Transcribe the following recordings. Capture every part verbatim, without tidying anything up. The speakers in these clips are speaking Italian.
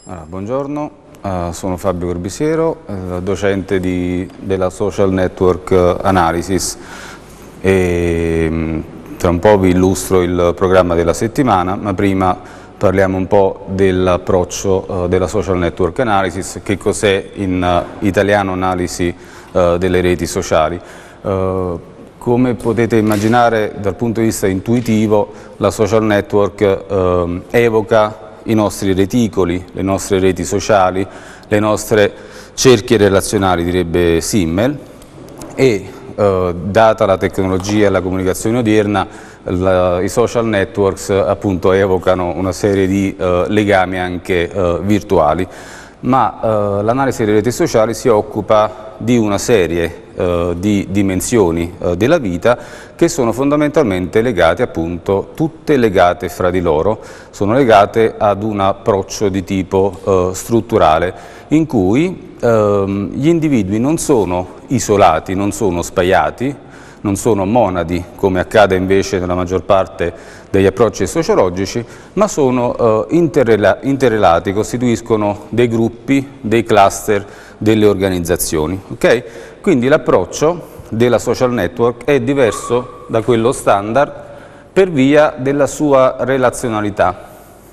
Allora, buongiorno, uh, sono Fabio Corbisiero, uh, docente di, della Social Network Analysis e um, tra un po' vi illustro il programma della settimana, ma prima parliamo un po' dell'approccio uh, della Social Network Analysis, che cos'è in uh, italiano analisi uh, delle reti sociali. Uh, Come potete immaginare, dal punto di vista intuitivo, la social network uh, evoca i nostri reticoli, le nostre reti sociali, le nostre cerchie relazionali, direbbe Simmel, e eh, data la tecnologia e la comunicazione odierna, la, i social networks appunto evocano una serie di eh, legami anche eh, virtuali, ma eh, l'analisi delle reti sociali si occupa di una serie eh, di dimensioni eh, della vita che sono fondamentalmente legate, appunto, tutte legate fra di loro, sono legate ad un approccio di tipo eh, strutturale, in cui ehm, gli individui non sono isolati, non sono spaiati, non sono monadi, come accade invece nella maggior parte degli approcci sociologici, ma sono eh, interrela interrelati, costituiscono dei gruppi, dei cluster, delle organizzazioni. Okay? Quindi l'approccio della social network è diverso da quello standard per via della sua relazionalità.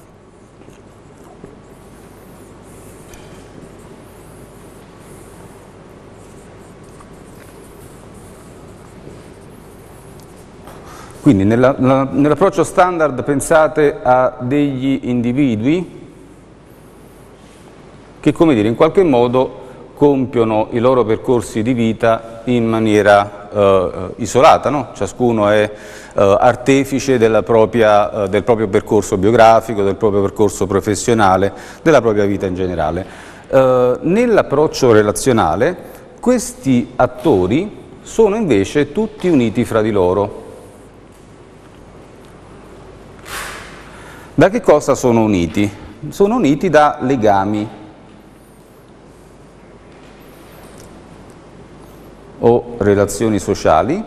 Quindi nell'approccio standard pensate a degli individui che, come dire, in qualche modo compiono i loro percorsi di vita in maniera eh, isolata, no? Ciascuno è eh, artefice della propria, eh, del proprio percorso biografico, del proprio percorso professionale, della propria vita in generale. Eh, nell'approccio relazionale questi attori sono invece tutti uniti fra di loro. Da che cosa sono uniti? Sono uniti da legami o relazioni sociali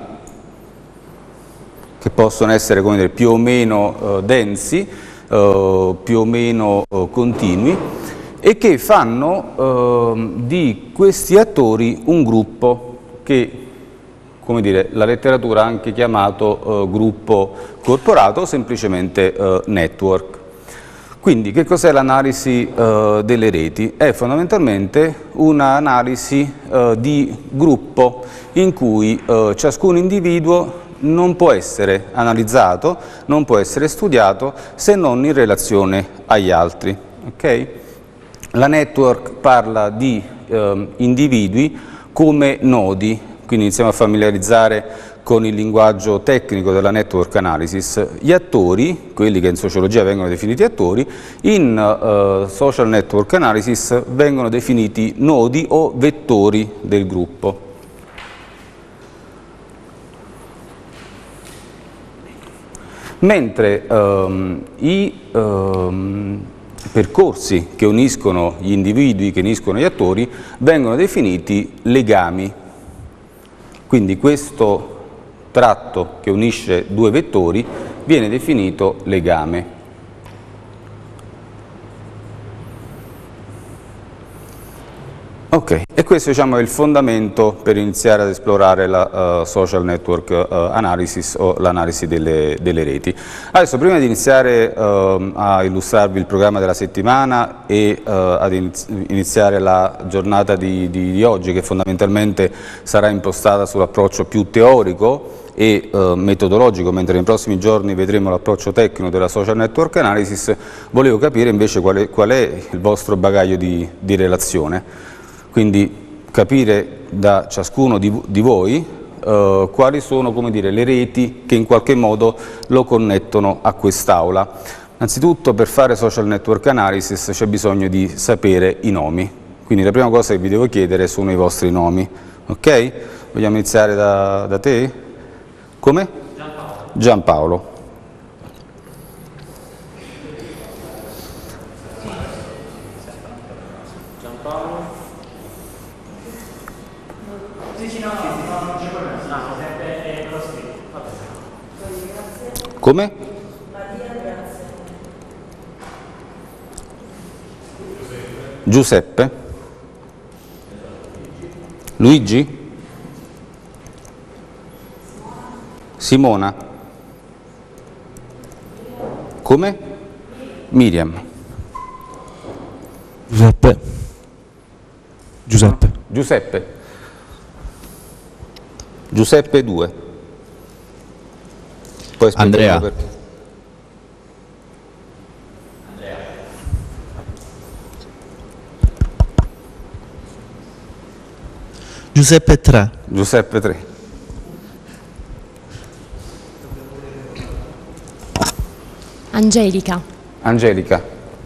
che possono essere, come dire, più o meno eh, densi, eh, più o meno eh, continui, e che fanno eh, di questi attori un gruppo che, come dire, la letteratura ha anche chiamato eh, gruppo corporato o semplicemente eh, network. Quindi che cos'è l'analisi eh, delle reti? È fondamentalmente un'analisi eh, di gruppo in cui eh, ciascun individuo non può essere analizzato, non può essere studiato se non in relazione agli altri. Okay? La network parla di eh, individui come nodi, quindi iniziamo a familiarizzare con il linguaggio tecnico della network analysis. Gli attori, quelli che in sociologia vengono definiti attori, in uh, social network analysis vengono definiti nodi o vettori del gruppo. Mentre um, i um, percorsi che uniscono gli individui, che uniscono gli attori, vengono definiti legami. Quindi questo tratto che unisce due vettori viene definito legame. Ok, e questo, diciamo, è il fondamento per iniziare ad esplorare la uh, social network uh, analysis o l'analisi delle, delle reti. Adesso, prima di iniziare uh, a illustrarvi il programma della settimana e uh, ad iniziare la giornata di, di, di oggi, che fondamentalmente sarà impostata sull'approccio più teorico e eh, metodologico, mentre nei prossimi giorni vedremo l'approccio tecnico della social network analysis, volevo capire invece qual è, qual è il vostro bagaglio di, di relazione, quindi capire da ciascuno di, di voi eh, quali sono, come dire, le reti che in qualche modo lo connettono a quest'aula. Innanzitutto, per fare social network analysis c'è bisogno di sapere i nomi, quindi la prima cosa che vi devo chiedere sono i vostri nomi, ok? Vogliamo iniziare da, da te? Come? Giampaolo. Giampaolo. Giampaolo. Come? Maria, grazie. Giuseppe, Luigi, Simona, come? Miriam, Giuseppe, Giuseppe, Giuseppe, Giuseppe due, poi spieghiamo Andrea. perché. Giuseppe tre, Giuseppe tre, Angelica, Angelica,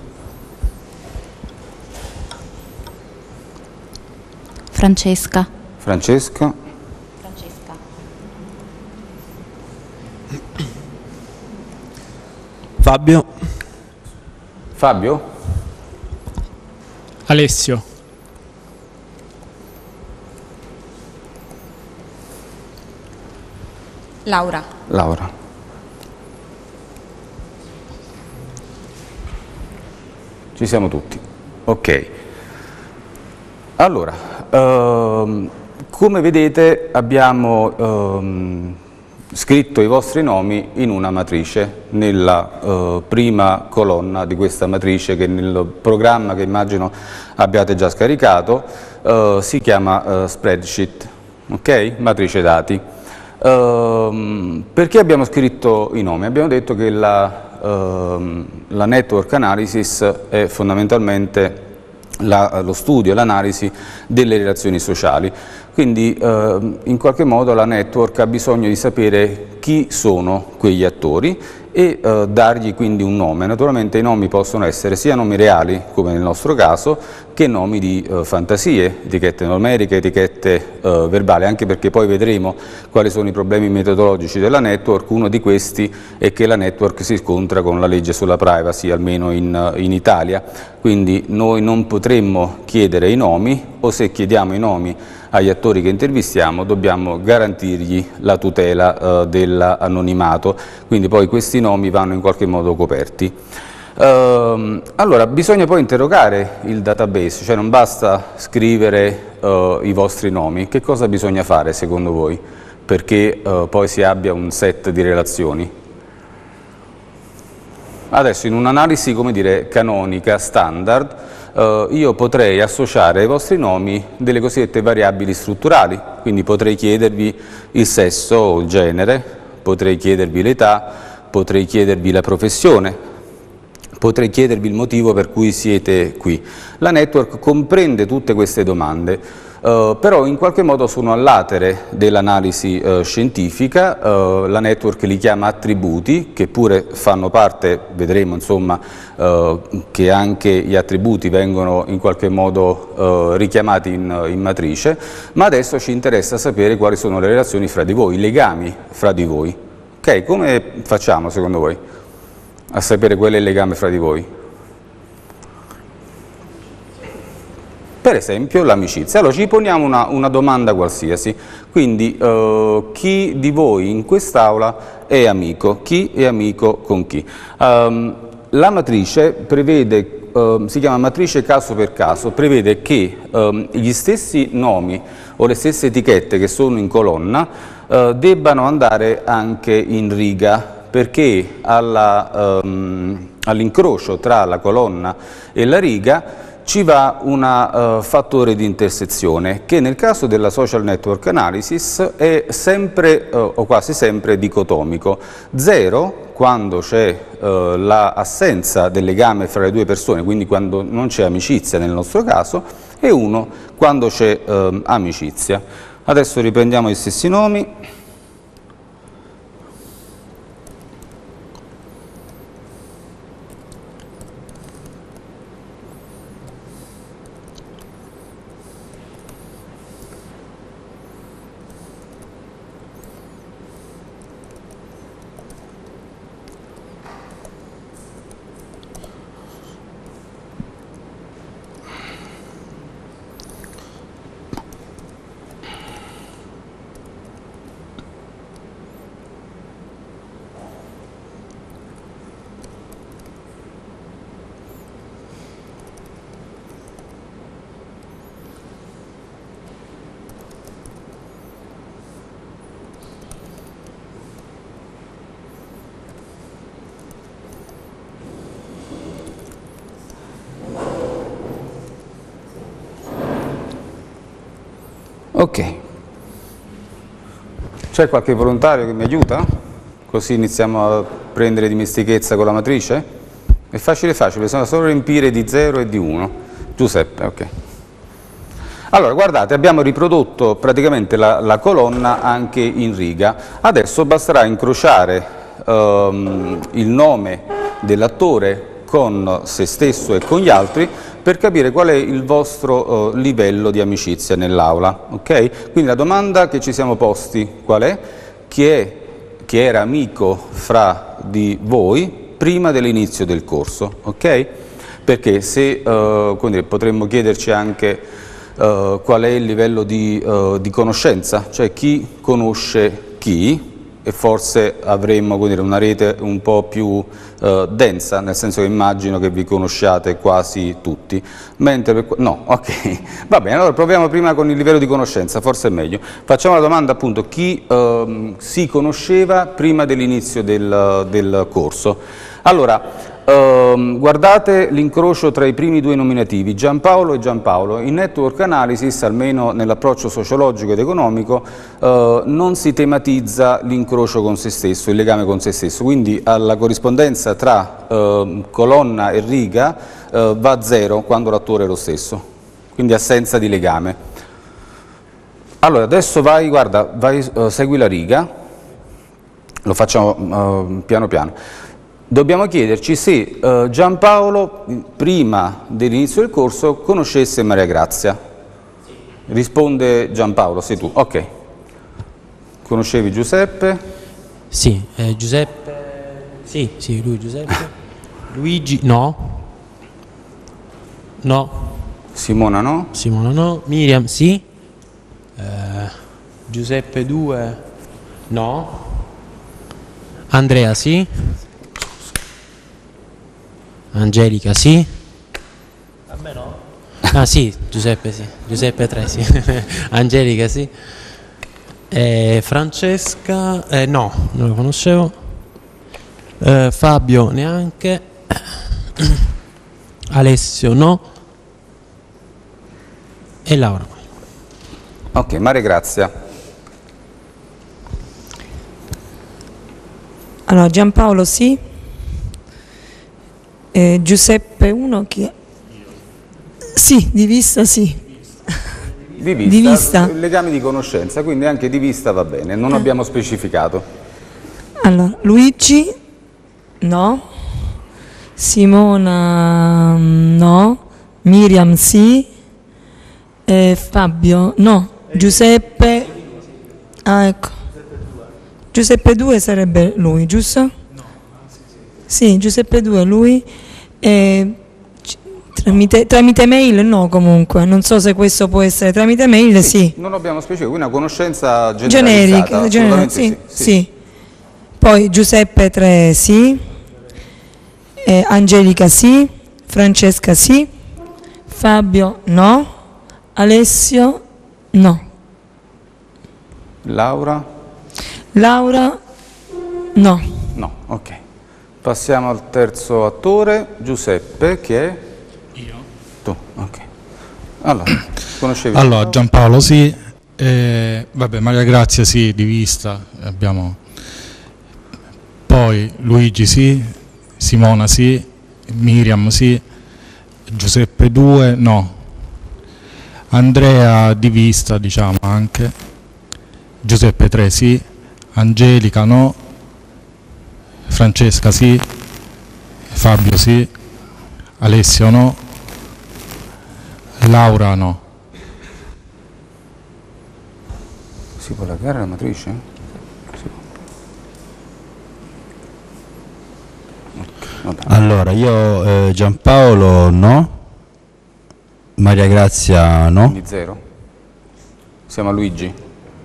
Francesca. Francesca, Francesca. Fabio, Fabio, Alessio, Laura. Laura. Ci siamo tutti. Ok. Allora, ehm, come vedete abbiamo ehm, scritto i vostri nomi in una matrice, nella eh, prima colonna di questa matrice che nel programma che immagino abbiate già scaricato eh, si chiama eh, spreadsheet, ok? Matrice dati. Ehm, perché abbiamo scritto i nomi? Abbiamo detto che la la network analysis è fondamentalmente la, lo studio e l'analisi delle relazioni sociali, quindi eh, in qualche modo la network ha bisogno di sapere chi sono quegli attori e eh, dargli quindi un nome. Naturalmente i nomi possono essere sia nomi reali, come nel nostro caso, che nomi di eh, fantasie, etichette numeriche, etichette eh, verbali, anche perché poi vedremo quali sono i problemi metodologici della network. Uno di questi è che la network si scontra con la legge sulla privacy, almeno in, in Italia, quindi noi non potremmo chiedere i nomi, o se chiediamo i nomi agli attori che intervistiamo dobbiamo garantirgli la tutela eh, dell'anonimato, quindi poi questi nomi vanno in qualche modo coperti. Uh, allora, bisogna poi interrogare il database, cioè non basta scrivere uh, i vostri nomi. Che cosa bisogna fare secondo voi perché uh, poi si abbia un set di relazioni? Adesso in un'analisi, come dire, canonica, standard, uh, io potrei associare ai vostri nomi delle cosiddette variabili strutturali, quindi potrei chiedervi il sesso o il genere, potrei chiedervi l'età, potrei chiedervi la professione, potrei chiedervi il motivo per cui siete qui. La network comprende tutte queste domande, eh, però in qualche modo sono all'atere dell'analisi eh, scientifica. Eh, la network li chiama attributi, che pure fanno parte, vedremo insomma, eh, che anche gli attributi vengono in qualche modo eh, richiamati in, in matrice, ma adesso ci interessa sapere quali sono le relazioni fra di voi, i legami fra di voi. Ok, come facciamo secondo voi a sapere qual è il legame fra di voi? Per esempio l'amicizia. Allora ci poniamo una, una domanda qualsiasi, quindi eh, chi di voi in quest'aula è amico? Chi è amico con chi? Um, la matrice prevede, eh, si chiama matrice caso per caso, prevede che eh, gli stessi nomi o le stesse etichette che sono in colonna eh, debbano andare anche in riga, perché um, all'incrocio tra la colonna e la riga ci va un uh, fattore di intersezione che nel caso della social network analysis è sempre uh, o quasi sempre dicotomico. Zero quando c'è uh, l'assenza del legame fra le due persone, quindi quando non c'è amicizia nel nostro caso, e uno quando c'è uh, amicizia. Adesso riprendiamo gli stessi nomi. Ok. C'è qualche volontario che mi aiuta? Così iniziamo a prendere dimestichezza con la matrice? È facile facile, bisogna solo riempire di zero e di uno. Giuseppe, ok. Allora, guardate, abbiamo riprodotto praticamente la, la colonna anche in riga. Adesso basterà incrociare um, il nome dell'attore con se stesso e con gli altri per capire qual è il vostro uh, livello di amicizia nell'aula, ok? Quindi la domanda che ci siamo posti qual è? Chi è, chi era amico fra di voi prima dell'inizio del corso, ok? Perché se, uh, quindi potremmo chiederci anche uh, qual è il livello di, uh, di conoscenza, cioè chi conosce chi, e forse avremmo dire, una rete un po' più eh, densa, nel senso che immagino che vi conosciate quasi tutti, mentre per, no, ok, va bene, allora proviamo prima con il livello di conoscenza, forse è meglio. Facciamo la domanda appunto, chi eh, si conosceva prima dell'inizio del, del corso? Allora, Uh, guardate l'incrocio tra i primi due nominativi, Giampaolo e Giampaolo. In network analysis, almeno nell'approccio sociologico ed economico, uh, non si tematizza l'incrocio con se stesso, il legame con se stesso, quindi alla corrispondenza tra uh, colonna e riga uh, va a zero quando l'attore è lo stesso, quindi assenza di legame. Allora, adesso vai, guarda, vai, uh, segui la riga, lo facciamo uh, piano piano. Dobbiamo chiederci se uh, Giampaolo, prima dell'inizio del corso, conoscesse Maria Grazia. Risponde Giampaolo, sei tu. Ok. Conoscevi Giuseppe? Sì, eh, Giuseppe... Sì, sì, lui Giuseppe. Luigi, no. No. Simona no? Simona no. Miriam, sì. Eh, Giuseppe due, no. Andrea, sì. Angelica, sì. A me no. Ah sì, Giuseppe sì. Giuseppe tre, sì. Angelica, sì. Eh, Francesca, eh, no, non lo conoscevo. Eh, Fabio, neanche. Alessio, no. E Laura. Ok, Maria Grazia. Allora, Giampaolo sì. Eh, Giuseppe uno chi è? Sì, di vista sì. Di vista, di vista. Legami di conoscenza, quindi anche di vista va bene, non eh. abbiamo specificato. Allora, Luigi no. Simona no. Miriam sì. Eh, Fabio no. Giuseppe, ah ecco, Giuseppe due sarebbe lui, giusto? Sì, Giuseppe due lui. Eh, tramite, tramite mail no, comunque non so se questo può essere tramite mail. Sì, sì. Non abbiamo specificato, una conoscenza generalizzata. Generica, sì, sì, sì. sì. Poi Giuseppe tre sì. eh, Angelica sì. Francesca sì. Fabio no. Alessio no. Laura? Laura no. No, ok. Passiamo al terzo attore, Giuseppe, che è? Io. Tu, ok. Allora, conoscevi? Allora, Giampaolo sì, eh, vabbè, Maria Grazia sì, di vista, abbiamo... Poi Luigi sì, Simona sì, Miriam sì, Giuseppe due no. Andrea di vista, diciamo anche. Giuseppe tre sì, Angelica no. Francesca sì, Fabio sì, Alessio no, Laura no. Si può allargare la matrice? Sì. Okay, allora, io eh, Giampaolo no, Maria Grazia no. Quindi zero. Siamo a Luigi.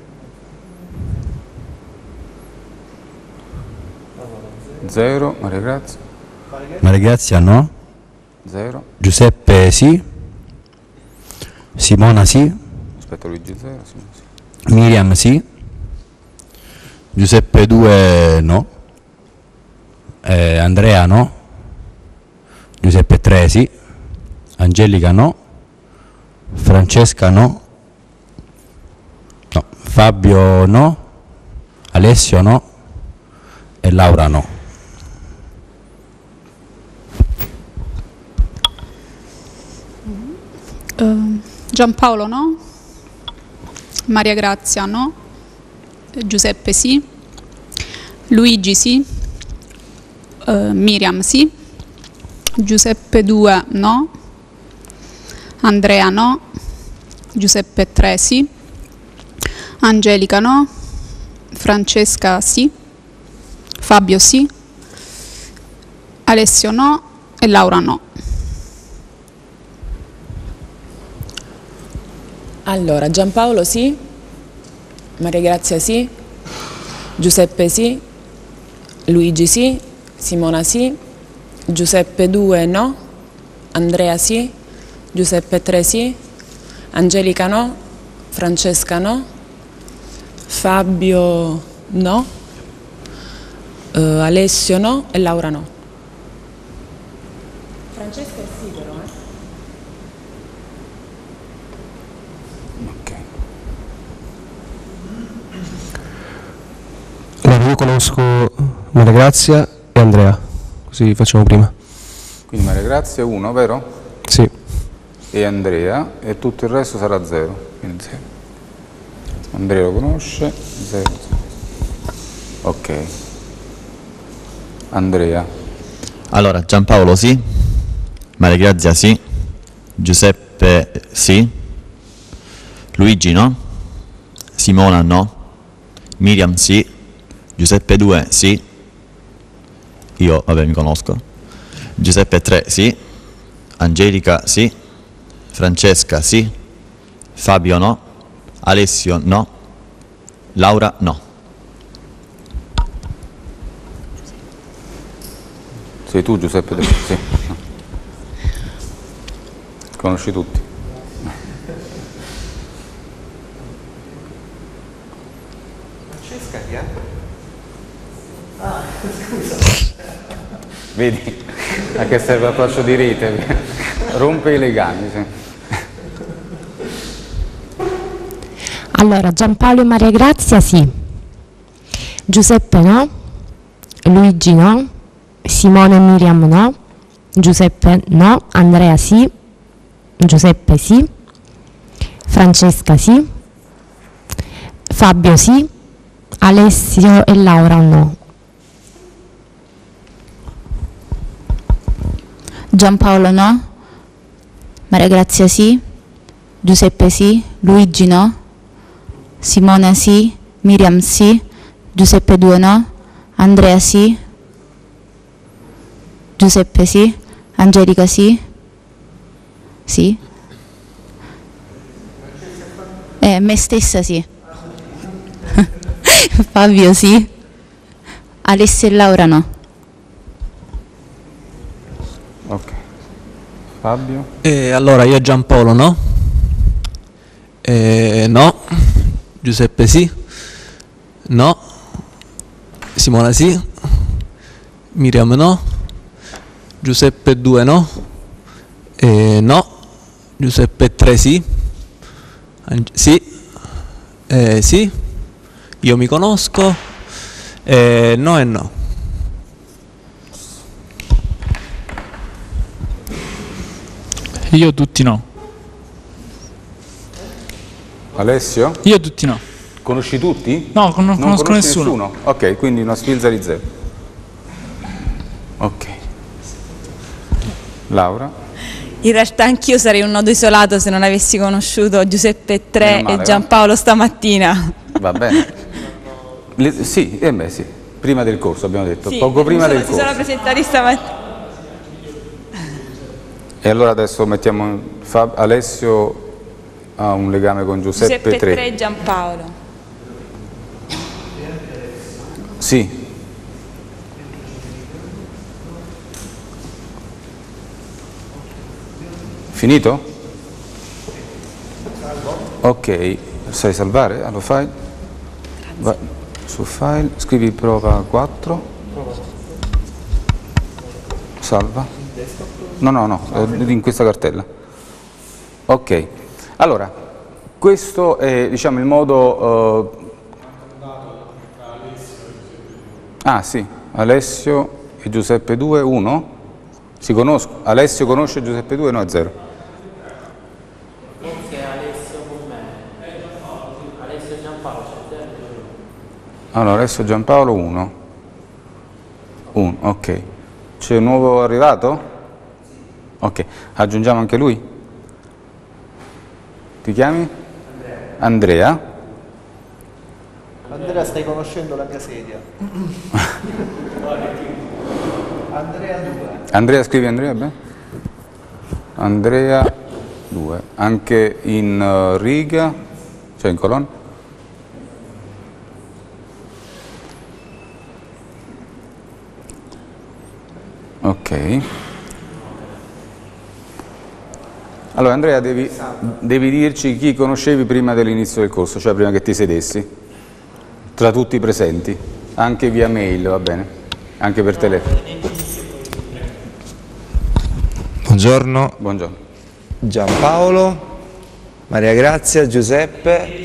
Zero, Maria Grazia. Maria Grazia no. Zero. Giuseppe sì. Simona sì. Aspetta, Luigi zero. Simona, sì. Miriam sì. Giuseppe due no. Eh, Andrea no. Giuseppe tre sì. Angelica no. Francesca no. Fabio no, Alessio no e Laura no. Uh, Giampaolo no, Maria Grazia no, Giuseppe sì, Luigi sì, uh, Miriam sì, Giuseppe due no, Andrea no, Giuseppe tre sì, Angelica no, Francesca sì, Fabio sì, Alessio no e Laura no. Allora, Giampaolo sì, Maria Grazia sì, Giuseppe sì, Luigi sì, Simona sì, Giuseppe due no, Andrea sì, Giuseppe tre sì, Angelica no, Francesca no, Fabio no, uh, Alessio no e Laura no. Francesca è sì però, eh? Ok. Allora, io conosco Maria Grazia e Andrea, così facciamo prima. Quindi Maria Grazia uno, vero? Sì. E Andrea, e tutto il resto sarà zero. Quindi zero. Andrea lo conosce, zero. Ok. Andrea. Allora, Giampaolo sì, Maria Grazia sì, Giuseppe sì, Luigi no, Simona no, Miriam sì, Giuseppe due sì, io vabbè mi conosco, Giuseppe tre sì, Angelica sì, Francesca sì, Fabio no, Alessio no, Laura no. Sei tu Giuseppe? Sì. Conosci tutti. Francesca chi è? Ah, scusa. Vedi? A che serve l'approccio di rete? Rompe i legami. Sì. Allora, Giampaolo e Maria Grazia sì, Giuseppe no, Luigi no, Simone e Miriam no, Giuseppe no, Andrea sì, Giuseppe sì, Francesca sì, Fabio sì, Alessio e Laura no. Giampaolo no, Maria Grazia sì, Giuseppe sì, Luigi no, Simona sì, Miriam sì, Giuseppe due no, Andrea sì, Giuseppe sì, Angelica sì, sì, eh, me stessa sì, Fabio sì, Alessio e Laura no. Ok. Fabio? E allora io Giampaolo no, e no, Giuseppe sì, no, Simona sì, Miriam no, Giuseppe due no, e no, Giuseppe tre sì, Ang- sì, eh, sì, io mi conosco, eh, no e no. Io tutti no. Alessio? Io tutti no. Conosci tutti? No, con- non conosco conosci nessuno. Ok, quindi una sfilza di zero. Ok. Laura? In realtà anch'io sarei un nodo isolato se non avessi conosciuto Giuseppe tre Meno male, e Giampaolo stamattina. Va bene. Le- sì, eh beh, sì, prima del corso abbiamo detto, Sì, poco prima sono- del si sono corso. presentati stamattina. E allora adesso mettiamo Fab- Alessio ha un legame con Giuseppe, Giuseppe tre. tre e Giampaolo. Sì. Finito? Ok, sai salvare? Allora fai. Va su file, scrivi prova quattro. Salva. No, no, no, in questa cartella. Ok, allora, questo è, diciamo, il modo... Uh... Ah sì, Alessio e Giuseppe due, uno? Si conosco. Alessio conosce Giuseppe due? No, è zero. Forse Alessio con me. Alessio Giampaolo c'è zero. Allora, Alessio Giampaolo uno. uno, ok. C'è un nuovo arrivato? Ok, aggiungiamo anche lui? Ti chiami? Andrea. Andrea? Andrea, stai conoscendo la mia sedia. Andrea due. Andrea, scrivi Andrea, beh? Andrea due. Anche in uh, riga, cioè in colonna? Ok. Allora Andrea, devi, devi dirci chi conoscevi prima dell'inizio del corso, cioè prima che ti sedessi, tra tutti i presenti, anche via mail, va bene, anche per telefono. Buongiorno. Buongiorno. Giampaolo, Maria Grazia, Giuseppe.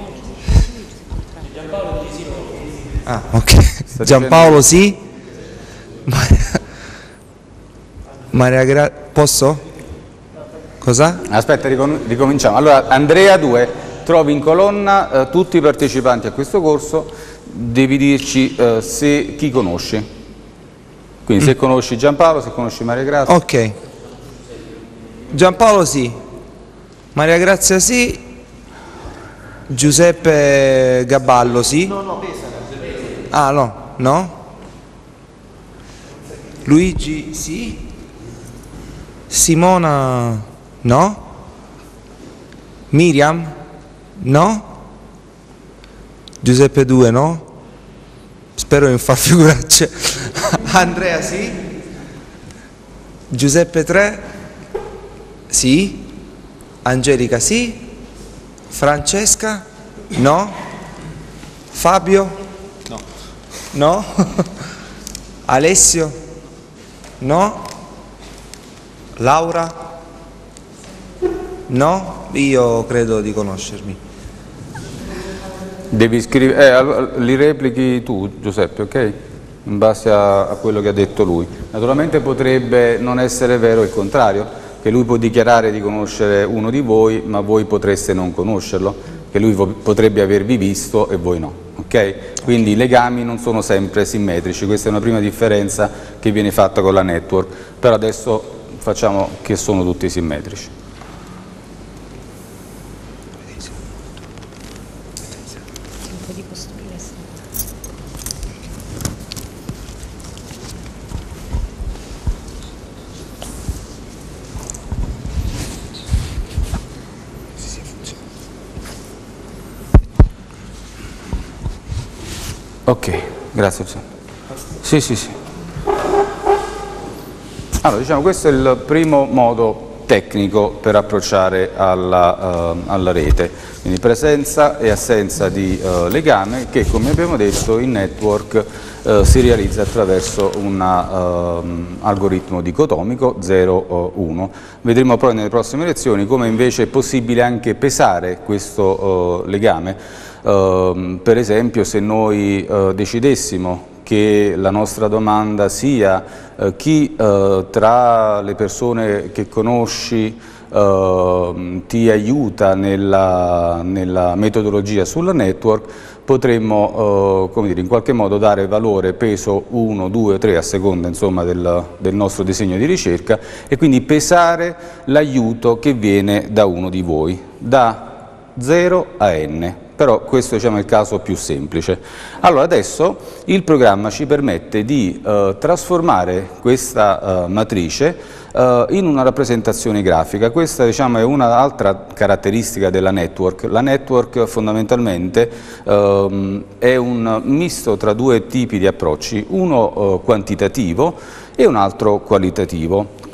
Ah, ok. Giampaolo sì. Maria, Maria Grazia, posso? Cosa? Aspetta, ricom ricominciamo. Allora, Andrea due, trovi in colonna eh, tutti i partecipanti a questo corso, devi dirci eh, se, chi conosci. Quindi se mm. conosci Giampaolo, se conosci Maria Grazia. Ok. Giampaolo sì, Maria Grazia sì, Giuseppe Gaballo sì. No, no, pesa. Ah, no, no. Luigi sì. Simona no. Miriam no. Giuseppe due no. Spero di non far figuracce. Andrea sì. Giuseppe tre sì. Angelica sì. Francesca no. Fabio no. No. Alessio no. Laura no. Io credo di conoscermi. Devi scrivere, eh, li replichi tu Giuseppe, ok? In base a, a quello che ha detto lui. Naturalmente potrebbe non essere vero il contrario, che lui può dichiarare di conoscere uno di voi, ma voi potreste non conoscerlo, che lui potrebbe avervi visto e voi no, ok? Quindi i legami non sono sempre simmetrici, questa è una prima differenza che viene fatta con la network, però adesso facciamo che sono tutti simmetrici. Ok, grazie. Sì, sì, sì. Allora, diciamo, questo è il primo modo tecnico per approcciare alla, uh, alla rete, quindi presenza e assenza di uh, legame che, come abbiamo detto, in network uh, si realizza attraverso un uh, algoritmo dicotomico zero uno. Vedremo poi nelle prossime lezioni come invece è possibile anche pesare questo uh, legame. Uh, per esempio, se noi uh, decidessimo che la nostra domanda sia uh, chi uh, tra le persone che conosci uh, ti aiuta nella, nella metodologia sulla network, potremmo uh, come dire, in qualche modo dare valore, peso uno, due, tre a seconda insomma, del, del nostro disegno di ricerca e quindi pesare l'aiuto che viene da uno di voi, da zero a n. Però questo, diciamo, è il caso più semplice. Allora adesso il programma ci permette di eh, trasformare questa eh, matrice eh, in una rappresentazione grafica. Questa, diciamo, è un'altra caratteristica della network. La network fondamentalmente ehm, è un misto tra due tipi di approcci, uno eh, quantitativo e un altro qualitativo.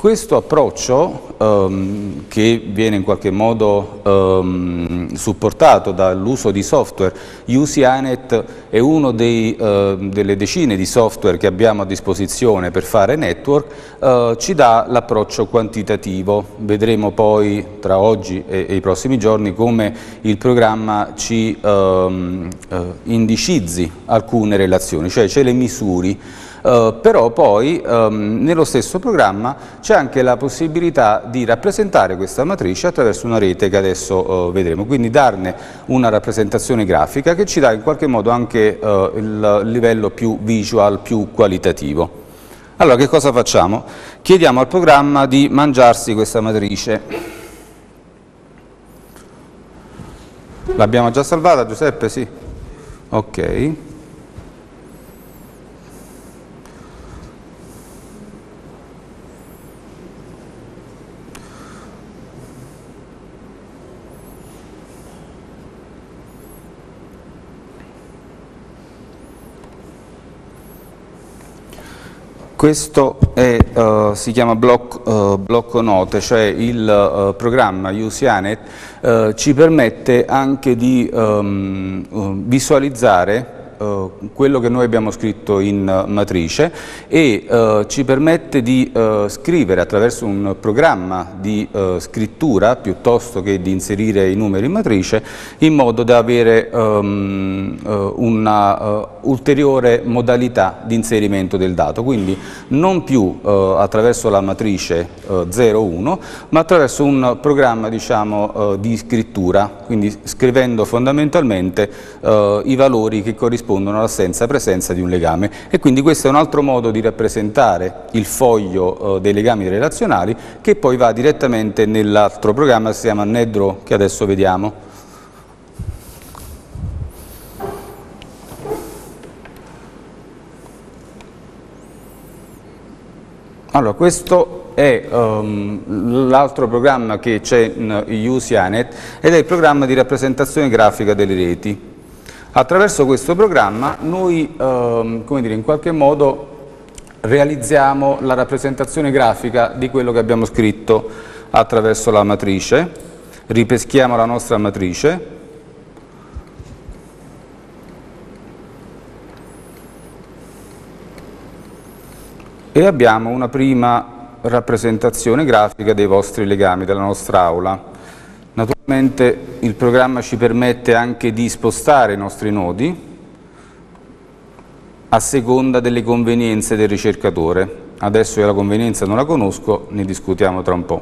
questo approccio, ehm, che viene in qualche modo ehm, supportato dall'uso di software, USIANET è uno dei, eh, delle decine di software che abbiamo a disposizione per fare network, eh, ci dà l'approccio quantitativo. Vedremo poi tra oggi e, e i prossimi giorni come il programma ci ehm, eh, indicizzi alcune relazioni, cioè ce le misuri. Uh, però poi um, nello stesso programma c'è anche la possibilità di rappresentare questa matrice attraverso una rete che adesso uh, vedremo, quindi darne una rappresentazione grafica che ci dà in qualche modo anche uh, il livello più visual, più qualitativo. Allora che cosa facciamo? Chiediamo al programma di mangiarsi questa matrice. L'abbiamo già salvata, Giuseppe? Sì? Ok. Questo è, uh, si chiama bloc, uh, blocco note, cioè il uh, programma USIANET uh, ci permette anche di um, uh, visualizzare uh, quello che noi abbiamo scritto in uh, matrice e uh, ci permette di uh, scrivere attraverso un programma di uh, scrittura piuttosto che di inserire i numeri in matrice, in modo da avere um, uh, una uh, ulteriore modalità di inserimento del dato, quindi non più uh, attraverso la matrice uh, zero uno, ma attraverso un programma, diciamo, uh, di scrittura, quindi scrivendo fondamentalmente uh, i valori che corrispondono all'assenza-presenza di un legame. E quindi questo è un altro modo di rappresentare il foglio uh, dei legami relazionali, che poi va direttamente nell'altro programma che si chiama NetDraw, che adesso vediamo. Allora, questo è um, l'altro programma che c'è in USIANET ed è il programma di rappresentazione grafica delle reti. Attraverso questo programma noi, um, come dire, in qualche modo realizziamo la rappresentazione grafica di quello che abbiamo scritto attraverso la matrice, ripeschiamo la nostra matrice, e abbiamo una prima rappresentazione grafica dei vostri legami, della nostra aula. Naturalmente il programma ci permette anche di spostare i nostri nodi a seconda delle convenienze del ricercatore. Adesso io la convenienza non la conosco, ne discutiamo tra un po'.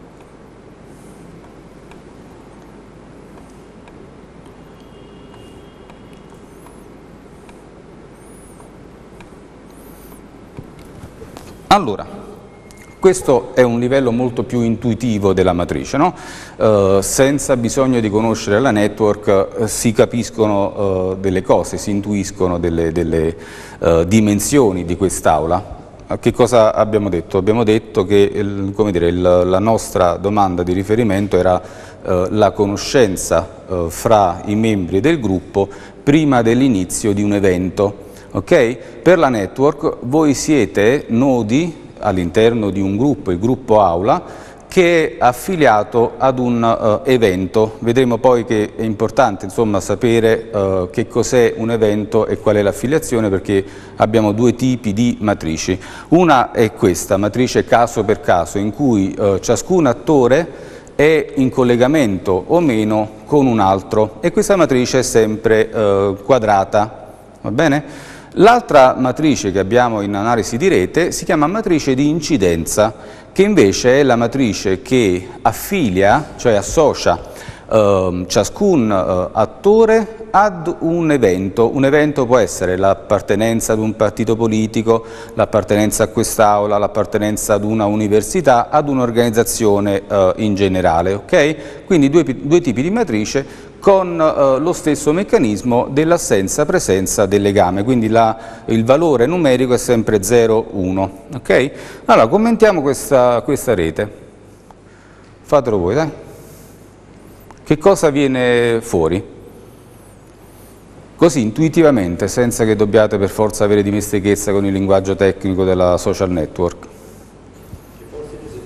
Allora, questo è un livello molto più intuitivo della matrice, no? Eh, senza bisogno di conoscere la network eh, si capiscono eh, delle cose, si intuiscono delle, delle eh, dimensioni di quest'aula. Che cosa abbiamo detto? Abbiamo detto che il, come dire, il, la nostra domanda di riferimento era eh, la conoscenza eh, fra i membri del gruppo prima dell'inizio di un evento. Okay? Per la network voi siete nodi all'interno di un gruppo, il gruppo aula, che è affiliato ad un uh, evento. Vedremo poi che è importante, insomma, sapere uh, che cos'è un evento e qual è l'affiliazione, perché abbiamo due tipi di matrici. Una è questa, matrice caso per caso, in cui uh, ciascun attore è in collegamento o meno con un altro, e questa matrice è sempre uh, quadrata, va bene? L'altra matrice che abbiamo in analisi di rete si chiama matrice di incidenza, che invece è la matrice che affilia, cioè associa eh, ciascun eh, attore ad un evento. Un evento può essere l'appartenenza ad un partito politico, l'appartenenza a quest'aula, l'appartenenza ad una università, ad un'organizzazione eh, in generale. Okay? Quindi due, due tipi di matrice con eh, lo stesso meccanismo dell'assenza-presenza del legame, quindi la, il valore numerico è sempre zero uno. Okay? Allora, commentiamo questa, questa rete. Fatelo voi, dai. Che cosa viene fuori? Così, intuitivamente, senza che dobbiate per forza avere dimestichezza con il linguaggio tecnico della social network.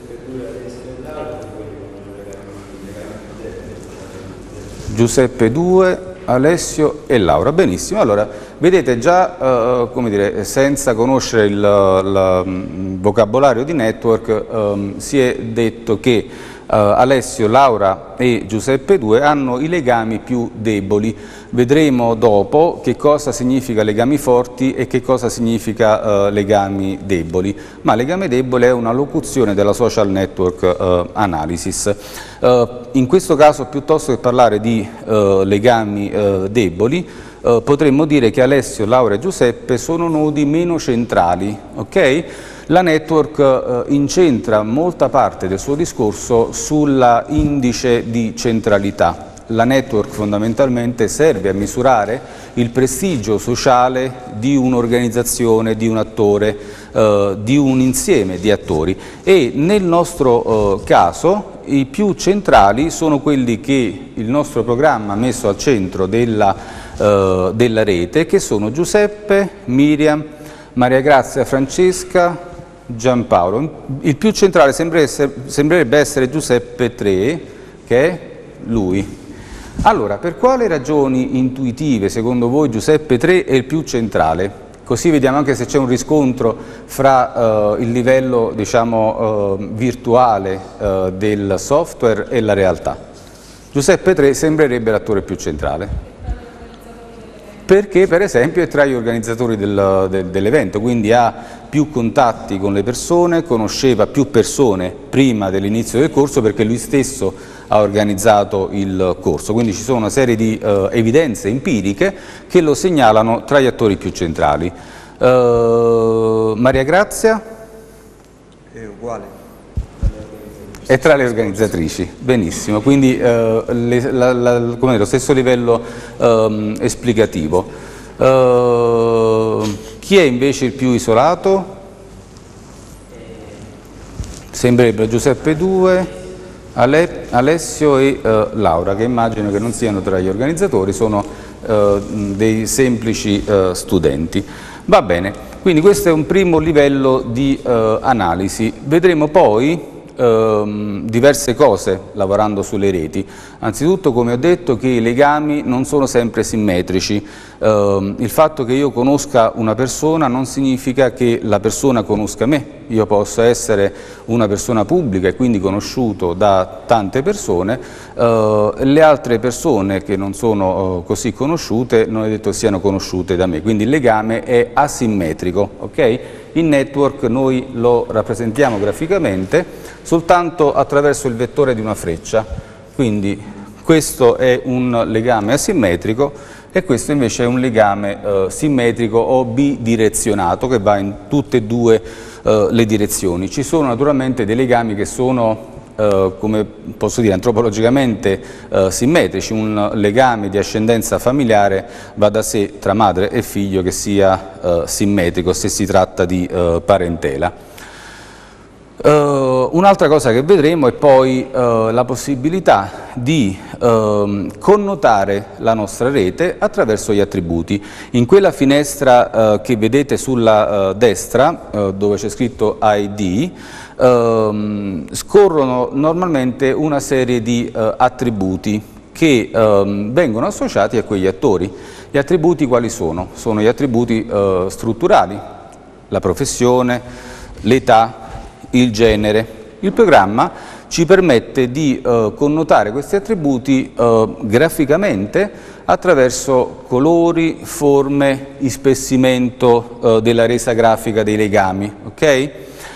Giuseppe due, Alessio e Laura. Benissimo, allora vedete già, eh, come dire, senza conoscere il, il, il vocabolario di network, eh, si è detto che eh, Alessio, Laura e Giuseppe due hanno i legami più deboli. Vedremo dopo che cosa significa legami forti e che cosa significa eh, legami deboli, ma legame debole è una locuzione della social network eh, analysis. Eh, in questo caso, piuttosto che parlare di eh, legami eh, deboli, eh, potremmo dire che Alessio, Laura e Giuseppe sono nodi meno centrali, ok? La network eh, incentra molta parte del suo discorso sulla indice di centralità. La network fondamentalmente serve a misurare il prestigio sociale di un'organizzazione, di un attore, eh, di un insieme di attori, e nel nostro eh, caso i più centrali sono quelli che il nostro programma ha messo al centro della, eh, della rete, che sono Giuseppe, Miriam, Maria Grazia, Francesca, Giampaolo. Il più centrale sembrerebbe essere, sembrerebbe essere Giuseppe tre, che è lui. Allora, per quali ragioni intuitive secondo voi Giuseppe tre è il più centrale? Così vediamo anche se c'è un riscontro fra eh, il livello, diciamo, eh, virtuale eh, del software e la realtà. Giuseppe tre sembrerebbe l'attore più centrale. Perché per esempio è tra gli organizzatori del, del, dell'evento, quindi ha più contatti con le persone, conosceva più persone prima dell'inizio del corso perché lui stesso ha organizzato il corso, quindi ci sono una serie di eh, evidenze empiriche che lo segnalano tra gli attori più centrali. Uh, Maria Grazia? È uguale. È tra le organizzatrici, benissimo, quindi eh, le, la, la, come lo stesso livello eh, esplicativo. Eh, chi è invece il più isolato? Sembrerebbe Giuseppe due, Ale, Alessio e eh, Laura, che immagino che non siano tra gli organizzatori, sono eh, dei semplici eh, studenti. Va bene, quindi questo è un primo livello di eh, analisi. Vedremo poi Uh, diverse cose lavorando sulle reti. Anzitutto, come ho detto, che i legami non sono sempre simmetrici. Uh, il fatto che io conosca una persona non significa che la persona conosca me. Io posso essere una persona pubblica e quindi conosciuto da tante persone, uh, le altre persone che non sono uh, così conosciute non è detto siano conosciute da me, quindi il legame è asimmetrico, ok? In network noi lo rappresentiamo graficamente soltanto attraverso il vettore di una freccia, quindi questo è un legame asimmetrico e questo invece è un legame eh, simmetrico o bidirezionato che va in tutte e due eh, le direzioni. Ci sono naturalmente dei legami che sono, eh, come posso dire, antropologicamente eh, simmetrici. Un legame di ascendenza familiare va da sé tra madre e figlio che sia eh, simmetrico se si tratta di eh, parentela. Uh, un'altra cosa che vedremo è poi uh, la possibilità di uh, connotare la nostra rete attraverso gli attributi. In quella finestra uh, che vedete sulla uh, destra, uh, dove c'è scritto I D, uh, scorrono normalmente una serie di uh, attributi che uh, vengono associati a quegli attori. Gli attributi quali sono? Sono gli attributi uh, strutturali, la professione, l'età, il genere. Il programma ci permette di eh, connotare questi attributi eh, graficamente attraverso colori, forme, ispessimento eh, della resa grafica dei legami, ok?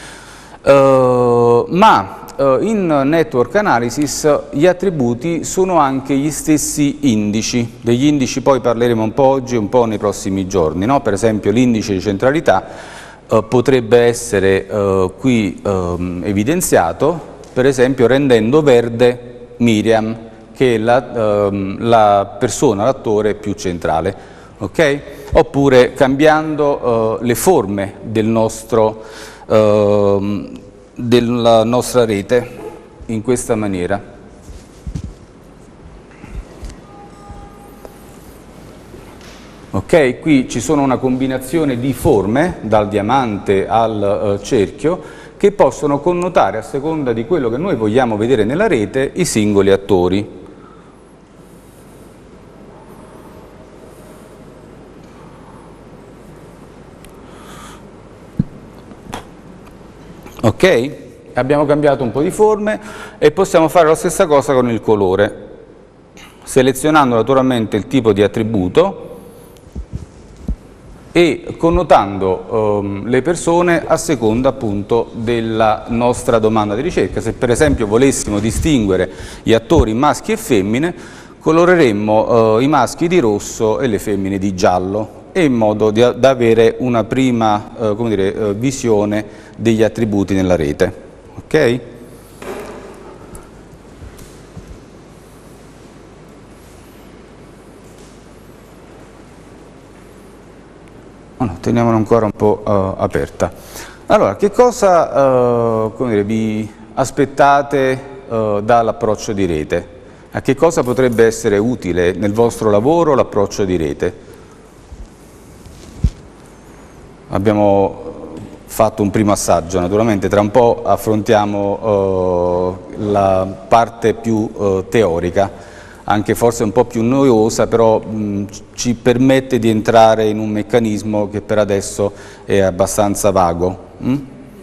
Uh, ma uh, in network analysis gli attributi sono anche gli stessi indici. Degli indici poi parleremo un po' oggi e un po' nei prossimi giorni, no? Per esempio l'indice di centralità Uh, potrebbe essere uh, qui uh, evidenziato, per esempio rendendo verde Miriam, che è la, uh, la persona, l'attore più centrale, ok? Oppure cambiando uh, le forme del nostro, uh, della nostra rete in questa maniera. Ok, qui ci sono una combinazione di forme, dal diamante al uh, cerchio, che possono connotare, a seconda di quello che noi vogliamo vedere nella rete, i singoli attori. Ok? Abbiamo cambiato un po' di forme e possiamo fare la stessa cosa con il colore, selezionando naturalmente il tipo di attributo e connotando ehm, le persone a seconda appunto della nostra domanda di ricerca. Se per esempio volessimo distinguere gli attori maschi e femmine, coloreremmo eh, i maschi di rosso e le femmine di giallo, e in modo di, da avere una prima eh, come dire, eh, visione degli attributi nella rete. Ok? Oh no, teniamola ancora un po' uh, aperta. Allora, che cosa uh, come dire, vi aspettate uh, dall'approccio di rete? A che cosa potrebbe essere utile nel vostro lavoro l'approccio di rete? Abbiamo fatto un primo assaggio, naturalmente tra un po' affrontiamo uh, la parte più uh, teorica, anche forse un po' più noiosa, però mh, ci permette di entrare in un meccanismo che per adesso è abbastanza vago. Mm?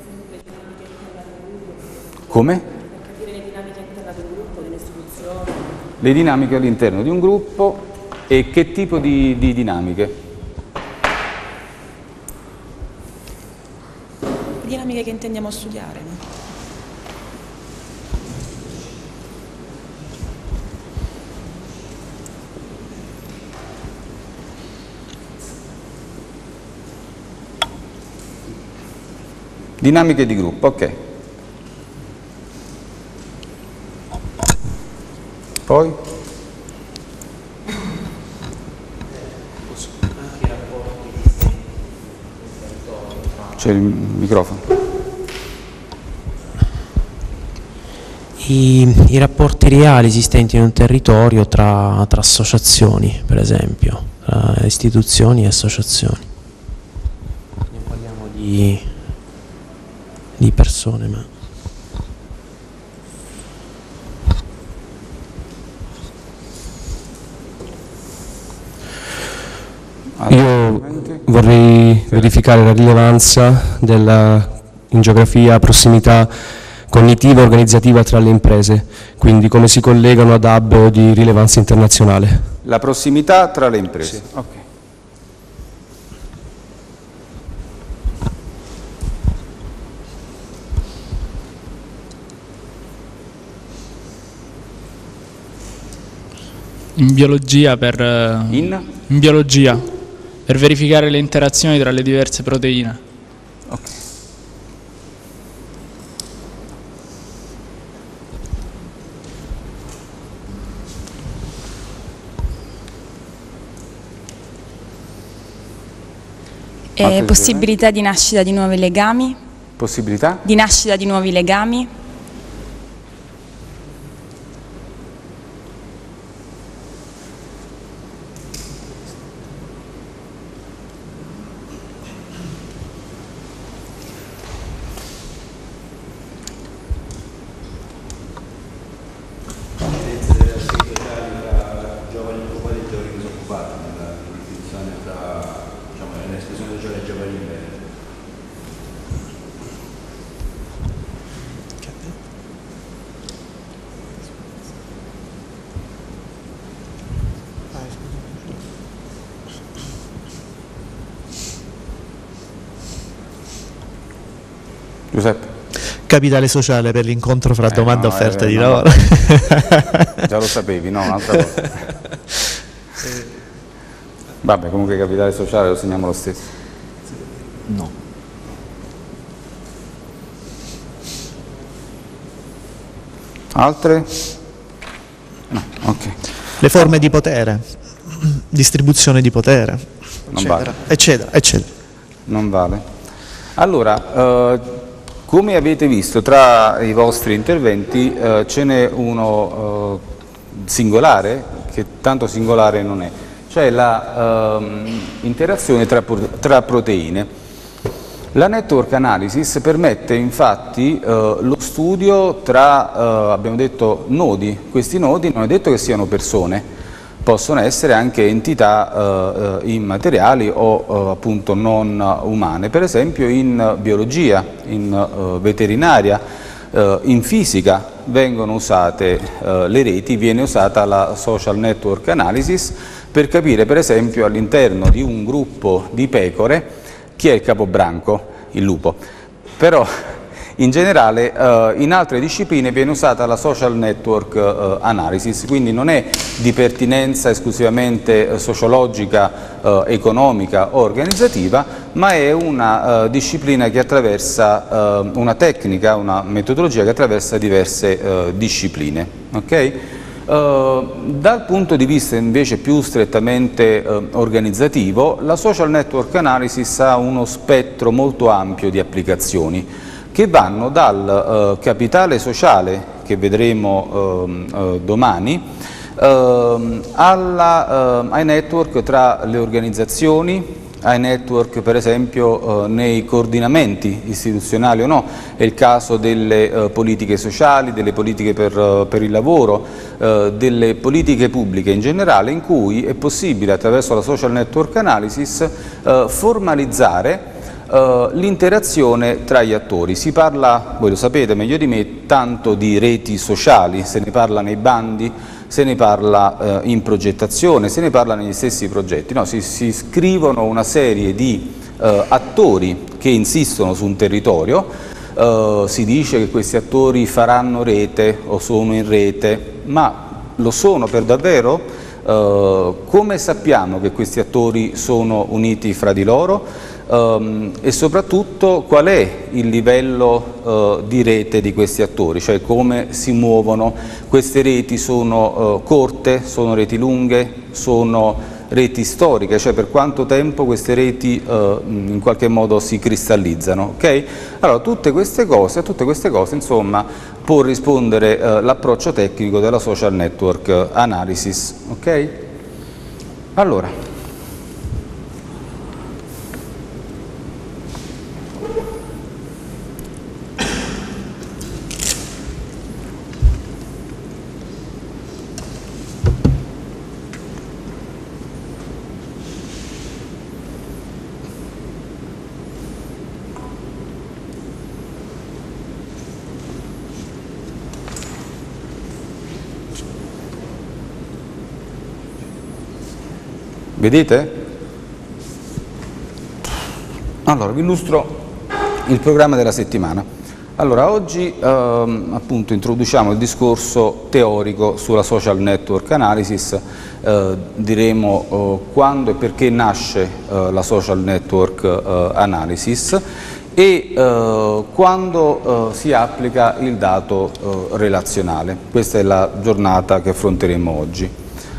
Come? Le dinamiche all'interno di un gruppo e che tipo di, di dinamiche? Dinamiche che intendiamo studiare. Dinamiche di gruppo, ok. Poi? C'è il microfono. I, i rapporti reali esistenti in un territorio tra, tra associazioni, per esempio, tra istituzioni e associazioni. Non parliamo di, di persone, ma... Io vorrei verificare la rilevanza della, in geografia, prossimità cognitiva e organizzativa tra le imprese, quindi come si collegano ad hub di rilevanza internazionale. La prossimità tra le imprese. Sì. Okay. In biologia per, in? in biologia per verificare le interazioni tra le diverse proteine. Ok. E possibilità di nascita di nuovi legami? Possibilità? Di nascita di nuovi legami? Giuseppe. Capitale sociale per l'incontro fra Eh, domanda e no, offerta eh, di no, lavoro. Già lo sapevi, no? Un'altra cosa. Vabbè, comunque capitale sociale lo segniamo lo stesso. No. Altre? No, ok. Le forme di potere, distribuzione di potere, Non eccetera, vale. eccetera, eccetera. Non vale. Allora, eh, come avete visto tra i vostri interventi eh, ce n'è uno eh, singolare, che tanto singolare non è, cioè l'interazione tra, tra proteine. La network analysis permette infatti eh, lo studio tra, eh, abbiamo detto, nodi. Questi nodi non è detto che siano persone, possono essere anche entità eh, immateriali o eh, appunto non umane, per esempio in biologia, in eh, veterinaria, eh, in fisica vengono usate eh, le reti, viene usata la social network analysis per capire per esempio all'interno di un gruppo di pecore chi è il capobranco, il lupo. Però in generale eh, in altre discipline viene usata la social network eh, analysis, quindi non è di pertinenza esclusivamente eh, sociologica, eh, economica o organizzativa, ma è una eh, disciplina che attraversa, eh, una tecnica, una metodologia che attraversa diverse eh, discipline. Okay? Uh, dal punto di vista invece più strettamente uh, organizzativo, la social network analysis ha uno spettro molto ampio di applicazioni che vanno dal uh, capitale sociale, che vedremo uh, uh, domani, uh, alla, uh, ai network tra le organizzazioni, ai network per esempio eh, nei coordinamenti istituzionali o no, è il caso delle eh, politiche sociali, delle politiche per, uh, per il lavoro, eh, delle politiche pubbliche in generale, in cui è possibile attraverso la social network analysis eh, formalizzare eh, l'interazione tra gli attori. Si parla, voi lo sapete meglio di me, tanto di reti sociali, se ne parla nei bandi, se ne parla eh, in progettazione, se ne parla negli stessi progetti, no, si, si scrivono una serie di eh, attori che insistono su un territorio, eh, si dice che questi attori faranno rete o sono in rete, ma lo sono per davvero? Eh, come sappiamo che questi attori sono uniti fra di loro? Um, e soprattutto qual è il livello uh, di rete di questi attori, cioè come si muovono. Queste reti sono uh, corte, sono reti lunghe, sono reti storiche, cioè per quanto tempo queste reti uh, in qualche modo si cristallizzano. Okay? Allora tutte queste cose, a tutte queste cose insomma può rispondere uh, l'approccio tecnico della social network analysis. Okay? Allora, vedete? Allora, vi illustro il programma della settimana. Allora, oggi ehm, appunto introduciamo il discorso teorico sulla social network analysis, eh, diremo eh, quando e perché nasce eh, la social network eh, analysis e eh, quando eh, si applica il dato eh, relazionale. Questa è la giornata che affronteremo oggi.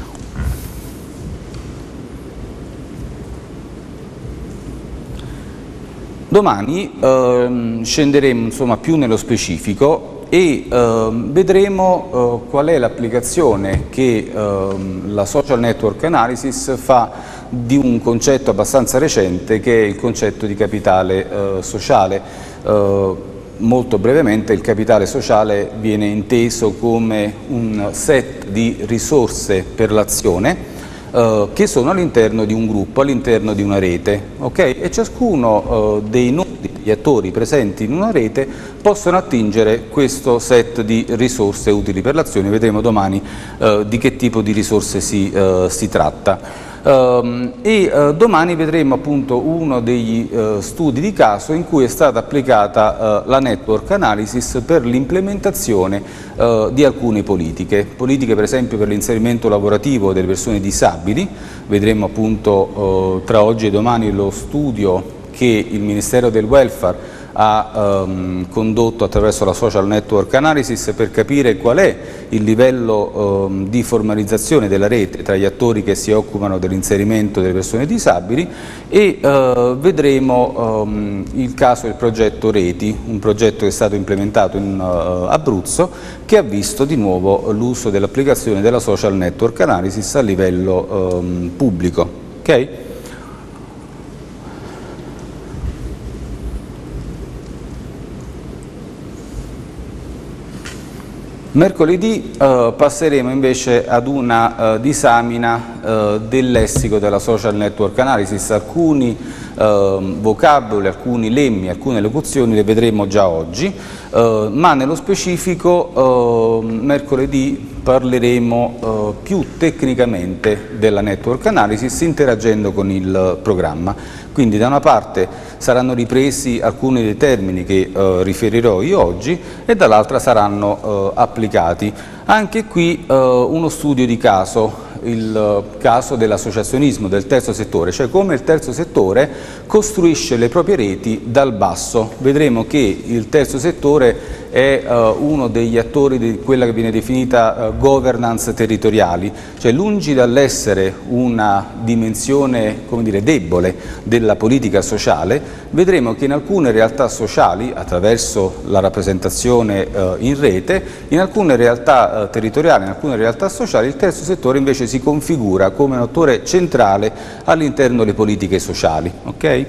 Domani ehm, scenderemo insomma più nello specifico e ehm, vedremo eh, qual è l'applicazione che ehm, la social network analysis fa di un concetto abbastanza recente che è il concetto di capitale eh, sociale. Eh, molto brevemente il capitale sociale viene inteso come un set di risorse per l'azione Uh, che sono all'interno di un gruppo, all'interno di una rete, okay? E ciascuno uh, dei nodi, degli attori presenti in una rete possono attingere questo set di risorse utili per l'azione. Vedremo domani uh, di che tipo di risorse si, uh, si tratta. Um, e uh, domani vedremo appunto uno degli uh, studi di caso in cui è stata applicata uh, la network analysis per l'implementazione uh, di alcune politiche, politiche per esempio per l'inserimento lavorativo delle persone disabili. Vedremo appunto uh, tra oggi e domani lo studio che il Ministero del Welfare ha um, condotto attraverso la social network analysis per capire qual è il livello um, di formalizzazione della rete tra gli attori che si occupano dell'inserimento delle persone disabili e uh, vedremo um, il caso del progetto Reti, un progetto che è stato implementato in uh, Abruzzo che ha visto di nuovo l'uso dell'applicazione della social network analysis a livello um, pubblico. Okay? Mercoledì eh, passeremo invece ad una eh, disamina eh, del lessico della social network analysis. Alcuni eh, vocaboli, alcuni lemmi, alcune locuzioni le vedremo già oggi, eh, ma nello specifico eh, mercoledì parleremo eh, più tecnicamente della network analysis interagendo con il programma. Quindi da una parte saranno ripresi alcuni dei termini che eh, riferirò io oggi e dall'altra saranno eh, applicati. Anche qui eh, uno studio di caso, il eh, caso dell'associazionismo del terzo settore, cioè come il terzo settore costruisce le proprie reti dal basso. Vedremo che il terzo settore è eh, uno degli attori di quella che viene definita eh, governance territoriali, cioè lungi dall'essere una dimensione, come dire, debole della politica sociale, vedremo che in alcune realtà sociali, attraverso la rappresentazione eh, in rete, in alcune realtà eh, territoriali, in alcune realtà sociali, il terzo settore invece si configura come un attore centrale all'interno delle politiche sociali. Okay?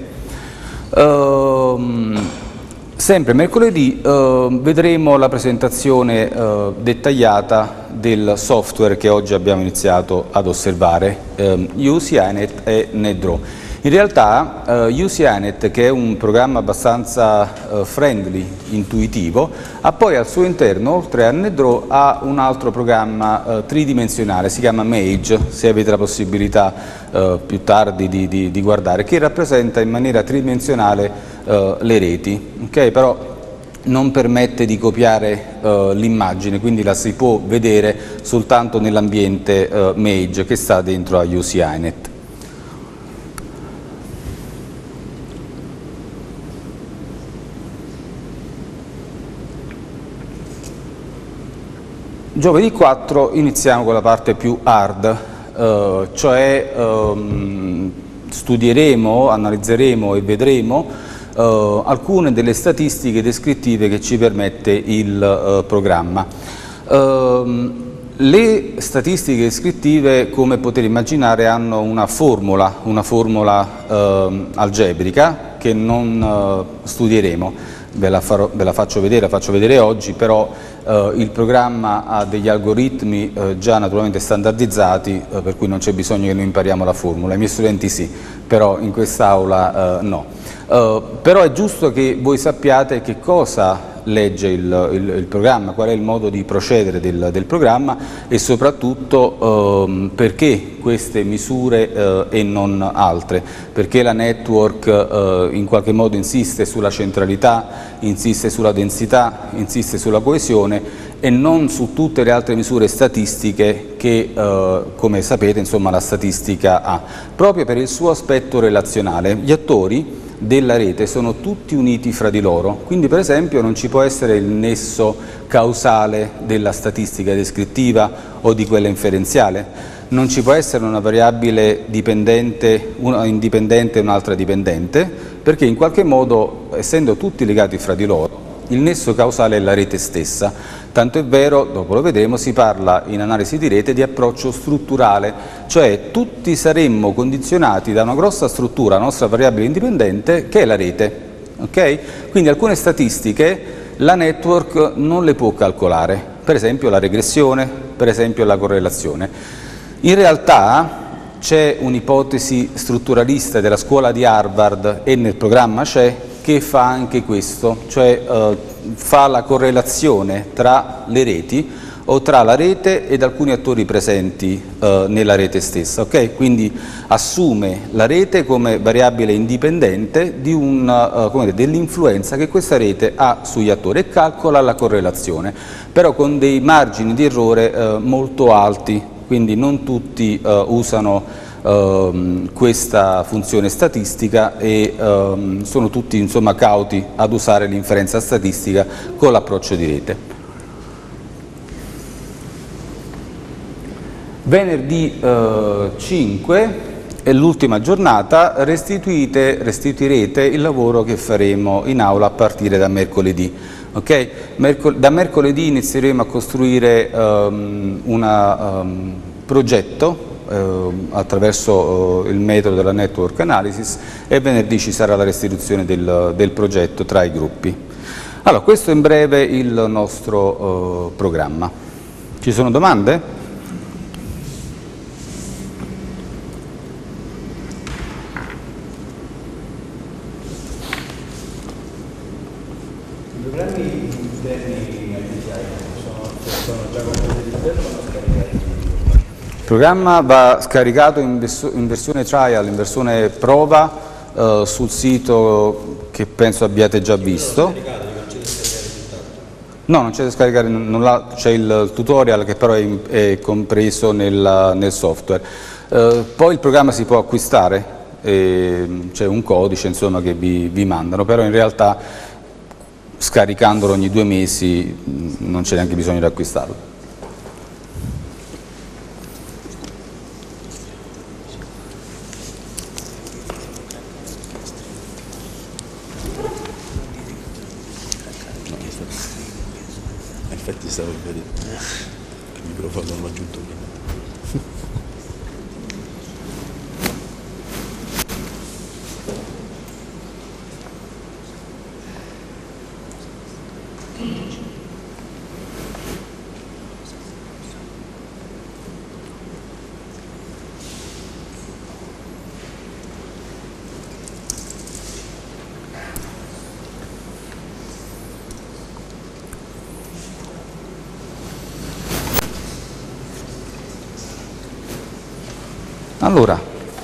Um, Sempre mercoledì eh, vedremo la presentazione eh, dettagliata del software che oggi abbiamo iniziato ad osservare, eh, UCINet e NetDraw. In realtà eh, UCINet, che è un programma abbastanza eh, friendly, intuitivo, ha poi al suo interno, oltre a NetDraw, ha un altro programma eh, tridimensionale, si chiama Mage, se avete la possibilità eh, più tardi di, di, di guardare, che rappresenta in maniera tridimensionale Uh, le reti, okay? Però non permette di copiare uh, l'immagine, quindi la si può vedere soltanto nell'ambiente uh, Mage che sta dentro a UCINet. Giovedì quattro iniziamo con la parte più hard, uh, cioè um, studieremo, analizzeremo e vedremo Uh, alcune delle statistiche descrittive che ci permette il uh, programma. Uh, le statistiche descrittive, come potete immaginare, hanno una formula, una formula uh, algebrica che non uh, studieremo. Ve la, farò, ve la faccio vedere, la faccio vedere oggi, però eh, il programma ha degli algoritmi eh, già naturalmente standardizzati, eh, per cui non c'è bisogno che noi impariamo la formula. I miei studenti sì, però in quest'aula eh, no. Eh, però è giusto che voi sappiate che cosa legge il, il, il programma, qual è il modo di procedere del, del programma e soprattutto ehm, perché queste misure eh, e non altre, perché la network eh, in qualche modo insiste sulla centralità, insiste sulla densità, insiste sulla coesione e non su tutte le altre misure statistiche che, eh, come sapete, insomma, la statistica ha, proprio per il suo aspetto relazionale. Gli attori della rete sono tutti uniti fra di loro, quindi per esempio non ci può essere il nesso causale della statistica descrittiva o di quella inferenziale, non ci può essere una variabile dipendente, una indipendente e un'altra dipendente, perché in qualche modo, essendo tutti legati fra di loro, il nesso causale è la rete stessa. Tanto è vero, dopo lo vedremo, si parla in analisi di rete di approccio strutturale, cioè tutti saremmo condizionati da una grossa struttura, la nostra variabile indipendente, che è la rete. Okay? Quindi alcune statistiche la network non le può calcolare, per esempio la regressione, per esempio la correlazione. In realtà c'è un'ipotesi strutturalista della scuola di Harvard e nel programma c'è, che fa anche questo, cioè eh, fa la correlazione tra le reti o tra la rete ed alcuni attori presenti eh, nella rete stessa, okay? Quindi assume la rete come variabile indipendente di un, uh, come dire, dell'influenza che questa rete ha sugli attori e calcola la correlazione, però con dei margini di errore eh, molto alti, quindi non tutti eh, usano Uh, questa funzione statistica e uh, sono tutti, insomma, cauti ad usare l'inferenza statistica con l'approccio di rete. Venerdì uh, cinque è l'ultima giornata, restituite, restituirete il lavoro che faremo in aula a partire da mercoledì. Okay? Mercol- da mercoledì inizieremo a costruire um, un um, progetto attraverso il metodo della network analysis e venerdì ci sarà la restituzione del, del progetto tra i gruppi. Allora, questo è in breve il nostro uh, programma. Ci sono domande? I programmi interni ai design sono, sono già compresi all'interno o sono scaricati? Il programma va scaricato in, vers in versione trial, in versione prova, uh, sul sito che penso abbiate già visto. No, non c'è da scaricare nulla, c'è il tutorial che però è, in, è compreso nel, nel software. Uh, poi il programma si può acquistare, c'è un codice insomma, che vi, vi mandano, però in realtà scaricandolo ogni due mesi non c'è neanche bisogno di acquistarlo. Infatti stavo a vedere che il microfono non l'ho aggiunto prima. Allora,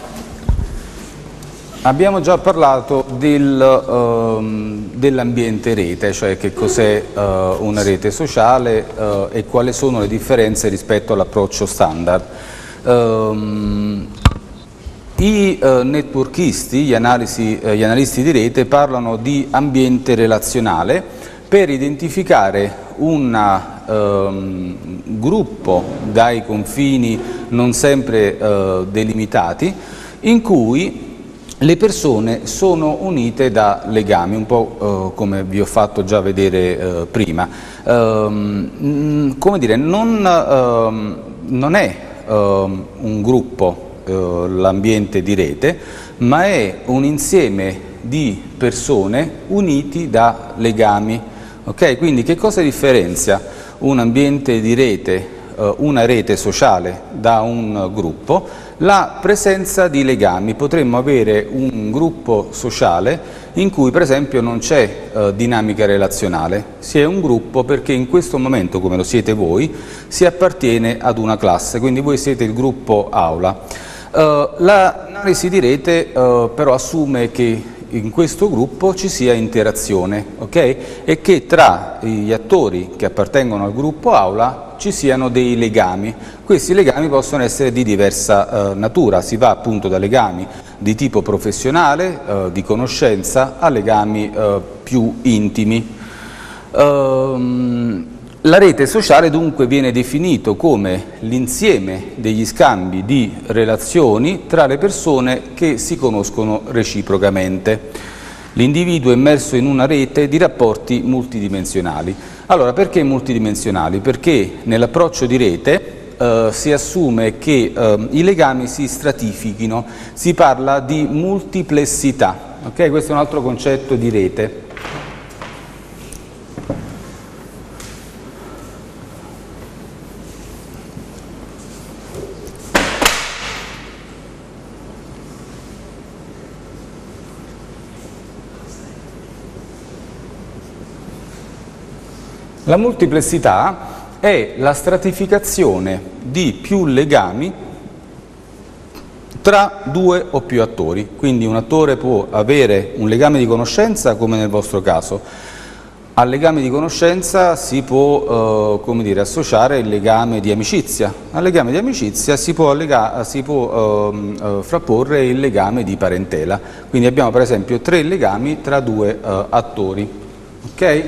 abbiamo già parlato del, um, dell'ambiente rete, cioè che cos'è uh, una rete sociale uh, e quali sono le differenze rispetto all'approccio standard. Um, I uh, networkisti, gli, analisi, uh, gli analisti di rete parlano di ambiente relazionale per identificare un um, gruppo dai confini non sempre uh, delimitati in cui le persone sono unite da legami, un po' uh, come vi ho fatto già vedere uh, prima. Um, come dire, non, uh, non è uh, un gruppo uh, l'ambiente di rete, ma è un insieme di persone uniti da legami. Okay? Quindi che cosa differenzia un ambiente di rete, uh, una rete sociale da un gruppo? La presenza di legami. Potremmo avere un gruppo sociale in cui per esempio non c'è uh, dinamica relazionale, si è un gruppo perché in questo momento, come lo siete voi, si appartiene ad una classe, quindi voi siete il gruppo aula. Uh, L'analisi di rete uh, però assume che in questo gruppo ci sia interazione, ok? E che tra gli attori che appartengono al gruppo aula ci siano dei legami. Questi legami possono essere di diversa eh, natura, si va appunto da legami di tipo professionale, eh, di conoscenza, a legami eh, più intimi. Ehm, La rete sociale dunque viene definito come l'insieme degli scambi di relazioni tra le persone che si conoscono reciprocamente. L'individuo è immerso in una rete di rapporti multidimensionali. Allora, perché multidimensionali? Perché nell'approccio di rete eh, si assume che eh, i legami si stratifichino, si parla di multiplessità. Okay? Questo è un altro concetto di rete. La multiplessità è la stratificazione di più legami tra due o più attori, quindi un attore può avere un legame di conoscenza come nel vostro caso. Al legame di conoscenza si può eh, come dire, associare il legame di amicizia, al legame di amicizia si può, allega, si può eh, frapporre il legame di parentela, quindi abbiamo per esempio tre legami tra due eh, attori. Ok?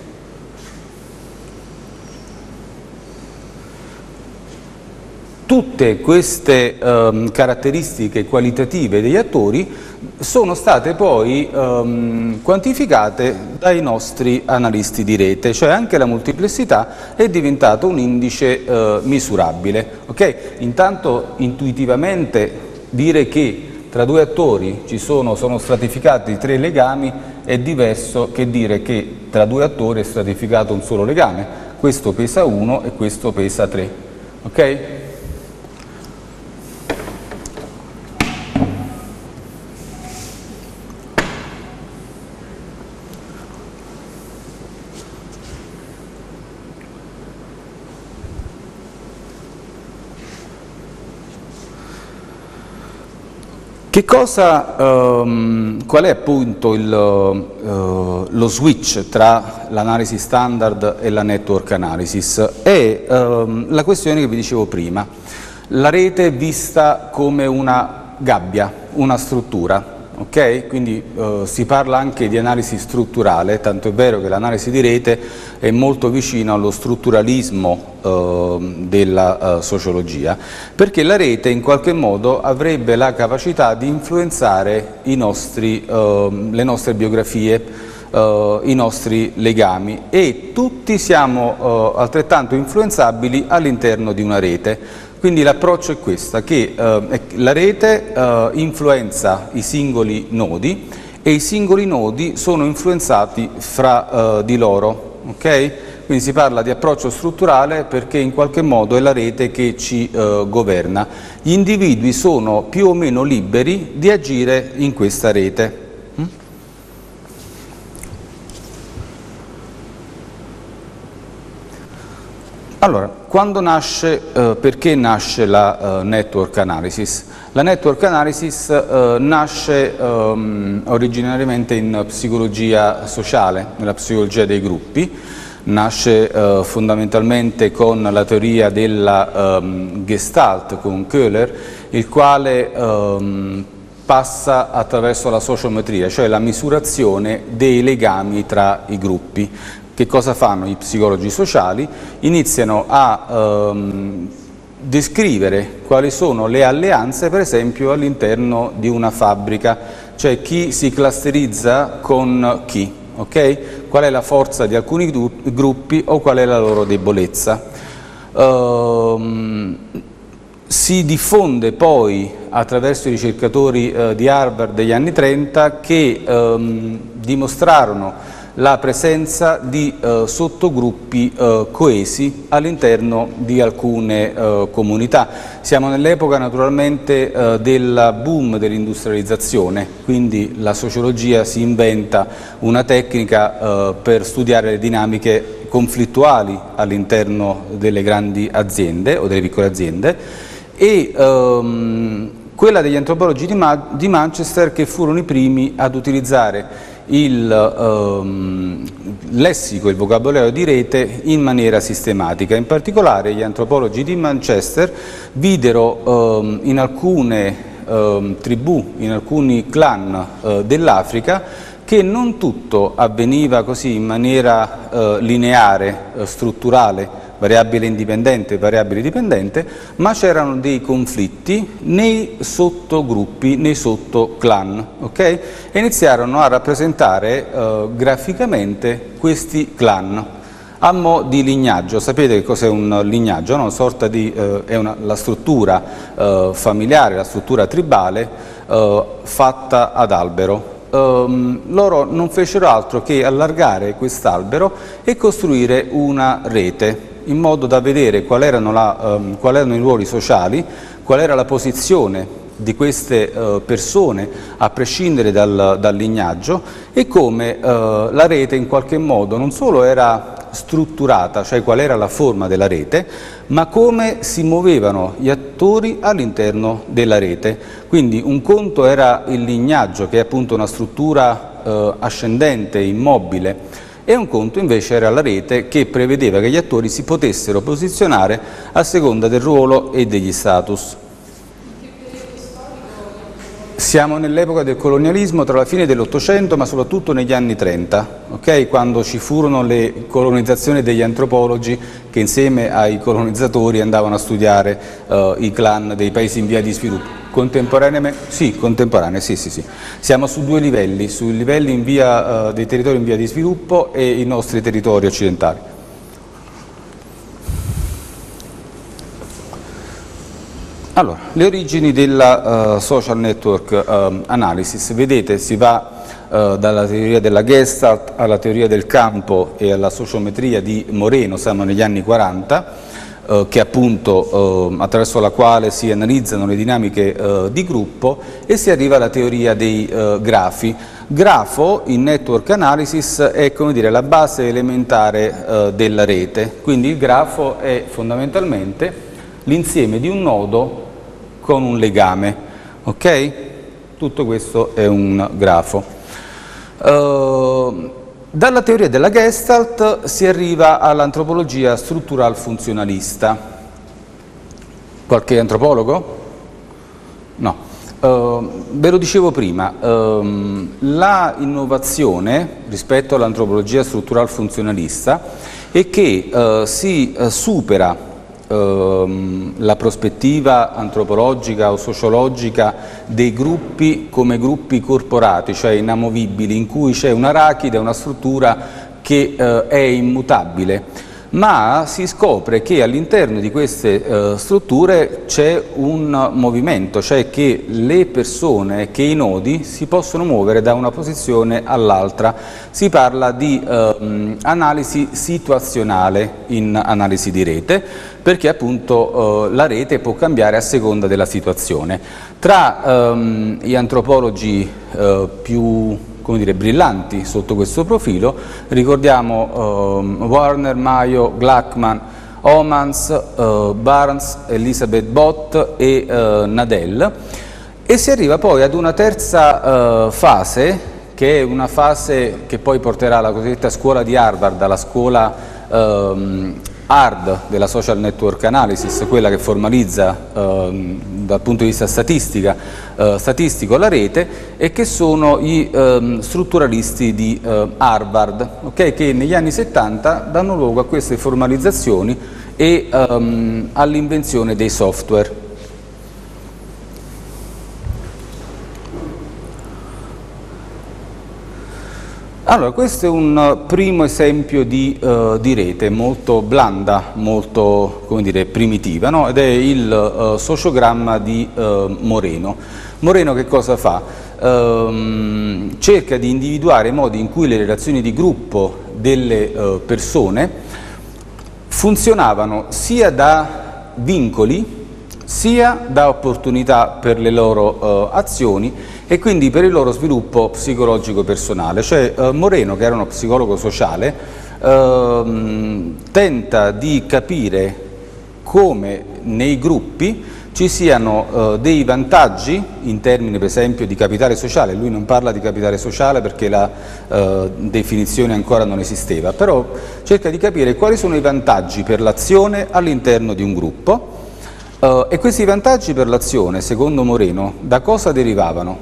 Tutte queste um, caratteristiche qualitative degli attori sono state poi um, quantificate dai nostri analisti di rete, cioè anche la multiplessità è diventata un indice uh, misurabile. Okay? Intanto intuitivamente dire che tra due attori ci sono, sono stratificati tre legami è diverso che dire che tra due attori è stratificato un solo legame, questo pesa uno e questo pesa tre, ok? Che cosa, ehm, qual è appunto il, eh, lo switch tra l'analisi standard e la network analysis? È ehm, la questione che vi dicevo prima, la rete è vista come una gabbia, una struttura, ok? Quindi eh, si parla anche di analisi strutturale, tanto è vero che l'analisi di rete è molto vicina allo strutturalismo eh, della eh, sociologia, perché la rete in qualche modo avrebbe la capacità di influenzare i nostri, eh, le nostre biografie, eh, i nostri legami, e tutti siamo eh, altrettanto influenzabili all'interno di una rete. Quindi l'approccio è questo, che eh, la rete eh, influenza i singoli nodi e i singoli nodi sono influenzati fra eh, di loro, ok? Quindi si parla di approccio strutturale perché in qualche modo è la rete che ci eh, governa. Gli individui sono più o meno liberi di agire in questa rete. Allora, quando nasce, eh, perché nasce la eh, network analysis? La network analysis eh, nasce ehm, originariamente in psicologia sociale, nella psicologia dei gruppi, nasce eh, fondamentalmente con la teoria della ehm, Gestalt, con Köhler, il quale ehm, passa attraverso la sociometria, cioè la misurazione dei legami tra i gruppi. Che cosa fanno i psicologi sociali? Iniziano a ehm, descrivere quali sono le alleanze, per esempio, all'interno di una fabbrica, cioè chi si clusterizza con chi, ok? Qual è la forza di alcuni gruppi o qual è la loro debolezza. Ehm, si diffonde poi attraverso i ricercatori eh, di Harvard degli anni trenta che ehm, dimostrarono la presenza di eh, sottogruppi eh, coesi all'interno di alcune eh, comunità. Siamo nell'epoca naturalmente eh, del boom dell'industrializzazione, quindi la sociologia si inventa una tecnica eh, per studiare le dinamiche conflittuali all'interno delle grandi aziende o delle piccole aziende, e ehm, quella degli antropologi di, Ma di Manchester, che furono i primi ad utilizzare il ehm, lessico, il vocabolario di rete in maniera sistematica. In particolare gli antropologi di Manchester videro ehm, in alcune ehm, tribù, in alcuni clan eh, dell'Africa, che non tutto avveniva così in maniera eh, lineare, eh, strutturale, variabile indipendente, variabile dipendente, ma c'erano dei conflitti nei sottogruppi, nei sottoclan, ok? E iniziarono a rappresentare eh, graficamente questi clan a mo' di lignaggio. Sapete che cos'è un lignaggio? No? Una sorta di, eh, è una, la struttura eh, familiare, la struttura tribale eh, fatta ad albero. Um, loro non fecero altro che allargare quest'albero e costruire una rete, in modo da vedere qual erano, la, um, qual erano i ruoli sociali, qual era la posizione di queste uh, persone a prescindere dal, dal lignaggio, e come uh, la rete in qualche modo non solo era strutturata, cioè qual era la forma della rete, ma come si muovevano gli attori all'interno della rete. Quindi un conto era il lignaggio, che è appunto una struttura uh, ascendente, immobile, e un conto invece era la rete, che prevedeva che gli attori si potessero posizionare a seconda del ruolo e degli status. Siamo nell'epoca del colonialismo, tra la fine dell'Ottocento ma soprattutto negli anni trenta, okay? Quando ci furono le colonizzazioni degli antropologi che insieme ai colonizzatori andavano a studiare uh, i clan dei paesi in via di sviluppo. Contemporaneamente? Sì, contemporanee, sì, sì, sì. Siamo su due livelli, sui livelli in via, uh, dei territori in via di sviluppo e i nostri territori occidentali. Allora, le origini della uh, social network uh, analysis, vedete, si va uh, dalla teoria della Gestalt alla teoria del campo e alla sociometria di Moreno, siamo negli anni quaranta, uh, che appunto uh, attraverso la quale si analizzano le dinamiche uh, di gruppo, e si arriva alla teoria dei uh, grafi. Grafo in network analysis è, come dire, la base elementare uh, della rete, quindi il grafo è fondamentalmente l'insieme di un nodo con un legame, ok? Tutto questo è un grafo. Uh, dalla teoria della Gestalt si arriva all'antropologia struttural funzionalista. Qualche antropologo? No. Uh, ve lo dicevo prima, uh, la innovazione rispetto all'antropologia struttural funzionalista è che uh, si uh, supera la prospettiva antropologica o sociologica dei gruppi come gruppi corporati, cioè inamovibili, in cui c'è un'arachide, una struttura che eh, è immutabile, ma si scopre che all'interno di queste eh, strutture c'è un movimento, cioè che le persone, che i nodi si possono muovere da una posizione all'altra. Si parla di eh, analisi situazionale in analisi di rete, perché appunto eh, la rete può cambiare a seconda della situazione. Tra ehm, gli antropologi eh, più, come dire, brillanti sotto questo profilo ricordiamo ehm, Warner, Mayo, Gluckman, Homans, eh, Barnes, Elizabeth Bott e eh, Nadel, e si arriva poi ad una terza eh, fase, che è una fase che poi porterà alla cosiddetta scuola di Harvard, alla scuola ehm, hard della social network analysis, quella che formalizza eh, dal punto di vista statistica, eh, statistico la rete, e che sono gli eh, strutturalisti di eh, Harvard, okay, che negli anni settanta danno luogo a queste formalizzazioni e ehm, all'invenzione dei software. Allora, questo è un primo esempio di, uh, di rete molto blanda, molto, come dire, primitiva, no? Ed è il uh, sociogramma di uh, Moreno. Moreno che cosa fa? Um, cerca di individuare i modi in cui le relazioni di gruppo delle uh, persone funzionavano sia da vincoli sia da opportunità per le loro uh, azioni e quindi per il loro sviluppo psicologico personale. Cioè uh, Moreno, che era uno psicologo sociale, uh, tenta di capire come nei gruppi ci siano uh, dei vantaggi in termini per esempio di capitale sociale. Lui non parla di capitale sociale perché la uh, definizione ancora non esisteva, però cerca di capire quali sono i vantaggi per l'azione all'interno di un gruppo. Uh, e questi vantaggi per l'azione, secondo Moreno, da cosa derivavano?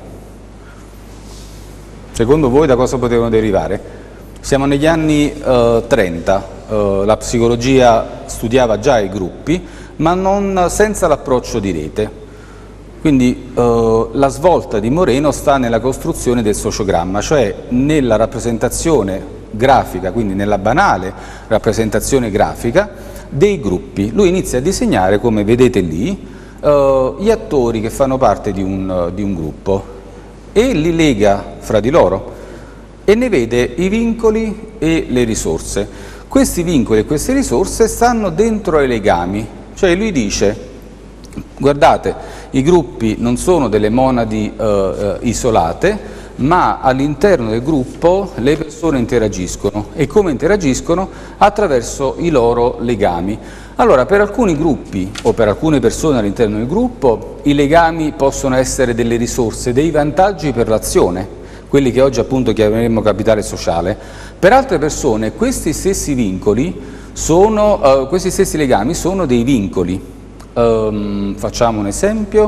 Secondo voi da cosa potevano derivare? Siamo negli anni uh, trenta, uh, la psicologia studiava già i gruppi, ma non senza l'approccio di rete. Quindi uh, la svolta di Moreno sta nella costruzione del sociogramma, cioè nella rappresentazione grafica, quindi nella banale rappresentazione grafica dei gruppi. Lui inizia a disegnare, come vedete lì, uh, gli attori che fanno parte di un, uh, di un gruppo e li lega fra di loro e ne vede i vincoli e le risorse. Questi vincoli e queste risorse stanno dentro ai legami, cioè lui dice: guardate, i gruppi non sono delle monadi uh, uh, isolate, ma all'interno del gruppo le persone interagiscono. E come interagiscono? Attraverso i loro legami. Allora, per alcuni gruppi o per alcune persone all'interno del gruppo i legami possono essere delle risorse, dei vantaggi per l'azione, quelli che oggi appunto chiameremmo capitale sociale. Per altre persone questi stessi vincoli sono, uh, questi stessi legami sono dei vincoli. Um, facciamo un esempio.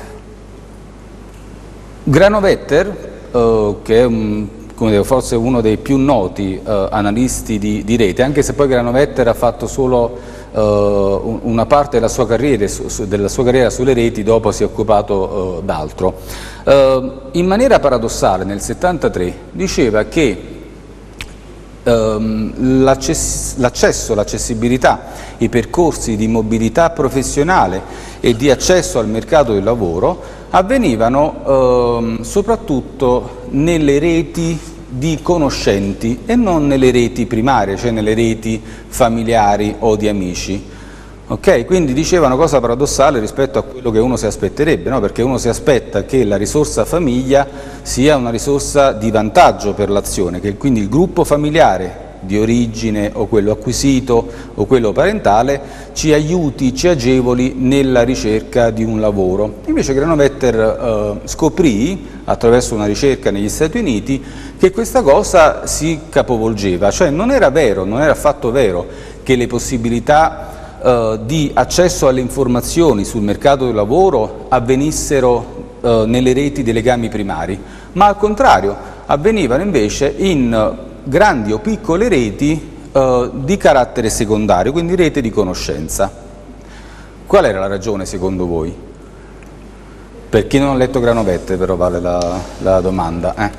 Granovetter, Uh, che è un, come dico, forse uno dei più noti uh, analisti di, di rete, anche se poi Granovetter ha fatto solo uh, una parte della sua, carriera, su, su, della sua carriera sulle reti, dopo si è occupato uh, d'altro. Uh, in maniera paradossale nel settantatré diceva che ehm, l'accesso, l'accessibilità, i percorsi di mobilità professionale e di accesso al mercato del lavoro avvenivano ehm, soprattutto nelle reti di conoscenti e non nelle reti primarie, cioè nelle reti familiari o di amici. Okay? Quindi diceva una cosa paradossale rispetto a quello che uno si aspetterebbe, no? Perché uno si aspetta che la risorsa famiglia sia una risorsa di vantaggio per l'azione, che quindi il gruppo familiare di origine o quello acquisito o quello parentale ci aiuti, ci agevoli nella ricerca di un lavoro. Invece Granovetter eh, scoprì, attraverso una ricerca negli Stati Uniti, che questa cosa si capovolgeva, cioè non era vero, non era affatto vero che le possibilità eh, di accesso alle informazioni sul mercato del lavoro avvenissero eh, nelle reti dei legami primari, ma al contrario avvenivano invece in grandi o piccole reti eh, di carattere secondario, quindi rete di conoscenza. Qual era la ragione secondo voi? Per chi non ha letto Granovetter però vale la, la domanda. Eh.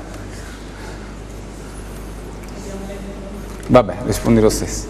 Vabbè, rispondi lo stesso.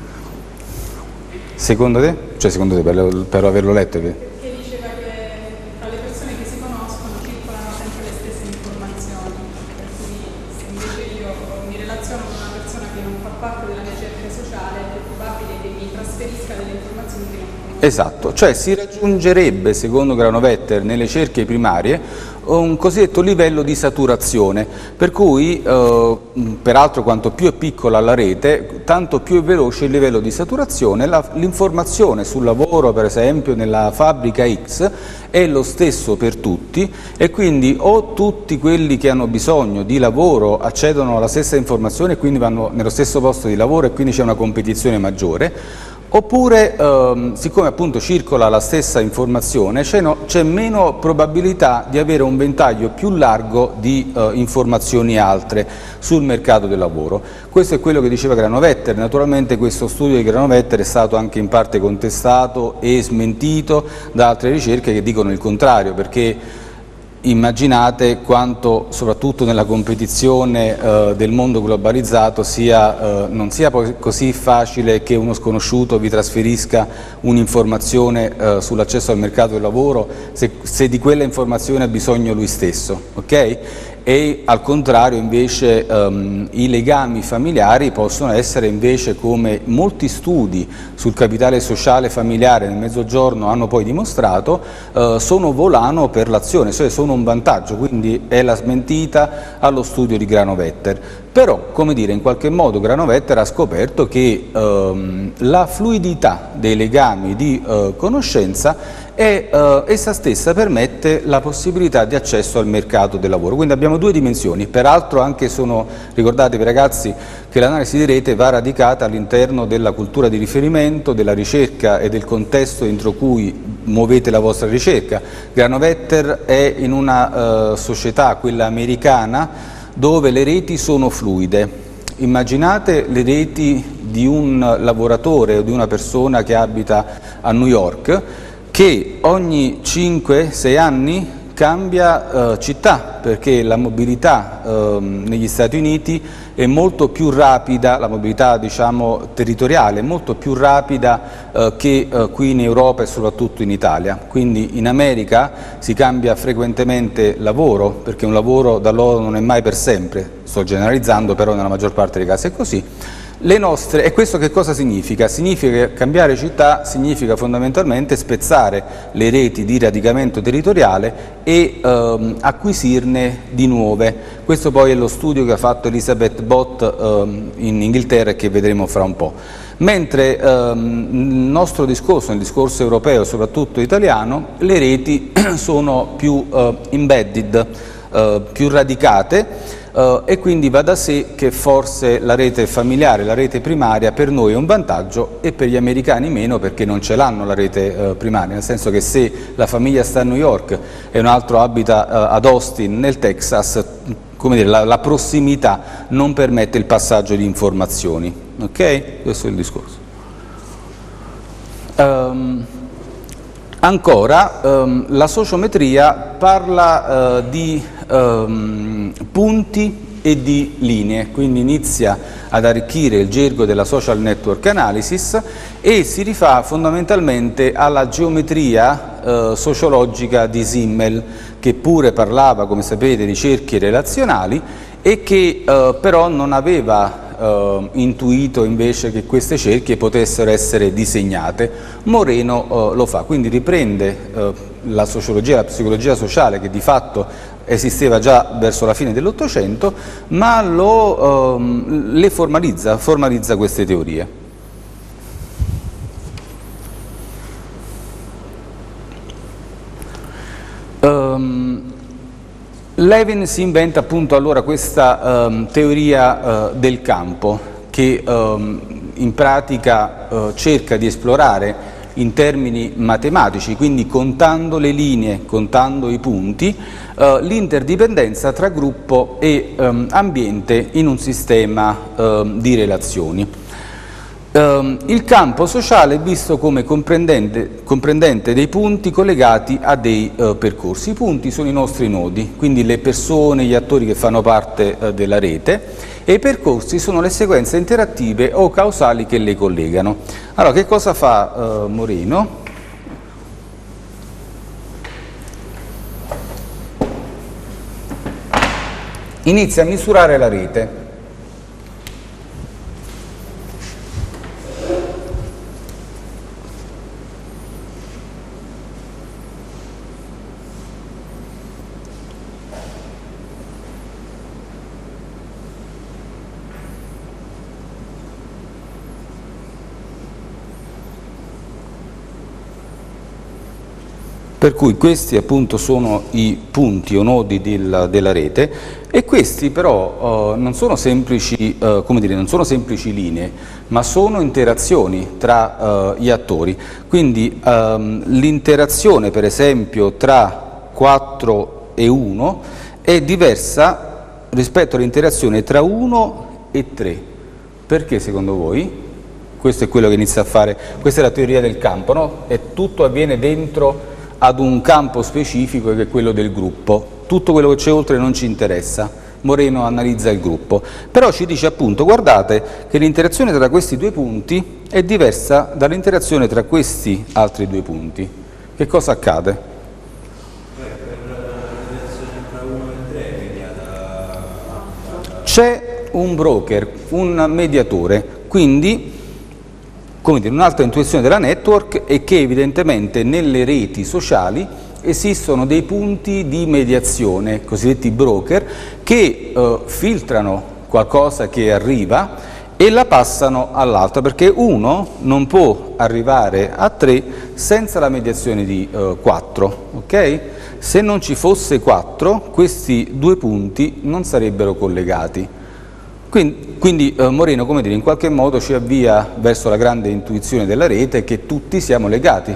Secondo te? Cioè secondo te per, per averlo letto? Per... Che diceva che tra le persone che si conoscono circolano sempre le stesse informazioni, per cui se invece io mi relaziono con una persona che non fa parte della mia cerchia sociale è probabile che mi trasferisca delle informazioni che non conosco. Esatto, cioè si raggiungerebbe secondo Granovetter nelle cerchie primarie un cosiddetto livello di saturazione, per cui eh, peraltro quanto più è piccola la rete, tanto più è veloce il livello di saturazione. L'informazione sul lavoro, per esempio nella fabbrica X, è lo stesso per tutti e quindi o tutti quelli che hanno bisogno di lavoro accedono alla stessa informazione e quindi vanno nello stesso posto di lavoro e quindi c'è una competizione maggiore, oppure ehm, siccome appunto circola la stessa informazione c'è no, meno probabilità di avere un ventaglio più largo di eh, informazioni altre sul mercato del lavoro. Questo è quello che diceva Granovetter. Naturalmente questo studio di Granovetter è stato anche in parte contestato e smentito da altre ricerche che dicono il contrario, perché immaginate quanto, soprattutto nella competizione eh, del mondo globalizzato, sia, eh, non sia poi così facile che uno sconosciuto vi trasferisca un'informazione eh, sull'accesso al mercato del lavoro se, se di quella informazione ha bisogno lui stesso, ok? E al contrario invece ehm, i legami familiari possono essere invece, come molti studi sul capitale sociale familiare nel Mezzogiorno hanno poi dimostrato, eh, sono volano per l'azione, cioè sono un vantaggio, quindi è la smentita allo studio di Granovetter. Però, come dire, in qualche modo Granovetter ha scoperto che ehm, la fluidità dei legami di eh, conoscenza e eh, essa stessa permette la possibilità di accesso al mercato del lavoro. Quindi abbiamo due dimensioni, peraltro anche sono, ricordatevi ragazzi, che l'analisi di rete va radicata all'interno della cultura di riferimento, della ricerca e del contesto entro cui muovete la vostra ricerca. Granovetter è in una eh, società, quella americana, dove le reti sono fluide. Immaginate le reti di un lavoratore o di una persona che abita a New York, che ogni cinque sei anni cambia eh, città, perché la mobilità eh, negli Stati Uniti è molto più rapida, la mobilità diciamo territoriale è molto più rapida eh, che eh, qui in Europa e soprattutto in Italia. Quindi in America si cambia frequentemente lavoro, perché un lavoro da loro non è mai per sempre, sto generalizzando, però nella maggior parte dei casi è così. Le nostre, e questo che cosa significa? Significa che cambiare città significa fondamentalmente spezzare le reti di radicamento territoriale e ehm, acquisirne di nuove. Questo poi è lo studio che ha fatto Elizabeth Bott ehm, in Inghilterra e che vedremo fra un po'. Mentre ehm, nel nostro discorso, nel discorso europeo, soprattutto italiano, le reti sono più eh, embedded, eh, più radicate. Uh, e quindi va da sé che forse la rete familiare, la rete primaria per noi è un vantaggio e per gli americani meno, perché non ce l'hanno la rete uh, primaria, nel senso che se la famiglia sta a New York e un altro abita uh, ad Austin nel Texas, come dire, la, la prossimità non permette il passaggio di informazioni, ok? Questo è il discorso. Um, Ancora, ehm, la sociometria parla eh, di ehm, punti e di linee, quindi inizia ad arricchire il gergo della social network analysis e si rifà fondamentalmente alla geometria eh, sociologica di Simmel, che pure parlava, come sapete, di cerchi relazionali e che eh, però non aveva Uh, intuito invece che queste cerchie potessero essere disegnate. Moreno uh, lo fa, quindi riprende uh, la sociologia, la psicologia sociale che di fatto esisteva già verso la fine dell'Ottocento, ma lo, uh, le formalizza, formalizza queste teorie. Um, Levin si inventa appunto allora questa um, teoria uh, del campo che um, in pratica uh, cerca di esplorare in termini matematici, quindi contando le linee, contando i punti, uh, l'interdipendenza tra gruppo e um, ambiente in un sistema um, di relazioni. Um, il campo sociale è visto come comprendente, comprendente dei punti collegati a dei uh, percorsi. I punti sono i nostri nodi, quindi le persone, gli attori che fanno parte uh, della rete, e i percorsi sono le sequenze interattive o causali che le collegano. Allora, che cosa fa uh, Moreno? Inizia a misurare la rete. Per cui questi appunto sono i punti o nodi del, della rete, e questi però uh, non sono semplici, uh, come dire, non sono semplici linee, ma sono interazioni tra uh, gli attori. Quindi um, l'interazione per esempio tra quattro e uno è diversa rispetto all'interazione tra uno e tre. Perché secondo voi? Questo è quello che inizia a fare, questa è la teoria del campo, no? E tutto avviene dentro ad un campo specifico che è quello del gruppo. Tutto quello che c'è oltre non ci interessa. Moreno analizza il gruppo, però ci dice appunto, guardate che l'interazione tra questi due punti è diversa dall'interazione tra questi altri due punti. Che cosa accade? C'è un broker, un mediatore, quindi come dire, un'altra intuizione della network è che evidentemente nelle reti sociali esistono dei punti di mediazione, cosiddetti broker, che eh, filtrano qualcosa che arriva e la passano all'altra, perché uno non può arrivare a tre senza la mediazione di eh, quattro, ok? Se non ci fosse quattro, questi due punti non sarebbero collegati. Quindi, quindi eh, Moreno, come dire, in qualche modo ci avvia verso la grande intuizione della rete che tutti siamo legati.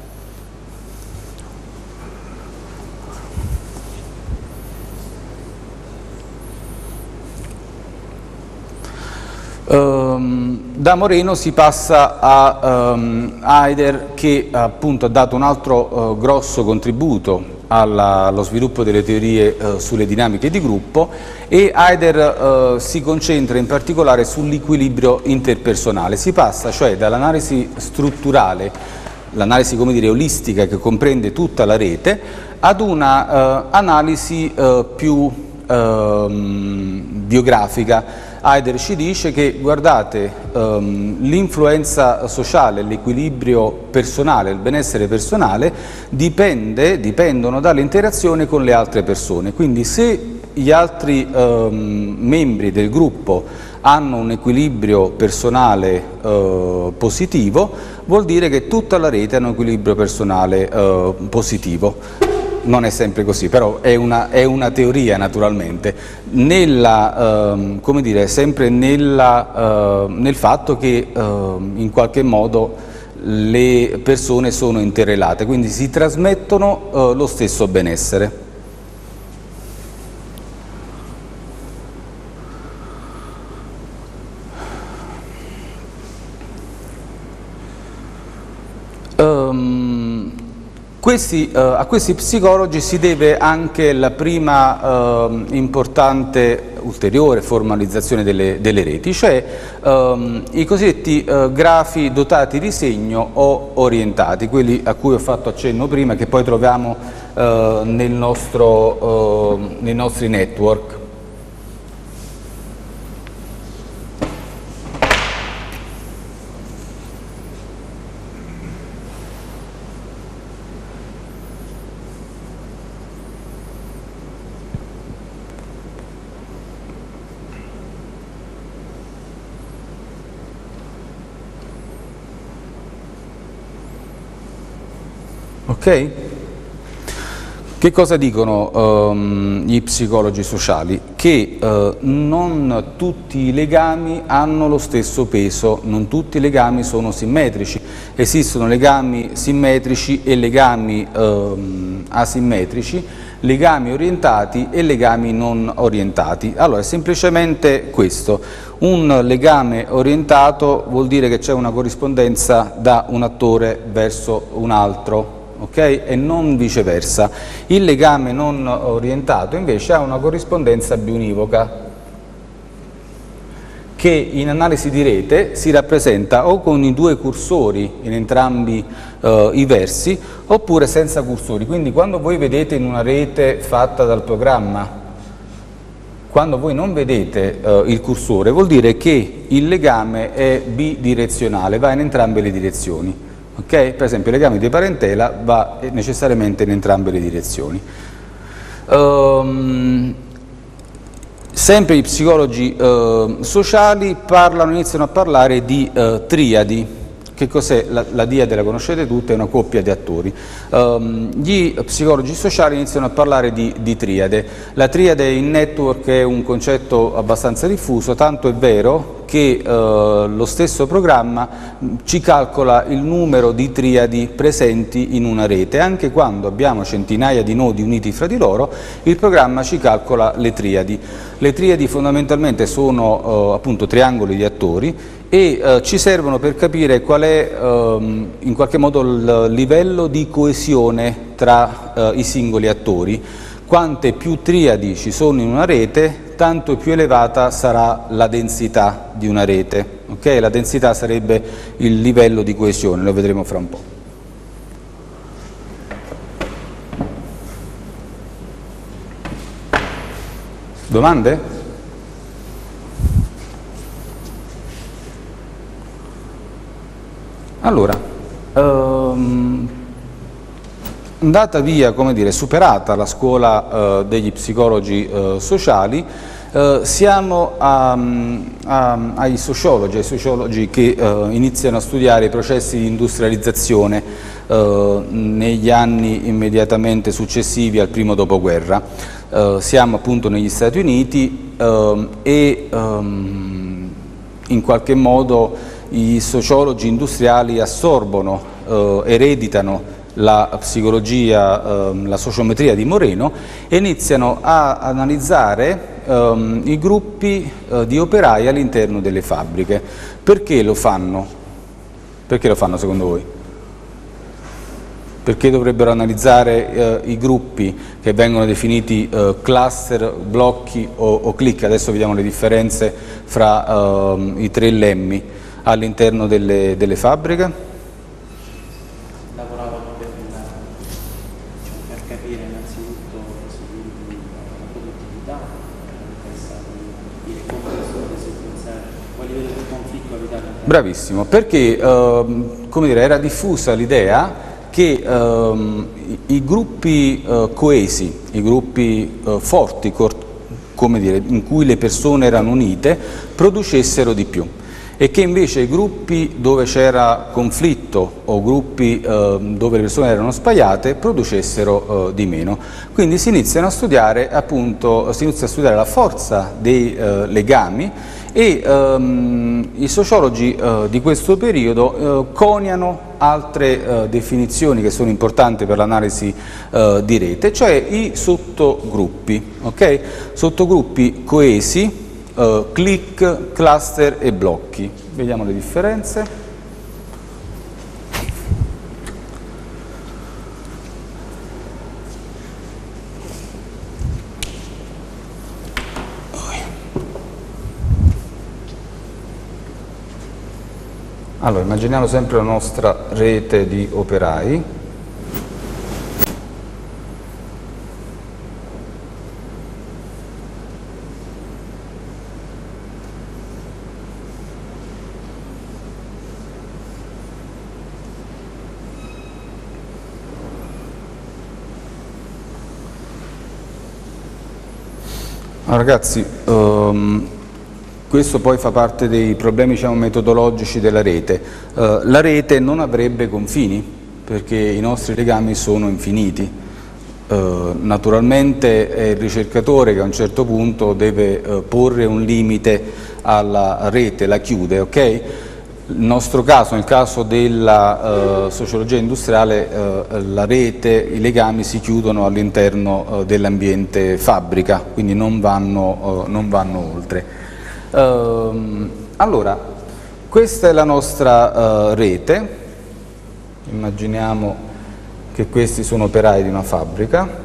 Um, da Moreno si passa a um, Haider, che appunto ha dato un altro uh, grosso contributo alla, allo sviluppo delle teorie uh, sulle dinamiche di gruppo, e Haider uh, si concentra in particolare sull'equilibrio interpersonale. Si passa cioè dall'analisi strutturale, l'analisi come dire olistica che comprende tutta la rete, ad una uh, analisi uh, più uh, biografica. Haider ci dice che, guardate, um, l'influenza sociale, l'equilibrio personale, il benessere personale dipende, dipendono dall'interazione con le altre persone. Quindi se gli altri um, membri del gruppo hanno un equilibrio personale uh, positivo, vuol dire che tutta la rete ha un equilibrio personale uh, positivo. Non è sempre così, però è una, è una teoria naturalmente, nella, ehm, come dire, sempre nella, eh, nel fatto che eh, in qualche modo le persone sono interrelate, quindi si trasmettono eh, lo stesso benessere. Um, Questi, uh, a questi psicologi si deve anche la prima uh, importante ulteriore formalizzazione delle, delle reti, cioè ehm, i cosiddetti eh, grafi dotati di segno o orientati, quelli a cui ho fatto accenno prima, che poi troviamo eh, nel nostro, eh, nei nostri network. Ok? Che cosa dicono um, gli psicologi sociali? Che uh, non tutti i legami hanno lo stesso peso, non tutti i legami sono simmetrici, esistono legami simmetrici e legami um, asimmetrici, legami orientati e legami non orientati. Allora, è semplicemente questo. Un legame orientato vuol dire che c'è una corrispondenza da un attore verso un altro, ok? E non viceversa. Il legame non orientato invece ha una corrispondenza biunivoca, che in analisi di rete si rappresenta o con i due cursori in entrambi eh, i versi, oppure senza cursori. Quindi quando voi vedete in una rete fatta dal programma, quando voi non vedete eh, il cursore, vuol dire che il legame è bidirezionale, va in entrambe le direzioni. Okay? Per esempio il legame di parentela va necessariamente in entrambe le direzioni. Um, sempre i psicologi uh, sociali parlano, iniziano a parlare di uh, triadi. Che cos'è? La, la diade la conoscete tutte, è una coppia di attori. Um, gli psicologi sociali iniziano a parlare di, di triade. La triade in network è un concetto abbastanza diffuso, tanto è vero che uh, lo stesso programma ci calcola il numero di triadi presenti in una rete. Anche quando abbiamo centinaia di nodi uniti fra di loro, il programma ci calcola le triadi. Le triadi fondamentalmente sono uh, appunto triangoli di attori, e eh, ci servono per capire qual è ehm, in qualche modo il livello di coesione tra eh, i singoli attori. Quante più triadi ci sono in una rete, tanto più elevata sarà la densità di una rete. Okay? La densità sarebbe il livello di coesione, lo vedremo fra un po'. Domande? Allora, ehm, andata via, come dire, superata la scuola eh, degli psicologi eh, sociali, eh, siamo a, a, ai sociologi, ai sociologi che eh, iniziano a studiare i processi di industrializzazione eh, negli anni immediatamente successivi al primo dopoguerra. Eh, siamo appunto negli Stati Uniti eh, e ehm, in qualche modo i sociologi industriali assorbono, eh, ereditano la psicologia, eh, la sociometria di Moreno e iniziano a analizzare eh, i gruppi eh, di operai all'interno delle fabbriche. Perché lo fanno? Perché lo fanno secondo voi? Perché dovrebbero analizzare eh, i gruppi che vengono definiti eh, cluster, blocchi o, o click? Adesso vediamo le differenze fra eh, i tre lemmi all'interno delle, delle fabbriche? Lavoravano per, una, per capire innanzitutto la produttività, il contesto di sequenziare, quali livello di conflitto abitare. Bravissimo, perché ehm, come dire, era diffusa l'idea che ehm, i, i gruppi eh, coesi, i gruppi eh, forti, come dire, in cui le persone erano unite, producessero di più, e che invece i gruppi dove c'era conflitto o gruppi eh, dove le persone erano spaiate producessero eh, di meno. Quindi si iniziano a studiare appunto, si inizia a studiare la forza dei eh, legami, e ehm, i sociologi eh, di questo periodo eh, coniano altre eh, definizioni che sono importanti per l'analisi eh, di rete, cioè i sottogruppi, ok? Sottogruppi coesi, Uh, click, cluster e blocchi. Vediamo le differenze. Allora, immaginiamo sempre la nostra rete di operai. Allora, ragazzi, um, questo poi fa parte dei problemi, diciamo, metodologici della rete. Uh, la rete non avrebbe confini, perché i nostri legami sono infiniti. Uh, naturalmente è il ricercatore che a un certo punto deve uh, porre un limite alla rete, la chiude, ok? Nel nostro caso, nel caso della uh, sociologia industriale, uh, la rete, i legami si chiudono all'interno uh, dell'ambiente fabbrica, quindi non vanno, uh, non vanno oltre. Uh, allora, questa è la nostra uh, rete, immaginiamo che questi sono operai di una fabbrica.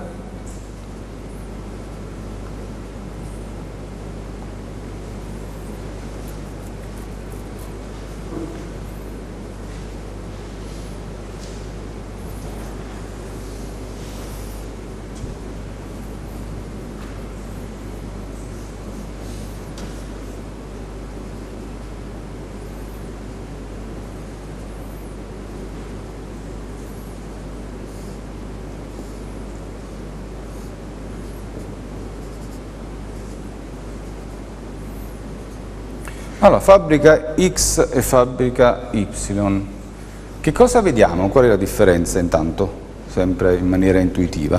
Allora, fabbrica X e fabbrica Y. Che cosa vediamo? Qual è la differenza intanto? Sempre in maniera intuitiva.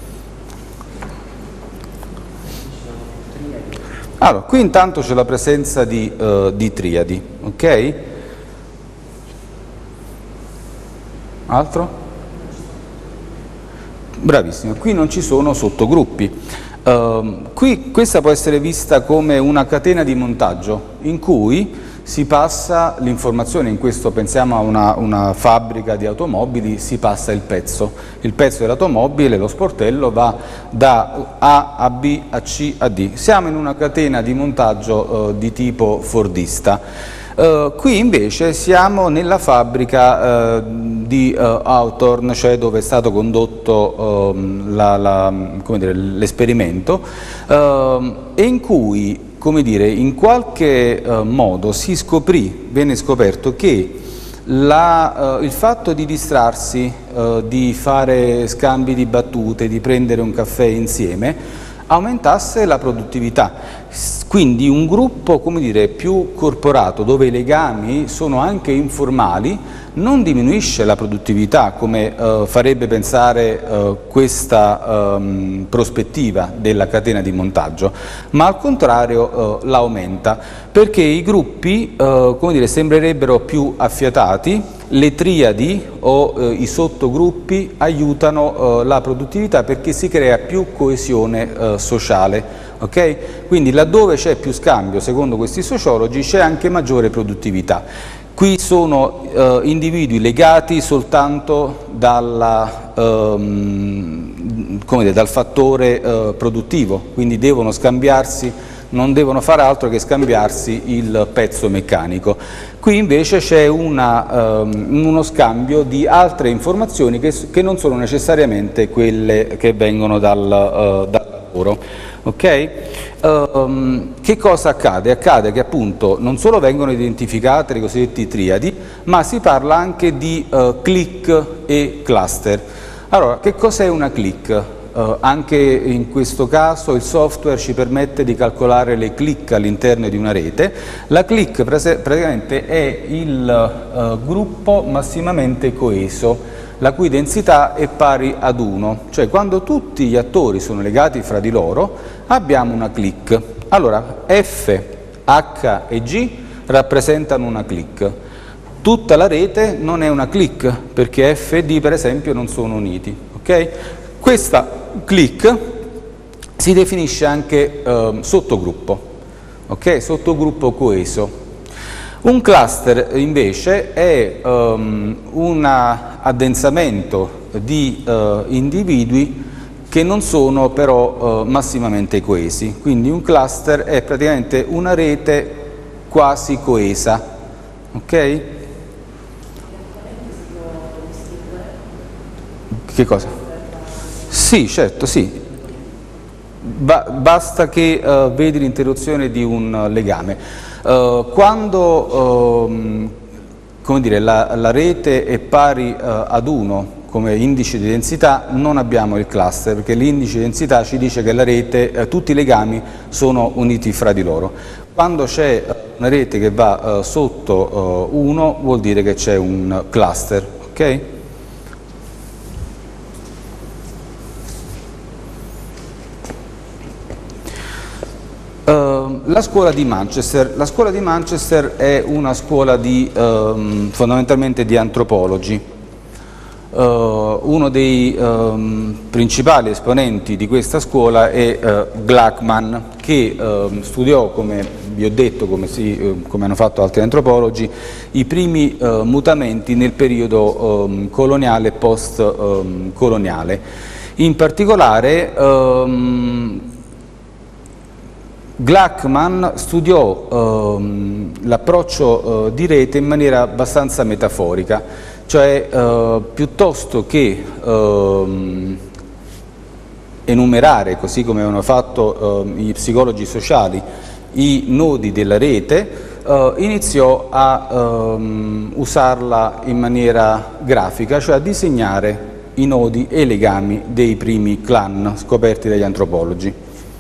Allora, qui intanto c'è la presenza di, uh, di triadi, ok? Altro? Bravissimo, qui non ci sono sottogruppi. Uh, qui questa può essere vista come una catena di montaggio in cui si passa l'informazione, in questo pensiamo a una, una fabbrica di automobili, si passa il pezzo, il pezzo dell'automobile, lo sportello va da A a B a C a D, siamo in una catena di montaggio uh, di tipo fordista. Uh, qui invece siamo nella fabbrica uh, di uh, Hawthorne, cioè dove è stato condotto uh, l'esperimento, uh, e in cui, come dire, in qualche uh, modo si scoprì, venne scoperto che la, uh, il fatto di distrarsi, uh, di fare scambi di battute, di prendere un caffè insieme, aumentasse la produttività. Quindi un gruppo, come dire, più corporato, dove i legami sono anche informali, non diminuisce la produttività, come eh, farebbe pensare eh, questa eh, prospettiva della catena di montaggio, ma al contrario eh, l'aumenta, perché i gruppi, eh, come dire, sembrerebbero più affiatati, le triadi o eh, i sottogruppi aiutano eh, la produttività perché si crea più coesione eh, sociale. Okay? Quindi laddove c'è più scambio, secondo questi sociologi, c'è anche maggiore produttività. Qui sono eh, individui legati soltanto dalla, ehm, come dire, dal fattore eh, produttivo, quindi devono scambiarsi, non devono fare altro che scambiarsi il pezzo meccanico. Qui invece c'è um, uno scambio di altre informazioni che, che non sono necessariamente quelle che vengono dal, uh, dal lavoro. Okay? Um, che cosa accade? Accade che appunto non solo vengono identificate le cosiddette triadi, ma si parla anche di uh, click e cluster. Allora, che cos'è una click? Uh, anche in questo caso il software ci permette di calcolare le click all'interno di una rete. La click praticamente è il uh, gruppo massimamente coeso, la cui densità è pari ad uno, cioè quando tutti gli attori sono legati fra di loro abbiamo una click. Allora F, H e G rappresentano una click. Tutta la rete non è una click perché F e D per esempio non sono uniti. Okay? Questa click si definisce anche eh, sottogruppo, okay? Sottogruppo coeso. Un cluster invece è um, un addensamento di uh, individui che non sono però uh, massimamente coesi, quindi un cluster è praticamente una rete quasi coesa, ok? Che cosa? Sì, certo, sì. Ba basta che uh, vedi l'interruzione di un uh, legame. Uh, quando uh, come dire, la, la rete è pari uh, ad uno come indice di densità, non abbiamo il cluster, perché l'indice di densità ci dice che la rete, uh, tutti i legami sono uniti fra di loro. Quando c'è uh, una rete che va uh, sotto uno, vuol dire che c'è un cluster, ok? Uh, la scuola di Manchester. La scuola di Manchester è una scuola di, um, fondamentalmente di antropologi. Uh, uno dei um, principali esponenti di questa scuola è uh, Gluckman, che uh, studiò, come vi ho detto, come, si, uh, come hanno fatto altri antropologi, i primi uh, mutamenti nel periodo um, coloniale e post-coloniale. Um, In particolare um, Gluckman studiò ehm, l'approccio eh, di rete in maniera abbastanza metaforica, cioè eh, piuttosto che ehm, enumerare, così come avevano fatto eh, i psicologi sociali, i nodi della rete, eh, iniziò a ehm, usarla in maniera grafica, cioè a disegnare i nodi e i legami dei primi clan scoperti dagli antropologi.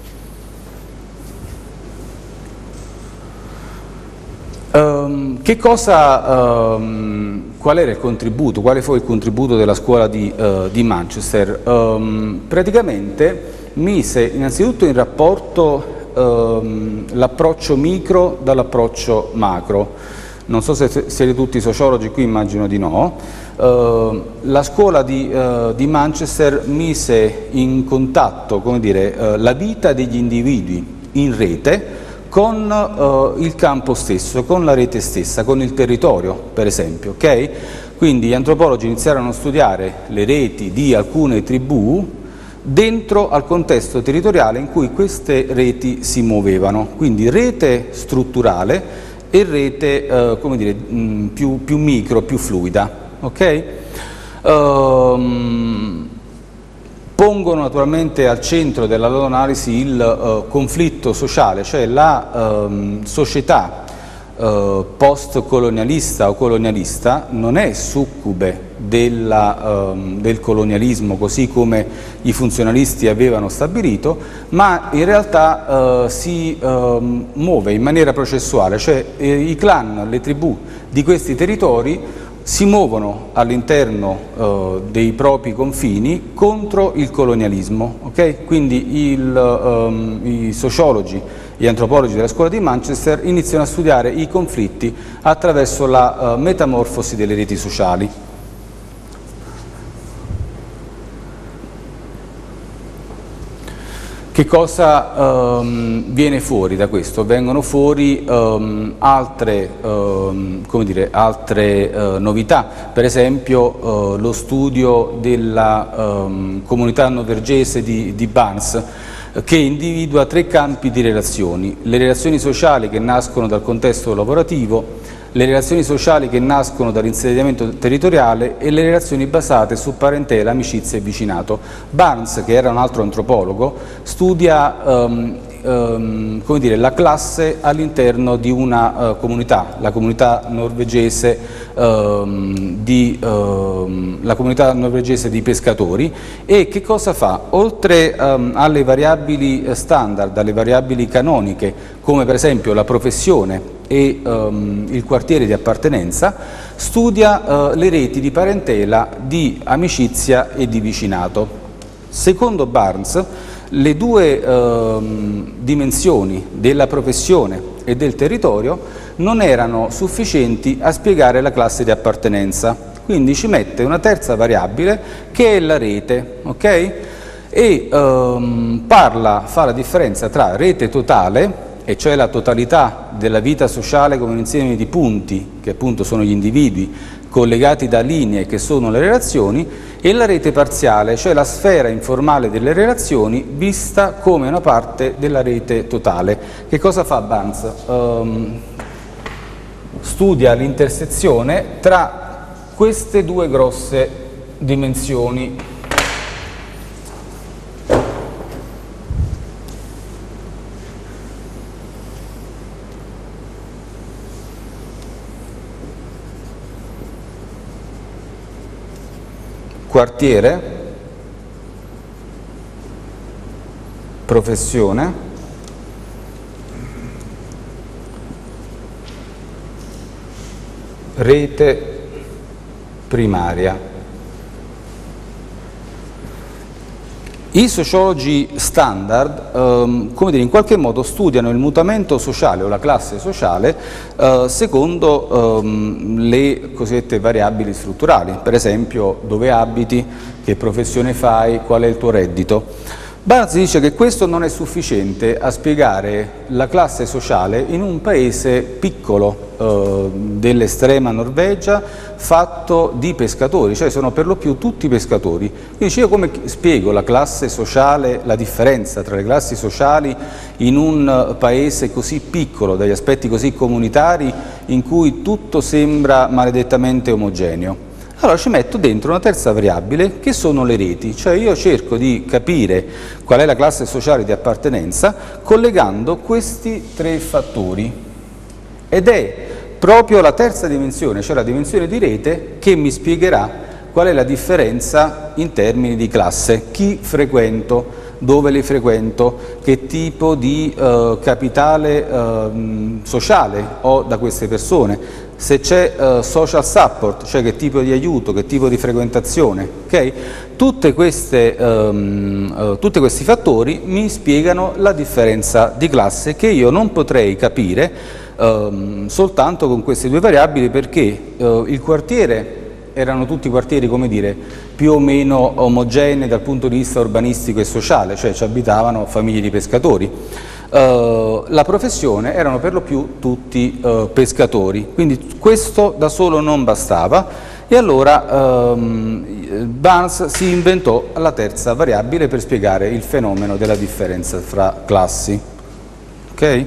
Um, che cosa, um, qual era il contributo, quale fu il contributo della scuola di, uh, di Manchester? Um, praticamente mise innanzitutto in rapporto um, l'approccio micro dall'approccio macro. Non so se siete tutti sociologi qui, immagino di no. Uh, la scuola di, uh, di Manchester mise in contatto, come dire, uh, la vita degli individui in rete con uh, il campo stesso, con la rete stessa, con il territorio, per esempio, ok? Quindi gli antropologi iniziarono a studiare le reti di alcune tribù dentro al contesto territoriale in cui queste reti si muovevano, quindi rete strutturale e rete, uh, come dire, mh, più, più micro, più fluida, ok? Um, Pongono naturalmente al centro della loro analisi il uh, conflitto sociale, cioè la um, società uh, post-colonialista o colonialista non è succube della, um, del colonialismo così come i funzionalisti avevano stabilito, ma in realtà uh, si uh, muove in maniera processuale, cioè eh, i clan, le tribù di questi territori si muovono all'interno uh, dei propri confini contro il colonialismo, okay? Quindi il, um, i sociologi e gli antropologi della scuola di Manchester iniziano a studiare i conflitti attraverso la uh, metamorfosi delle reti sociali. Che cosa um, viene fuori da questo? Vengono fuori um, altre, um, come dire, altre uh, novità, per esempio uh, lo studio della um, comunità norvegese di, di Barnes, che individua tre campi di relazioni: le relazioni sociali che nascono dal contesto lavorativo, le relazioni sociali che nascono dall'insediamento territoriale e le relazioni basate su parentela, amicizia e vicinato. Barnes, che era un altro antropologo, studia um, um, come dire, la classe all'interno di una uh, comunità, la comunità norvegese, um, di, um, la comunità norvegese di pescatori, e che cosa fa? Oltre um, alle variabili standard, alle variabili canoniche, come per esempio la professione e um, il quartiere di appartenenza, studia uh, le reti di parentela, di amicizia e di vicinato. Secondo Barnes, le due um, dimensioni della professione e del territorio non erano sufficienti a spiegare la classe di appartenenza, quindi ci mette una terza variabile che è la rete, ok? E um, parla, fa la differenza tra rete totale, e cioè la totalità della vita sociale come un insieme di punti, che appunto sono gli individui, collegati da linee che sono le relazioni, e la rete parziale, cioè la sfera informale delle relazioni vista come una parte della rete totale. Che cosa fa Barnes? Um, studia l'intersezione tra queste due grosse dimensioni quartiere, professione, rete primaria. I sociologi standard, ehm, come dire, in qualche modo studiano il mutamento sociale o la classe sociale eh, secondo ehm, le cosiddette variabili strutturali, per esempio dove abiti, che professione fai, qual è il tuo reddito. Barnes dice che questo non è sufficiente a spiegare la classe sociale in un paese piccolo eh, dell'estrema Norvegia fatto di pescatori, cioè sono per lo più tutti pescatori. Quindi dice, io come spiego la classe sociale, la differenza tra le classi sociali in un paese così piccolo, dagli aspetti così comunitari, in cui tutto sembra maledettamente omogeneo? Allora ci metto dentro una terza variabile che sono le reti, cioè io cerco di capire qual è la classe sociale di appartenenza collegando questi tre fattori ed è proprio la terza dimensione, cioè la dimensione di rete, che mi spiegherà qual è la differenza in termini di classe, chi frequento, dove li frequento, che tipo di eh, capitale eh, sociale ho da queste persone, se c'è uh, social support, cioè che tipo di aiuto, che tipo di frequentazione, ok? Tutte queste, um, uh, tutti questi fattori mi spiegano la differenza di classe che io non potrei capire um, soltanto con queste due variabili, perché uh, il quartiere erano tutti quartieri, come dire, più o meno omogenei dal punto di vista urbanistico e sociale, cioè ci abitavano famiglie di pescatori. Uh, la professione erano per lo più tutti uh, pescatori, quindi questo da solo non bastava e allora um, Barnes si inventò la terza variabile per spiegare il fenomeno della differenza fra classi. Ok?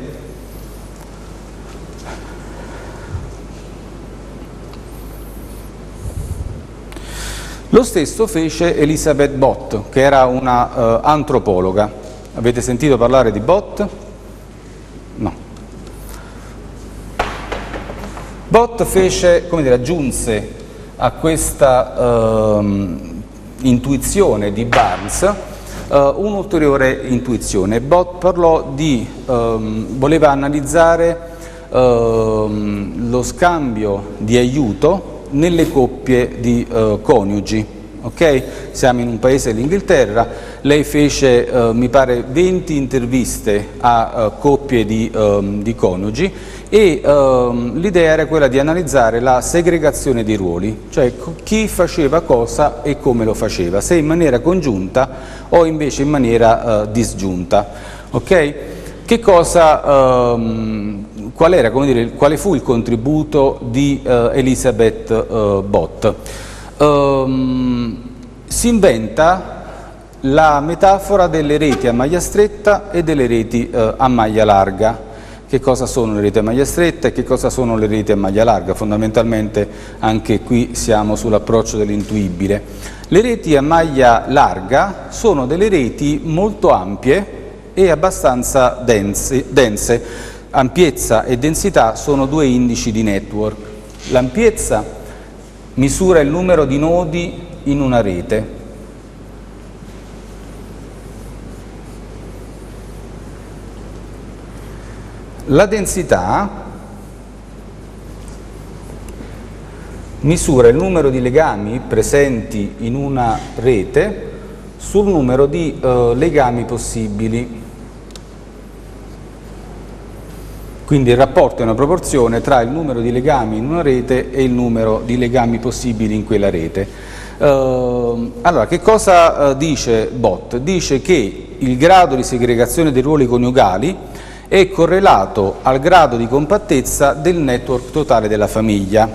Lo stesso fece Elizabeth Bott, che era una uh, antropologa. Avete sentito parlare di Bott? No. Bott fece, come dire, aggiunse a questa um, intuizione di Barnes uh, un'ulteriore intuizione. Bott parlò di, um, voleva analizzare um, lo scambio di aiuto nelle coppie di uh, coniugi. Okay? Siamo in un paese dell'Inghilterra, lei fece, eh, mi pare, venti interviste a uh, coppie di, um, di coniugi e um, l'idea era quella di analizzare la segregazione dei ruoli, cioè chi faceva cosa e come lo faceva, se in maniera congiunta o invece in maniera uh, disgiunta. Okay? Che cosa, um, qual era, come dire, quale fu il contributo di uh, Elizabeth uh, Bott? Um, si inventa la metafora delle reti a maglia stretta e delle reti uh, a maglia larga. Che cosa sono le reti a maglia stretta e che cosa sono le reti a maglia larga? Fondamentalmente anche qui siamo sull'approccio dell'intuibile. Le reti a maglia larga sono delle reti molto ampie e abbastanza dense, dense. Ampiezza e densità sono due indici di network. L'ampiezza misura il numero di nodi in una rete. La densità misura il numero di legami presenti in una rete sul numero di eh, legami possibili. Quindi il rapporto è una proporzione tra il numero di legami in una rete e il numero di legami possibili in quella rete. Uh, allora, che cosa uh, dice Bott? Dice che il grado di segregazione dei ruoli coniugali è correlato al grado di compattezza del network totale della famiglia.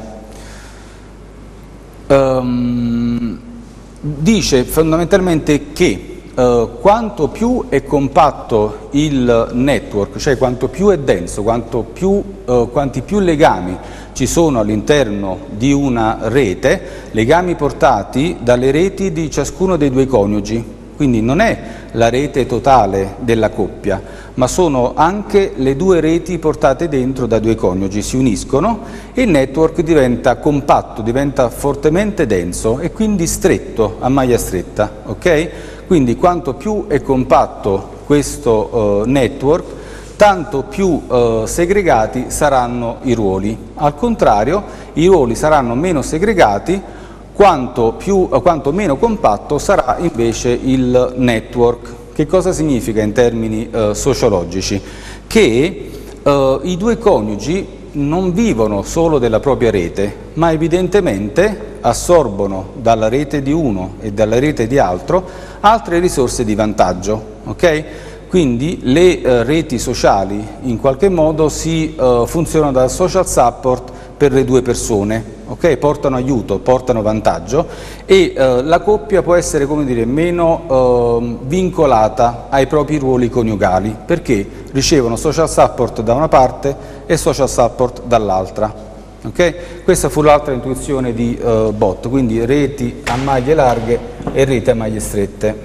Um, dice fondamentalmente che Uh, quanto più è compatto il network, cioè quanto più è denso, quanto più, uh, quanti più legami ci sono all'interno di una rete, legami portati dalle reti di ciascuno dei due coniugi. quindi non è la rete totale della coppia, ma sono anche le due reti portate dentro da due coniugi, si uniscono e il network diventa compatto, diventa fortemente denso e quindi stretto, a maglia stretta, ok? Quindi quanto più è compatto questo uh, network, tanto più uh, segregati saranno i ruoli. Al contrario, i ruoli saranno meno segregati quanto, più, uh, quanto meno compatto sarà invece il network. Che cosa significa in termini uh, sociologici? Che uh, i due coniugi non vivono solo della propria rete, ma evidentemente assorbono dalla rete di uno e dalla rete di altro altre risorse di vantaggio, ok? Quindi le uh, reti sociali in qualche modo si uh, funzionano da social support per le due persone, ok? Portano aiuto, portano vantaggio e uh, la coppia può essere, come dire, meno uh, vincolata ai propri ruoli coniugali perché ricevono social support da una parte e social support dall'altra, ok? Questa fu l'altra intuizione di uh, Bott, quindi reti a maglie larghe e reti a maglie strette.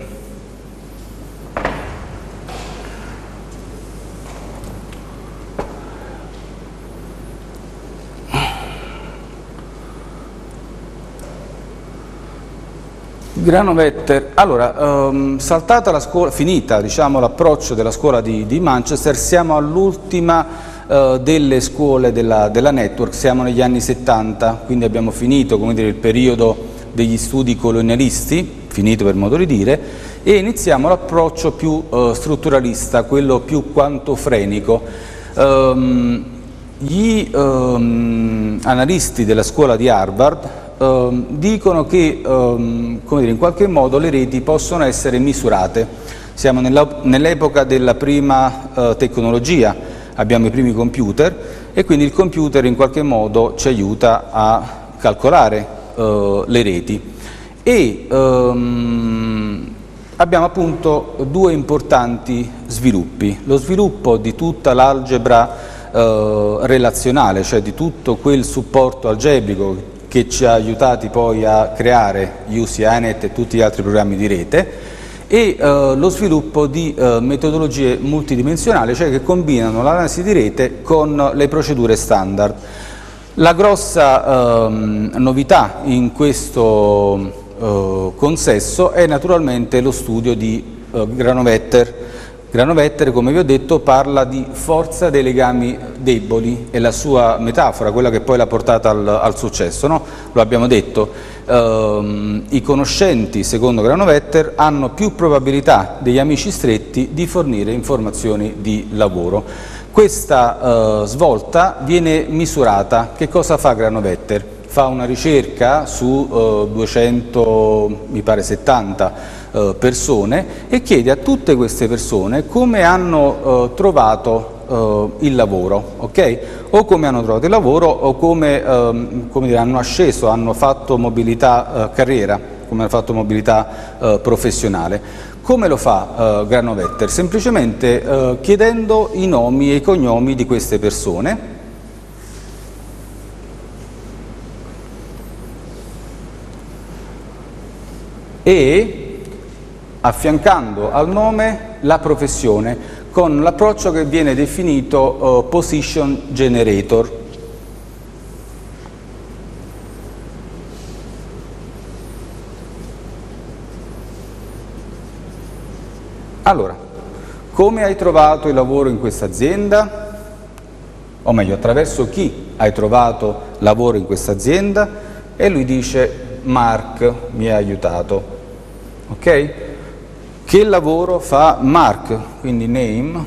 Granovetter, allora, um, saltata la scuola, finita diciamo, l'approccio della scuola di, di Manchester, siamo all'ultima uh, delle scuole della, della network, siamo negli anni settanta, quindi abbiamo finito, come dire, il periodo degli studi colonialisti, finito per modo di dire, e iniziamo l'approccio più uh, strutturalista, quello più quantofrenico. Um, gli um, analisti della scuola di Harvard Uh, dicono che um, come dire, in qualche modo le reti possono essere misurate. Siamo nell'epoca della prima uh, tecnologia, abbiamo i primi computer e quindi il computer in qualche modo ci aiuta a calcolare uh, le reti e um, abbiamo appunto due importanti sviluppi: lo sviluppo di tutta l'algebra uh, relazionale, cioè di tutto quel supporto algebrico che ci ha aiutati poi a creare U C I Net e tutti gli altri programmi di rete, e eh, lo sviluppo di eh, metodologie multidimensionali, cioè che combinano l'analisi di rete con le procedure standard. La grossa ehm, novità in questo eh, consesso è naturalmente lo studio di eh, Granovetter. Granovetter, come vi ho detto, parla di forza dei legami deboli, è la sua metafora, quella che poi l'ha portata al, al successo, no? Lo abbiamo detto, ehm, i conoscenti, secondo Granovetter, hanno più probabilità degli amici stretti di fornire informazioni di lavoro. Questa eh, svolta viene misurata. Che cosa fa Granovetter? Fa una ricerca su eh, duecento, mi pare settanta, persone e chiede a tutte queste persone come hanno eh, trovato eh, il lavoro, ok? O come hanno trovato il lavoro o come, ehm, come dire, hanno asceso, hanno fatto mobilità eh, carriera, come hanno fatto mobilità eh, professionale. Come lo fa eh, Granovetter? Semplicemente eh, chiedendo i nomi e i cognomi di queste persone e affiancando al nome la professione con l'approccio che viene definito uh, position generator. Allora, come hai trovato il lavoro in questa azienda? O meglio, attraverso chi hai trovato lavoro in questa azienda? E lui dice: Mark mi ha aiutato, ok? Che lavoro fa Mark? Quindi name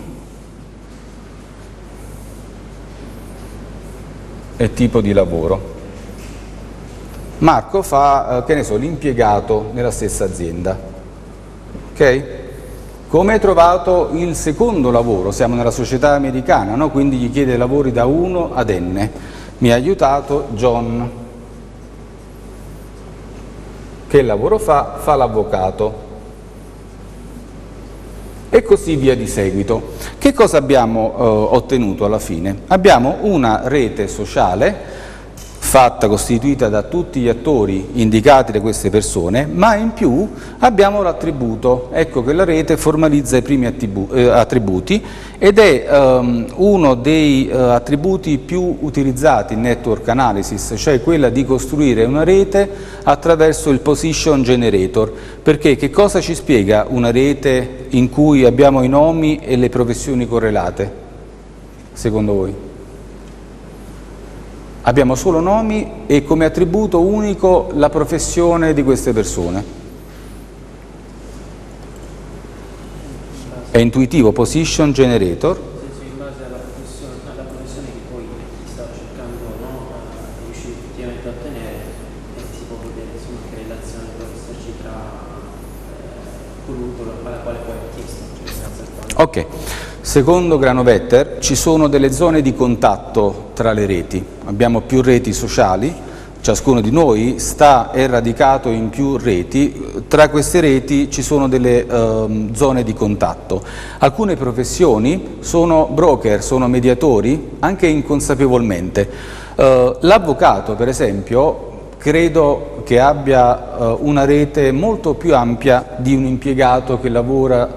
e tipo di lavoro. Marco fa, eh, che ne so, l'impiegato nella stessa azienda. Ok? Come hai trovato il secondo lavoro? Siamo nella società americana, no? Quindi gli chiede lavori da uno ad N. Mi ha aiutato John. Che lavoro fa? Fa l'avvocato. E così via di seguito. Che cosa abbiamo eh, ottenuto alla fine? Abbiamo una rete sociale fatta, costituita da tutti gli attori indicati da queste persone, ma in più abbiamo l'attributo. Ecco che la rete formalizza i primi eh, attributi ed è um, uno dei uh, attributi più utilizzati in network analysis, cioè quella di costruire una rete attraverso il position generator. Perché che cosa ci spiega una rete in cui abbiamo i nomi e le professioni correlate, secondo voi? Abbiamo solo nomi e come attributo unico la professione di queste persone. È intuitivo, position generator. In base alla professione, alla professione che poi si sta cercando, no, di riuscire effettivamente a ottenere, e si può vedere insomma che relazione può esserci tra eh, colui alla quale poi è chiesto, cioè grazie al quale. Ok. Secondo Granovetter ci sono delle zone di contatto tra le reti, abbiamo più reti sociali, ciascuno di noi sta è radicato in più reti, tra queste reti ci sono delle eh, zone di contatto. Alcune professioni sono broker, sono mediatori, anche inconsapevolmente. Eh, l'avvocato, per esempio, credo che abbia uh, una rete molto più ampia di un impiegato che lavora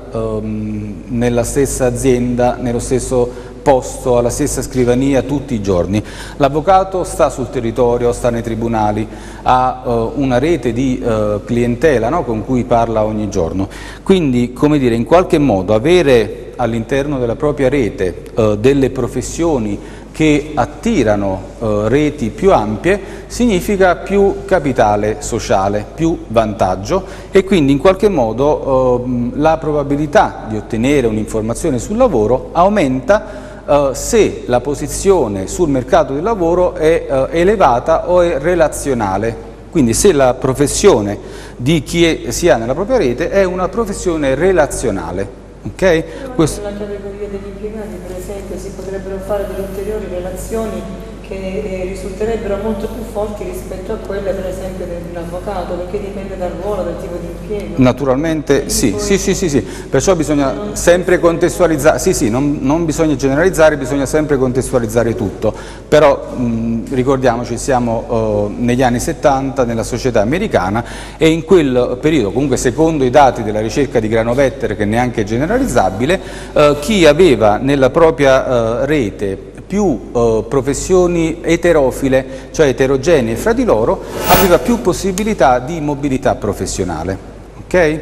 um, nella stessa azienda, nello stesso posto, alla stessa scrivania tutti i giorni. L'avvocato sta sul territorio, sta nei tribunali, ha uh, una rete di uh, clientela, no, con cui parla ogni giorno. Quindi, come dire, in qualche modo avere all'interno della propria rete uh, delle professioni che attirano eh, reti più ampie significa più capitale sociale, più vantaggio e quindi in qualche modo eh, la probabilità di ottenere un'informazione sul lavoro aumenta eh, se la posizione sul mercato del lavoro è eh, elevata o è relazionale. Quindi se la professione di chi è, si ha nella propria rete è una professione relazionale. Okay? Questo... Nella categoria degli impiegati, per esempio, si potrebbero fare delle ulteriori relazioni che eh, risulterebbero molto più forti rispetto a quelle, per esempio, di un avvocato, perché dipende dal ruolo, dal tipo di impiego. Naturalmente sì, sì, sì, sì, sì, perciò bisogna sempre contestualizzare, sì, sì, non, non bisogna generalizzare, bisogna sempre contestualizzare tutto, però mh, ricordiamoci, siamo uh, negli anni settanta nella società americana e in quel periodo, comunque secondo i dati della ricerca di Granovetter, che neanche è generalizzabile, uh, chi aveva nella propria uh, rete più eh, professioni eterofile, cioè eterogenee fra di loro, aveva più possibilità di mobilità professionale. Ok? Che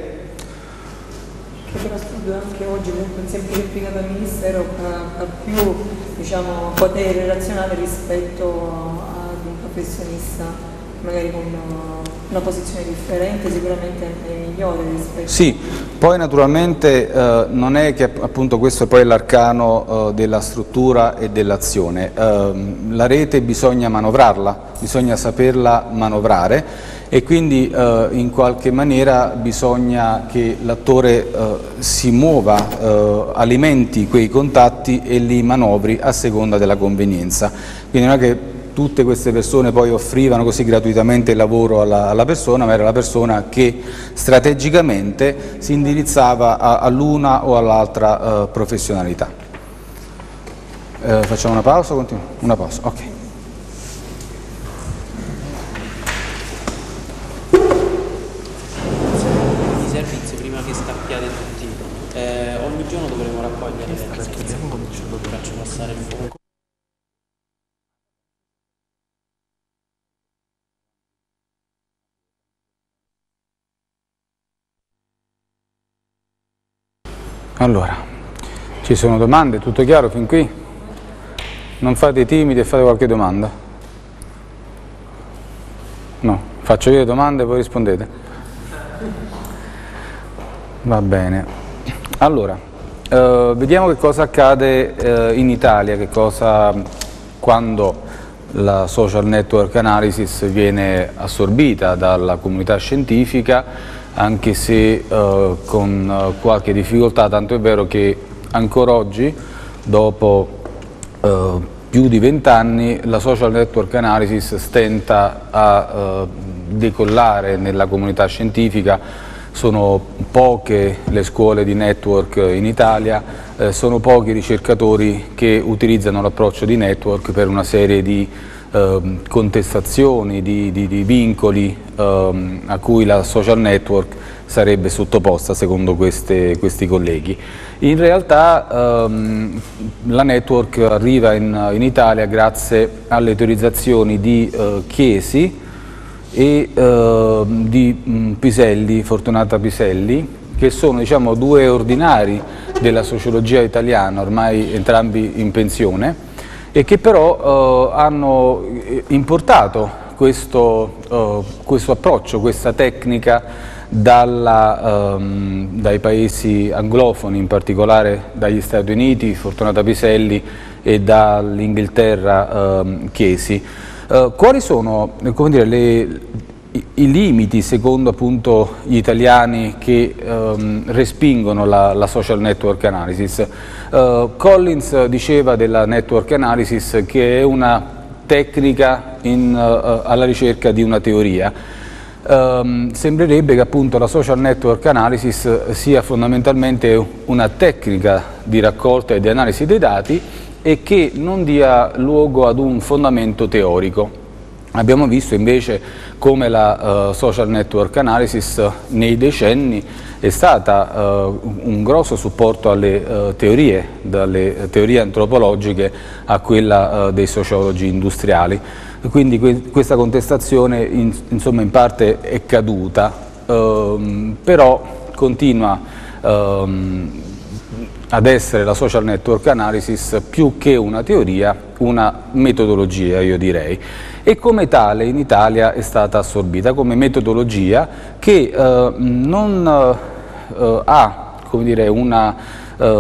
per studio anche oggi comunque un semplice impiegato al Ministero ha, ha più, diciamo, potere relazionale rispetto ad un professionista, magari con una, una posizione differente, sicuramente è migliore rispetto. Sì, poi naturalmente eh, non è che appunto questo è poi l'arcano eh, della struttura e dell'azione. Eh, la rete bisogna manovrarla, bisogna saperla manovrare e quindi eh, in qualche maniera bisogna che l'attore eh, si muova, eh, alimenti quei contatti e li manovri a seconda della convenienza. Quindi non è che tutte queste persone poi offrivano così gratuitamente il lavoro alla, alla persona, ma era la persona che strategicamente si indirizzava all'una o all'altra uh, professionalità. Uh, facciamo una pausa o continuiamo? Una pausa, ok. I servizi, prima che scappiate tutti, eh, ogni giorno dovremo raccogliere le ragazze. Faccio passare il fuoco. Allora, ci sono domande? Tutto chiaro fin qui? Non fate i timidi e fate qualche domanda? No, faccio io le domande e voi rispondete? Va bene. Allora, eh, vediamo che cosa accade eh, in Italia, che cosa quando la social network analysis viene assorbita dalla comunità scientifica, anche se eh, con eh, qualche difficoltà, tanto è vero che ancora oggi, dopo eh, più di vent'anni, la social network analysis stenta a eh, decollare nella comunità scientifica. Sono poche le scuole di network in Italia, eh, sono pochi i ricercatori che utilizzano l'approccio di network per una serie di eh, contestazioni, di, di, di vincoli eh, a cui la social network sarebbe sottoposta secondo queste, questi colleghi. In realtà ehm, la network arriva in, in Italia grazie alle teorizzazioni di eh, Chiesi e eh, di mh, Piselli, Fortunata Piselli, che sono, diciamo, due ordinari della sociologia italiana, ormai entrambi in pensione, e che però eh, hanno importato questo, eh, questo approccio, questa tecnica Dalla, um, dai paesi anglofoni, in particolare dagli Stati Uniti, Fortunata Piselli, e dall'Inghilterra um, Chiesi. Uh, quali sono, come dire, le, i, i limiti, secondo appunto gli italiani, che um, respingono la, la social network analysis? Uh, Collins diceva della network analysis che è una tecnica in, uh, alla ricerca di una teoria. Um, sembrerebbe che appunto la social network analysis sia fondamentalmente una tecnica di raccolta e di analisi dei dati e che non dia luogo ad un fondamento teorico. Abbiamo visto invece come la uh, social network analysis nei decenni è stata uh, un grosso supporto alle uh, teorie, dalle teorie antropologiche a quella uh, dei sociologi industriali. Quindi que questa contestazione in, insomma, in parte è caduta, ehm, però continua ehm, ad essere la social network analysis più che una teoria, una metodologia, io direi, e come tale in Italia è stata assorbita come metodologia che eh, non eh, ha, come dire, una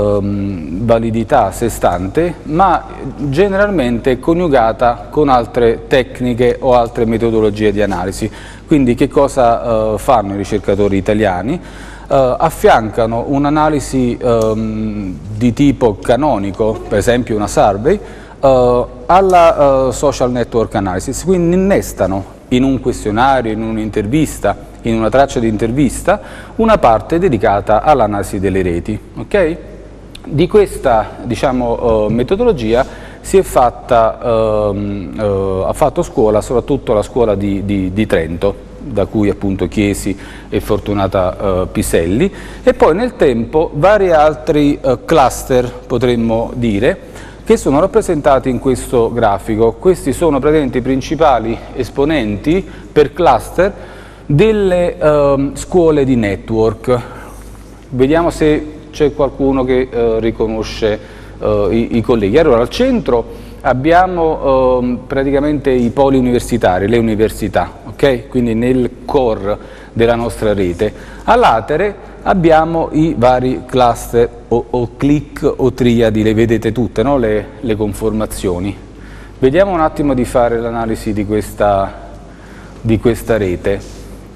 validità a sé stante, ma generalmente coniugata con altre tecniche o altre metodologie di analisi. Quindi che cosa uh, fanno i ricercatori italiani? Uh, affiancano un'analisi um, di tipo canonico, per esempio una survey, uh, alla uh, social network analysis, quindi innestano in un questionario, in un'intervista, in una traccia di intervista, una parte dedicata all'analisi delle reti. Okay? Di questa, diciamo, uh, metodologia si è fatta, uh, uh, ha fatto scuola soprattutto la scuola di, di, di Trento, da cui appunto Chiesi e Fortunata uh, Piselli, e poi nel tempo vari altri uh, cluster, potremmo dire, che sono rappresentati in questo grafico. Questi sono praticamente i principali esponenti per cluster delle uh, scuole di network. Vediamo se c'è qualcuno che uh, riconosce uh, i, i colleghi. Allora, al centro abbiamo uh, praticamente i poli universitari, le università, ok? Quindi nel core della nostra rete. A latere abbiamo i vari cluster o, o click o triadi, le vedete tutte, no? le, le conformazioni. Vediamo un attimo di fare l'analisi di questa, di questa rete.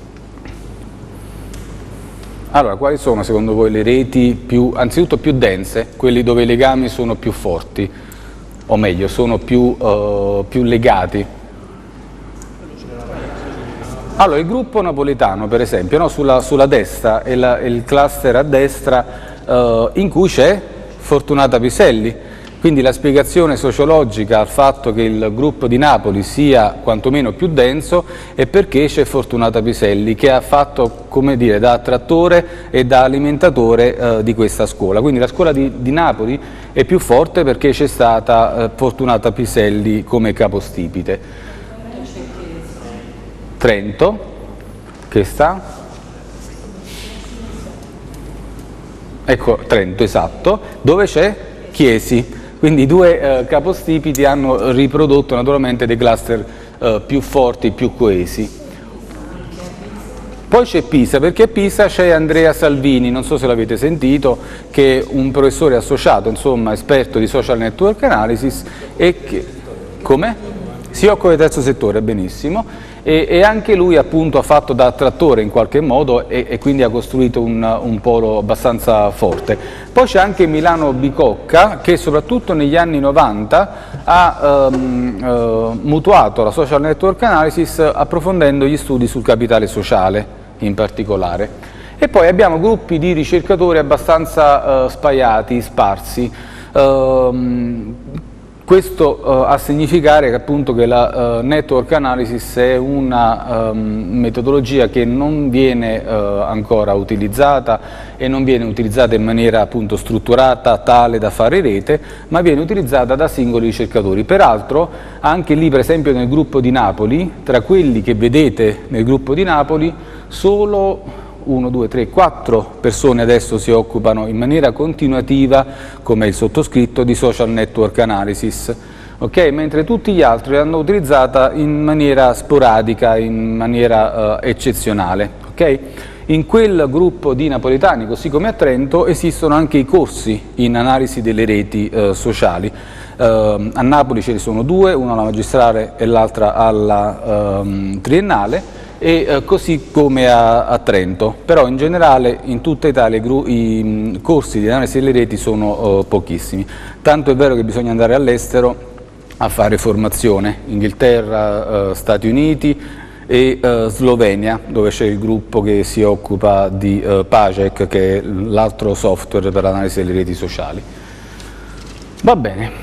Allora, quali sono secondo voi le reti più, anzitutto più dense, quelli dove i legami sono più forti, o meglio, sono più, uh, più legati? Allora, il gruppo napoletano, per esempio, no? sulla, sulla destra, è, la, è il cluster a destra uh, in cui c'è Fortunata Piselli. Quindi la spiegazione sociologica al fatto che il gruppo di Napoli sia quantomeno più denso è perché c'è Fortunata Piselli, che ha fatto, come dire, da attrattore e da alimentatore eh, di questa scuola. Quindi la scuola di, di Napoli è più forte perché c'è stata eh, Fortunata Piselli come capostipite. Trento, che sta? Ecco, Trento, esatto, dove c'è Chiesi. Quindi i due eh, capostipiti hanno riprodotto naturalmente dei cluster eh, più forti, più coesi. Poi c'è Pisa, perché a Pisa c'è Andrea Salvini, non so se l'avete sentito, che è un professore associato, insomma, esperto di social network analysis e che... Come? Si occupa del terzo settore, benissimo, e, e anche lui appunto ha fatto da attrattore in qualche modo e, e quindi ha costruito un, un polo abbastanza forte. Poi c'è anche Milano Bicocca, che soprattutto negli anni novanta ha ehm, eh, mutuato la social network analysis approfondendo gli studi sul capitale sociale in particolare. E poi abbiamo gruppi di ricercatori abbastanza eh, spaiati, sparsi, ehm, Questo uh, a significare che appunto che la uh, network analysis è una um, metodologia che non viene uh, ancora utilizzata e non viene utilizzata in maniera appunto strutturata tale da fare rete, ma viene utilizzata da singoli ricercatori. Peraltro anche lì, per esempio nel gruppo di Napoli, tra quelli che vedete nel gruppo di Napoli, solo uno, due, tre, quattro persone adesso si occupano in maniera continuativa, come il sottoscritto, di social network analysis, okay? Mentre tutti gli altri l'hanno utilizzata in maniera sporadica, in maniera uh, eccezionale. Okay? In quel gruppo di napoletani, così come a Trento, esistono anche i corsi in analisi delle reti uh, sociali. Uh, a Napoli ce ne sono due, uno alla magistrale e l'altra alla um, triennale, e eh, così come a, a Trento, però in generale in tutta Italia i, i corsi di analisi delle reti sono eh, pochissimi, tanto è vero che bisogna andare all'estero a fare formazione, Inghilterra, eh, Stati Uniti e eh, Slovenia, dove c'è il gruppo che si occupa di eh, Pacek, che è l'altro software per l'analisi delle reti sociali. Va bene.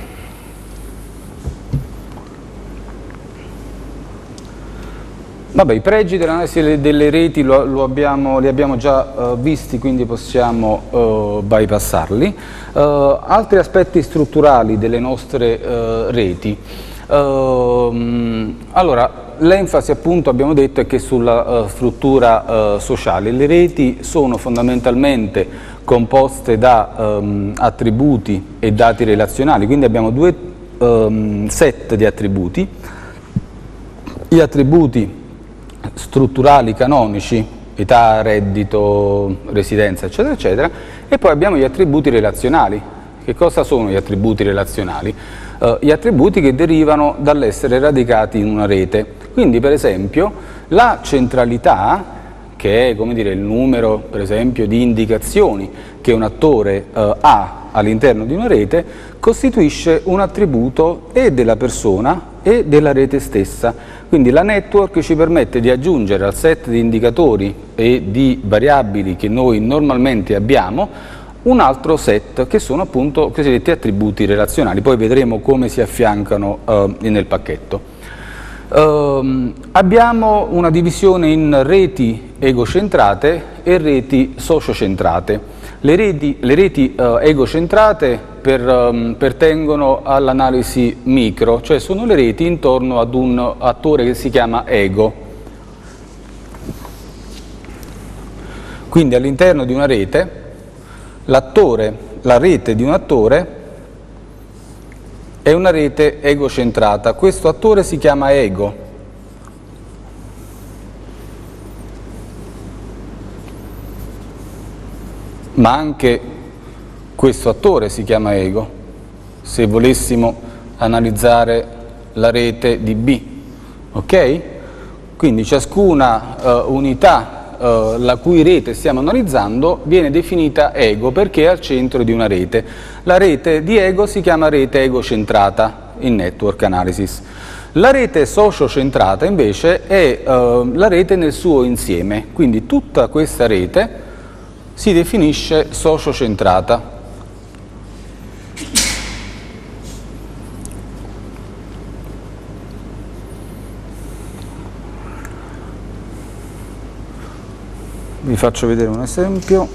Vabbè, i pregi dell'analisi delle reti lo, lo abbiamo, li abbiamo già uh, visti, quindi possiamo uh, bypassarli. Uh, altri aspetti strutturali delle nostre uh, reti. Uh, allora, l'enfasi appunto abbiamo detto è che sulla uh, struttura uh, sociale. Le reti sono fondamentalmente composte da um, attributi e dati relazionali, quindi abbiamo due um, set di attributi. Gli attributi strutturali canonici, età, reddito, residenza, eccetera, eccetera, e poi abbiamo gli attributi relazionali. Che cosa sono gli attributi relazionali? Uh, gli attributi che derivano dall'essere radicati in una rete. Quindi, per esempio, la centralità, che è, come dire, il numero, per esempio, di indicazioni che un attore uh, ha all'interno di una rete, costituisce un attributo e della persona e della rete stessa. Quindi la network ci permette di aggiungere al set di indicatori e di variabili che noi normalmente abbiamo un altro set che sono appunto cosiddetti attributi relazionali. Poi vedremo come si affiancano uh, nel pacchetto. Uh, abbiamo una divisione in reti egocentrate e reti sociocentrate. Le reti, le reti uh, egocentrate per, um, pertengono all'analisi micro, cioè sono le reti intorno ad un attore che si chiama ego. Quindi all'interno di una rete, l'attore, la rete di un attore è una rete egocentrata. Questo attore si chiama ego. Ma anche questo attore si chiama ego, se volessimo analizzare la rete di B, ok? Quindi ciascuna uh, unità uh, la cui rete stiamo analizzando viene definita ego perché è al centro di una rete. La rete di ego si chiama rete egocentrata in network analysis. La rete sociocentrata invece è uh, la rete nel suo insieme, quindi tutta questa rete si definisce sociocentrata. Vi faccio vedere un esempio.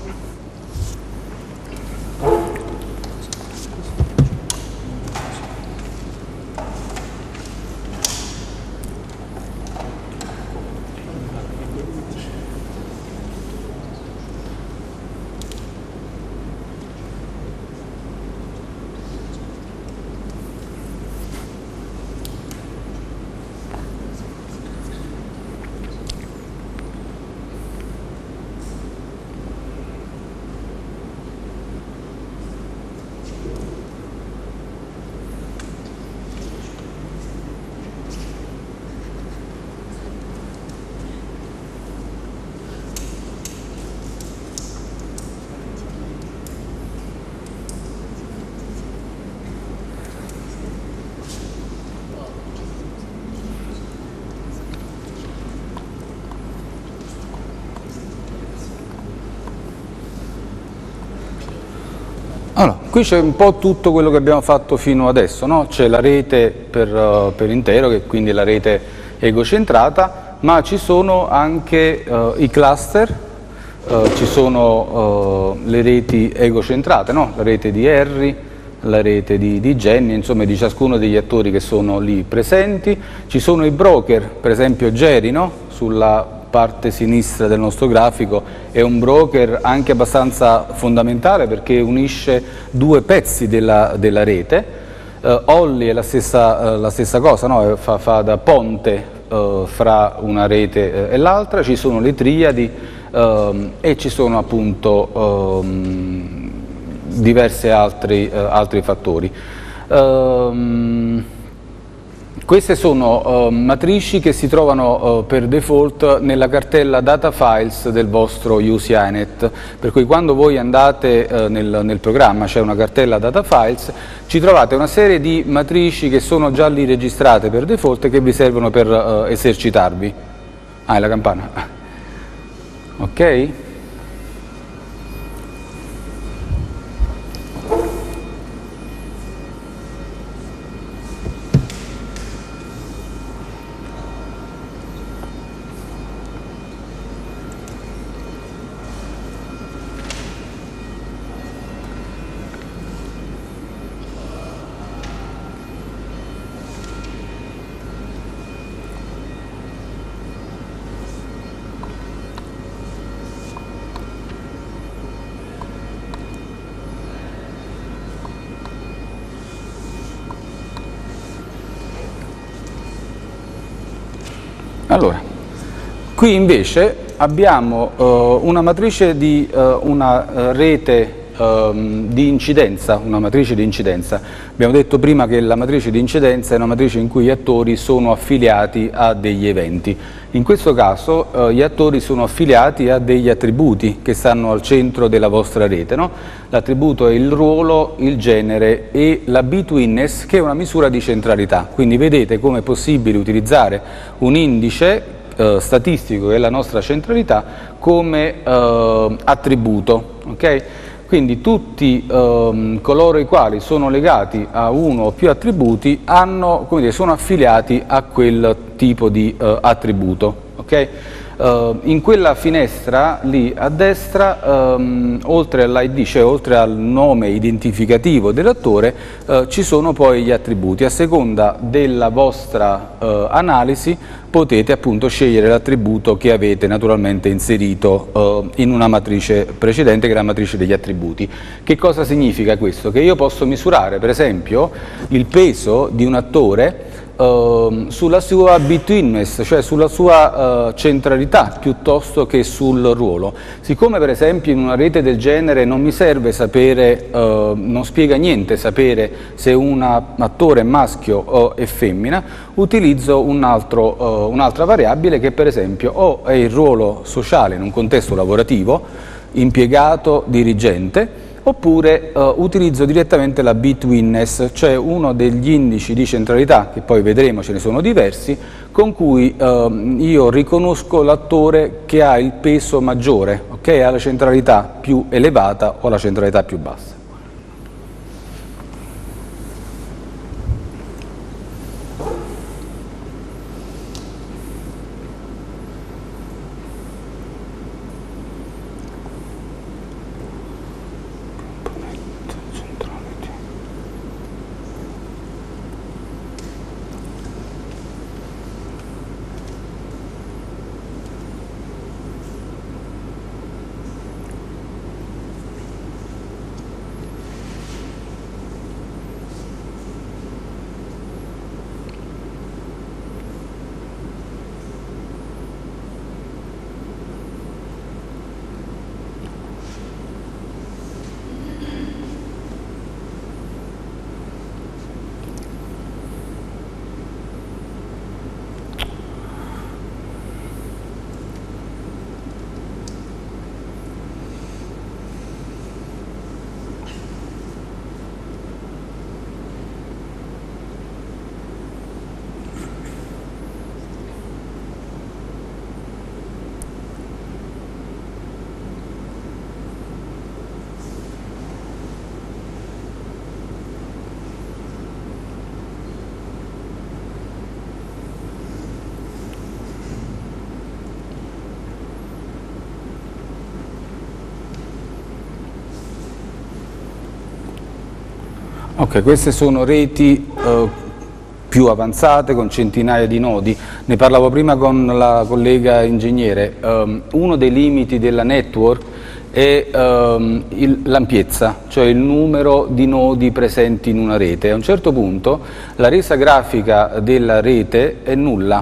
qui c'è un po' tutto quello che abbiamo fatto fino adesso, no? C'è la rete per, uh, per intero, che quindi è la rete egocentrata, ma ci sono anche uh, i cluster, uh, ci sono uh, le reti egocentrate, no? La rete di Harry, la rete di, di Jenny, insomma di ciascuno degli attori che sono lì presenti. Ci sono i broker, per esempio Jerry, no? Sulla parte sinistra del nostro grafico è un broker anche abbastanza fondamentale perché unisce due pezzi della, della rete. uh, Ollie è la stessa, uh, la stessa cosa, no? fa, fa da ponte uh, fra una rete uh, e l'altra. Ci sono le triadi uh, e ci sono appunto uh, diversi altri, uh, altri fattori. Um, queste sono uh, matrici che si trovano uh, per default nella cartella data files del vostro U C I net, per cui quando voi andate uh, nel, nel programma, c'è una cartella data files, ci trovate una serie di matrici che sono già lì registrate per default e che vi servono per uh, esercitarvi. Ah, è la campana. Ok? Allora, qui invece abbiamo uh, una matrice di uh, una uh, rete um, di incidenza, una matrice di incidenza. Abbiamo detto prima che la matrice di incidenza è una matrice in cui gli attori sono affiliati a degli eventi. In questo caso uh, gli attori sono affiliati a degli attributi che stanno al centro della vostra rete, no? L'attributo è il ruolo, il genere e la betweenness, che è una misura di centralità. Quindi vedete come è possibile utilizzare un indice eh, statistico, che è la nostra centralità, come eh, attributo. Okay? Quindi tutti eh, coloro i quali sono legati a uno o più attributi hanno, come dire, sono affiliati a quel tipo di eh, attributo. Okay? Uh, in quella finestra lì a destra, um, oltre all'I D, cioè oltre al nome identificativo dell'attore, uh, ci sono poi gli attributi. A seconda della vostra uh, analisi potete appunto scegliere l'attributo che avete naturalmente inserito uh, in una matrice precedente, che è la matrice degli attributi. Che cosa significa questo? Che io posso misurare per esempio il peso di un attore Uh, sulla sua betweenness, cioè sulla sua uh, centralità piuttosto che sul ruolo. Siccome per esempio in una rete del genere non mi serve sapere, uh, non spiega niente sapere se un attore è maschio o è femmina, utilizzo un altro, uh, un'altra variabile che per esempio o è il ruolo sociale in un contesto lavorativo, impiegato, dirigente, oppure uh, utilizzo direttamente la betweenness, cioè uno degli indici di centralità, che poi vedremo ce ne sono diversi, con cui uh, io riconosco l'attore che ha il peso maggiore, okay? Ha la centralità più elevata o la centralità più bassa. Ok, queste sono reti eh, più avanzate con centinaia di nodi. Ne parlavo prima con la collega ingegnere. Um, uno dei limiti della network è um, l'ampiezza, cioè il numero di nodi presenti in una rete. A un certo punto la resa grafica della rete è nulla.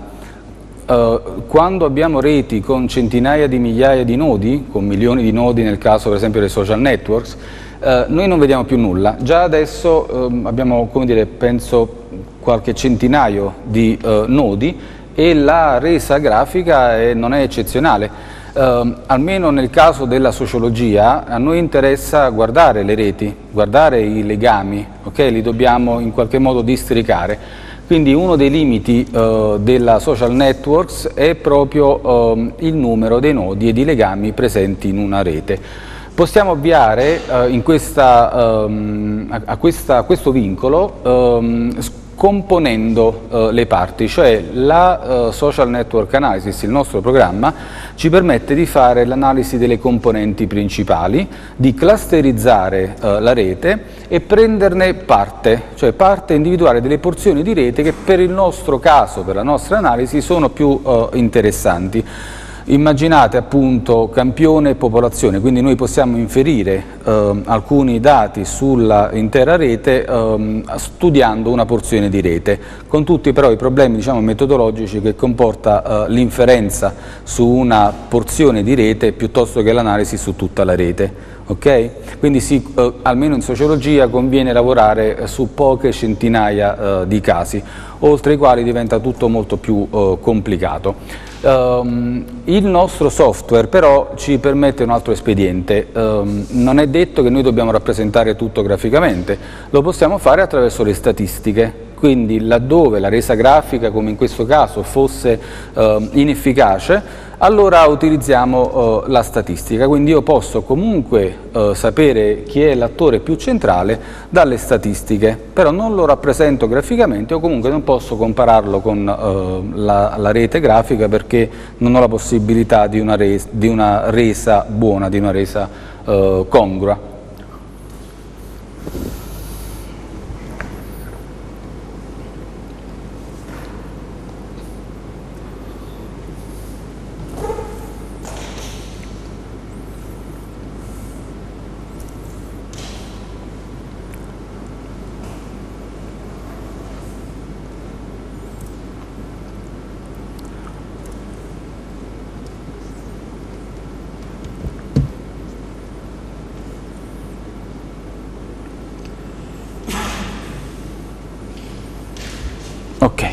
Uh, quando abbiamo reti con centinaia di migliaia di nodi, con milioni di nodi nel caso per esempio dei social networks, uh, noi non vediamo più nulla. Già adesso uh, abbiamo, come dire, penso qualche centinaio di uh, nodi e la resa grafica è, non è eccezionale. Uh, almeno nel caso della sociologia a noi interessa guardare le reti, guardare i legami, okay? Li dobbiamo in qualche modo districare. Quindi uno dei limiti uh, della social networks è proprio uh, il numero dei nodi e di legami presenti in una rete. Possiamo avviare uh, in questa, um, a, a, questa, a questo vincolo um, componendo uh, le parti, cioè la uh, Social Network Analysis, il nostro programma, ci permette di fare l'analisi delle componenti principali, di clusterizzare uh, la rete e prenderne parte, cioè parte individuare delle porzioni di rete che per il nostro caso, per la nostra analisi, sono più uh, interessanti. Immaginate appunto campione e popolazione, quindi noi possiamo inferire eh, alcuni dati sulla intera rete eh, studiando una porzione di rete, con tutti però i problemi, diciamo, metodologici che comporta eh, l'inferenza su una porzione di rete piuttosto che l'analisi su tutta la rete. Okay? Quindi sì, eh, almeno in sociologia conviene lavorare eh, su poche centinaia eh, di casi, oltre i quali diventa tutto molto più eh, complicato. Um, il nostro software però ci permette un altro espediente. Um, non è detto che noi dobbiamo rappresentare tutto graficamente, lo possiamo fare attraverso le statistiche. Quindi laddove la resa grafica, come in questo caso, fosse uh, inefficace, allora utilizziamo uh, la statistica. Quindi io posso comunque uh, sapere chi è l'attore più centrale dalle statistiche, però non lo rappresento graficamente o comunque non posso compararlo con uh, la, la rete grafica perché non ho la possibilità di una, res di una resa buona, di una resa uh, congrua. Ok,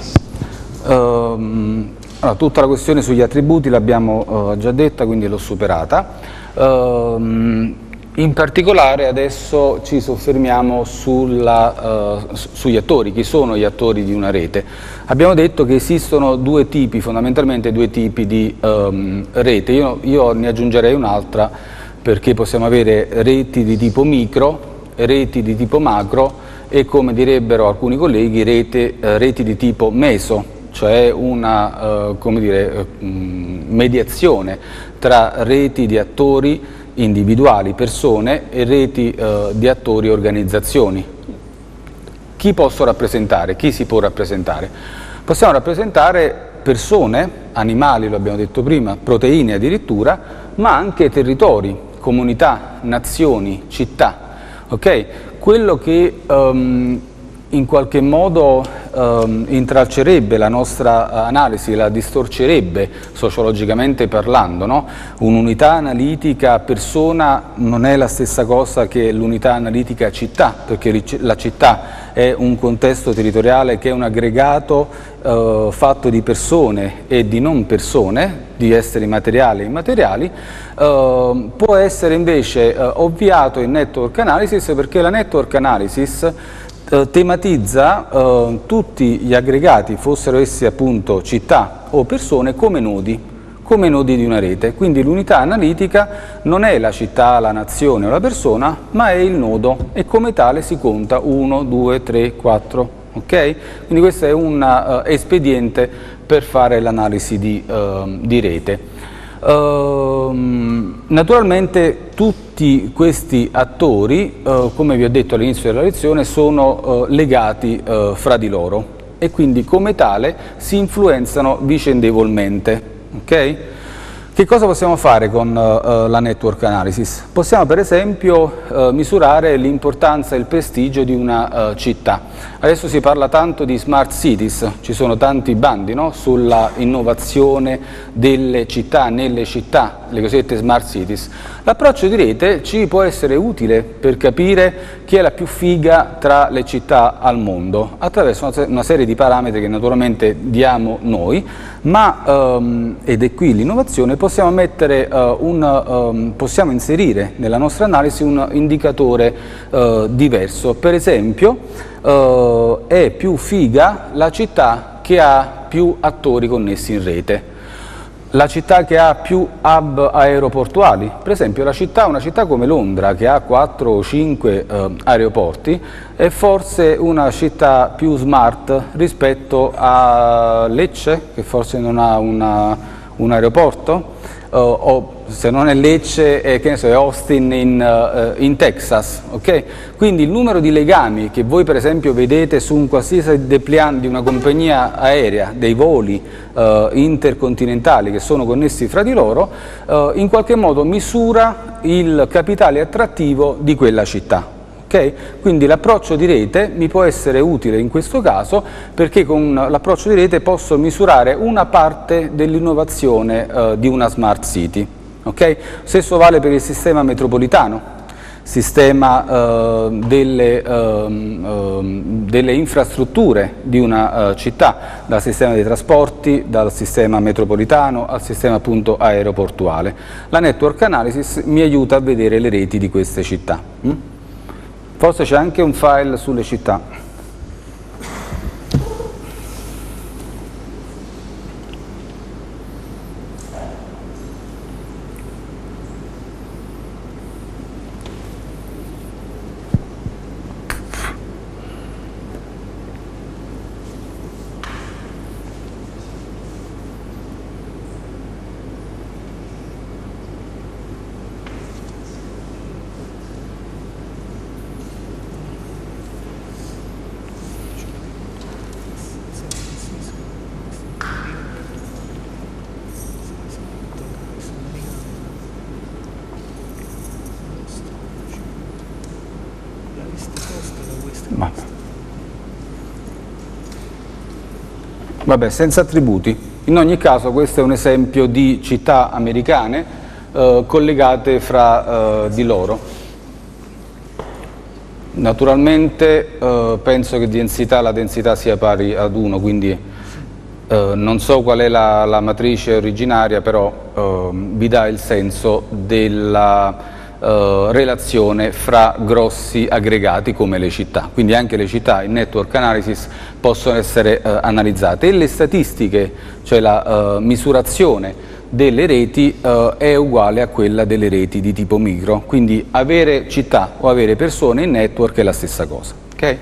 um, allora, tutta la questione sugli attributi l'abbiamo uh, già detta, quindi l'ho superata. Um, in particolare adesso ci soffermiamo sulla, uh, sugli attori, chi sono gli attori di una rete. Abbiamo detto che esistono due tipi, fondamentalmente due tipi di um, rete, io, io ne aggiungerei un'altra perché possiamo avere reti di tipo micro, reti di tipo macro, e come direbbero alcuni colleghi rete, eh, reti di tipo meso, cioè una eh, come dire, eh, mediazione tra reti di attori individuali, persone, e reti eh, di attori, organizzazioni. Chi posso rappresentare? Chi si può rappresentare? Possiamo rappresentare persone, animali, lo abbiamo detto prima, proteine addirittura, ma anche territori, comunità, nazioni, città. Okay? Quello che um, in qualche modo um, intralcerebbe la nostra analisi, la distorcerebbe sociologicamente parlando, no? Un'unità analitica persona non è la stessa cosa che l'unità analitica città, perché la città è un contesto territoriale che è un aggregato uh, fatto di persone e di non persone, di esseri materiali e immateriali, uh, può essere invece uh, ovviato in network analysis perché la network analysis uh, tematizza uh, tutti gli aggregati, fossero essi appunto città o persone, come nodi, come nodi di una rete. Quindi l'unità analitica non è la città, la nazione o la persona, ma è il nodo e come tale si conta uno, due, tre, quattro. Okay? Quindi questo è un uh, espediente per fare l'analisi di, uh, di rete. Uh, naturalmente tutti tutti questi attori, eh, come vi ho detto all'inizio della lezione, sono eh, legati eh, fra di loro e quindi come tale si influenzano vicendevolmente. Okay? Che cosa possiamo fare con uh, la network analysis? Possiamo per esempio uh, misurare l'importanza e il prestigio di una uh, città. Adesso si parla tanto di smart cities, ci sono tanti bandi, no? Sulla innovazione delle città, nelle città, le cosiddette smart cities. L'approccio di rete ci può essere utile per capire chi è la più figa tra le città al mondo, attraverso una, una serie di parametri che naturalmente diamo noi, ma, um, ed è qui l'innovazione, possiamo, mettere, uh, un, um, possiamo inserire nella nostra analisi un indicatore uh, diverso. Per esempio, uh, è più figa la città che ha più attori connessi in rete. La città che ha più hub aeroportuali, per esempio la città, una città come Londra che ha quattro o cinque eh, aeroporti, è forse una città più smart rispetto a Lecce, che forse non ha una, un aeroporto, uh, o se non è Lecce, è, che ne so, è Austin in, uh, in Texas. Okay? Quindi il numero di legami che voi per esempio vedete su un qualsiasi dépliant di una compagnia aerea, dei voli uh, intercontinentali che sono connessi fra di loro, uh, in qualche modo misura il capitale attrattivo di quella città. Okay? Quindi l'approccio di rete mi può essere utile in questo caso perché con l'approccio di rete posso misurare una parte dell'innovazione uh, di una smart city. Okay? Stesso vale per il sistema metropolitano, sistema uh, delle, uh, uh, delle infrastrutture di una uh, città, dal sistema dei trasporti, dal sistema metropolitano al sistema appunto aeroportuale. La network analysis mi aiuta a vedere le reti di queste città. Mm? Forse c'è anche un file sulle città. Vabbè, senza attributi. In ogni caso questo è un esempio di città americane eh, collegate fra eh, di loro. Naturalmente eh, penso che densità, la densità sia pari ad uno, quindi eh, non so qual è la, la matrice originaria, però eh, vi dà il senso della Uh, relazione fra grossi aggregati come le città. Quindi anche le città in network analysis possono essere uh, analizzate e le statistiche, cioè la uh, misurazione delle reti uh, è uguale a quella delle reti di tipo micro, quindi avere città o avere persone in network è la stessa cosa. Okay?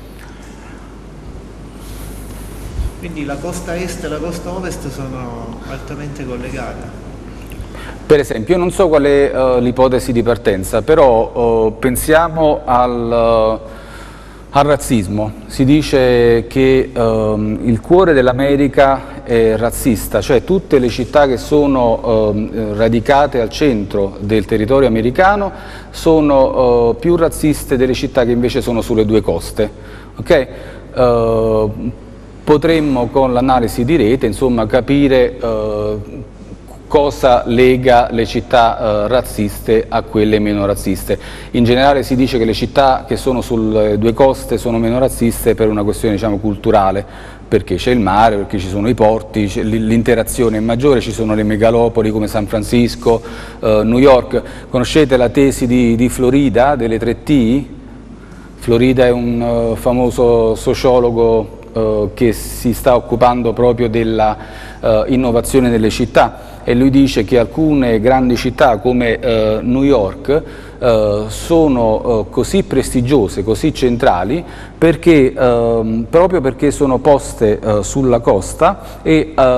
Quindi la costa est e la costa ovest sono altamente collegate. Per esempio, io non so qual è uh, l'ipotesi di partenza, però uh, pensiamo al, uh, al razzismo. Si dice che uh, il cuore dell'America è razzista, cioè tutte le città che sono uh, radicate al centro del territorio americano sono uh, più razziste delle città che invece sono sulle due coste. Okay? Uh, potremmo con l'analisi di rete insomma, capire uh, cosa lega le città eh, razziste a quelle meno razziste. In generale si dice che le città che sono sulle due coste sono meno razziste per una questione diciamo, culturale, perché c'è il mare, perché ci sono i porti, l'interazione è maggiore, ci sono le megalopoli come San Francisco, eh, New York. Conoscete la tesi di, di Florida, delle tre T? Florida è un uh, famoso sociologo uh, che si sta occupando proprio della uh, innovazione delle città. E lui dice che alcune grandi città come eh, New York eh, sono eh, così prestigiose, così centrali, perché, eh, proprio perché sono poste eh, sulla costa e eh,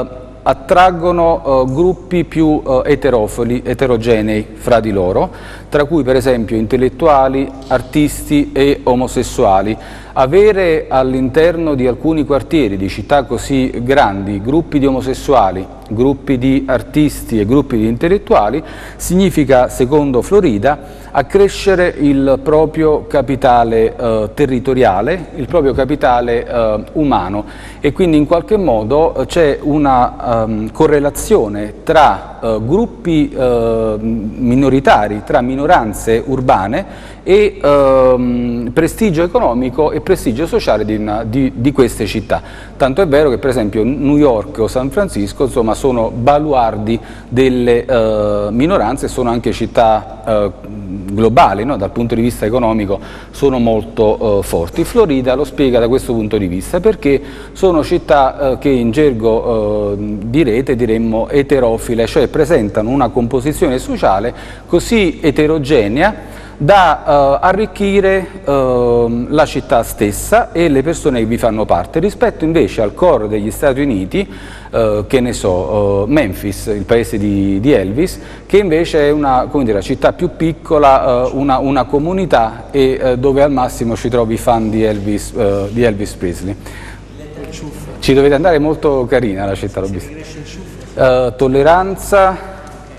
attraggono uh, gruppi più uh, eterofili, eterogenei fra di loro, tra cui per esempio intellettuali, artisti e omosessuali. Avere all'interno di alcuni quartieri di città così grandi gruppi di omosessuali, gruppi di artisti e gruppi di intellettuali significa, secondo Florida, accrescere il proprio capitale eh, territoriale, il proprio capitale eh, umano, e quindi in qualche modo c'è una um, correlazione tra eh, gruppi eh, minoritari, tra minoranze urbane e ehm, prestigio economico e prestigio sociale di, una, di, di queste città. Tanto è vero che per esempio New York o San Francisco insomma, sono baluardi delle eh, minoranze, sono anche città eh, globali, no? Dal punto di vista economico sono molto eh, forti. Florida lo spiega da questo punto di vista perché sono città eh, che in gergo eh, di rete diremmo eterofile, cioè presentano una composizione sociale così eterogenea da uh, arricchire uh, la città stessa e le persone che vi fanno parte, rispetto invece al core degli Stati Uniti, uh, che ne so, uh, Memphis, il paese di, di Elvis, che invece è una, come dire, la città più piccola, uh, una, una comunità e uh, dove al massimo ci trovi fan di Elvis, uh, di Elvis Presley. Ci dovete andare, molto carina la città, l'ho vista. Uh, tolleranza.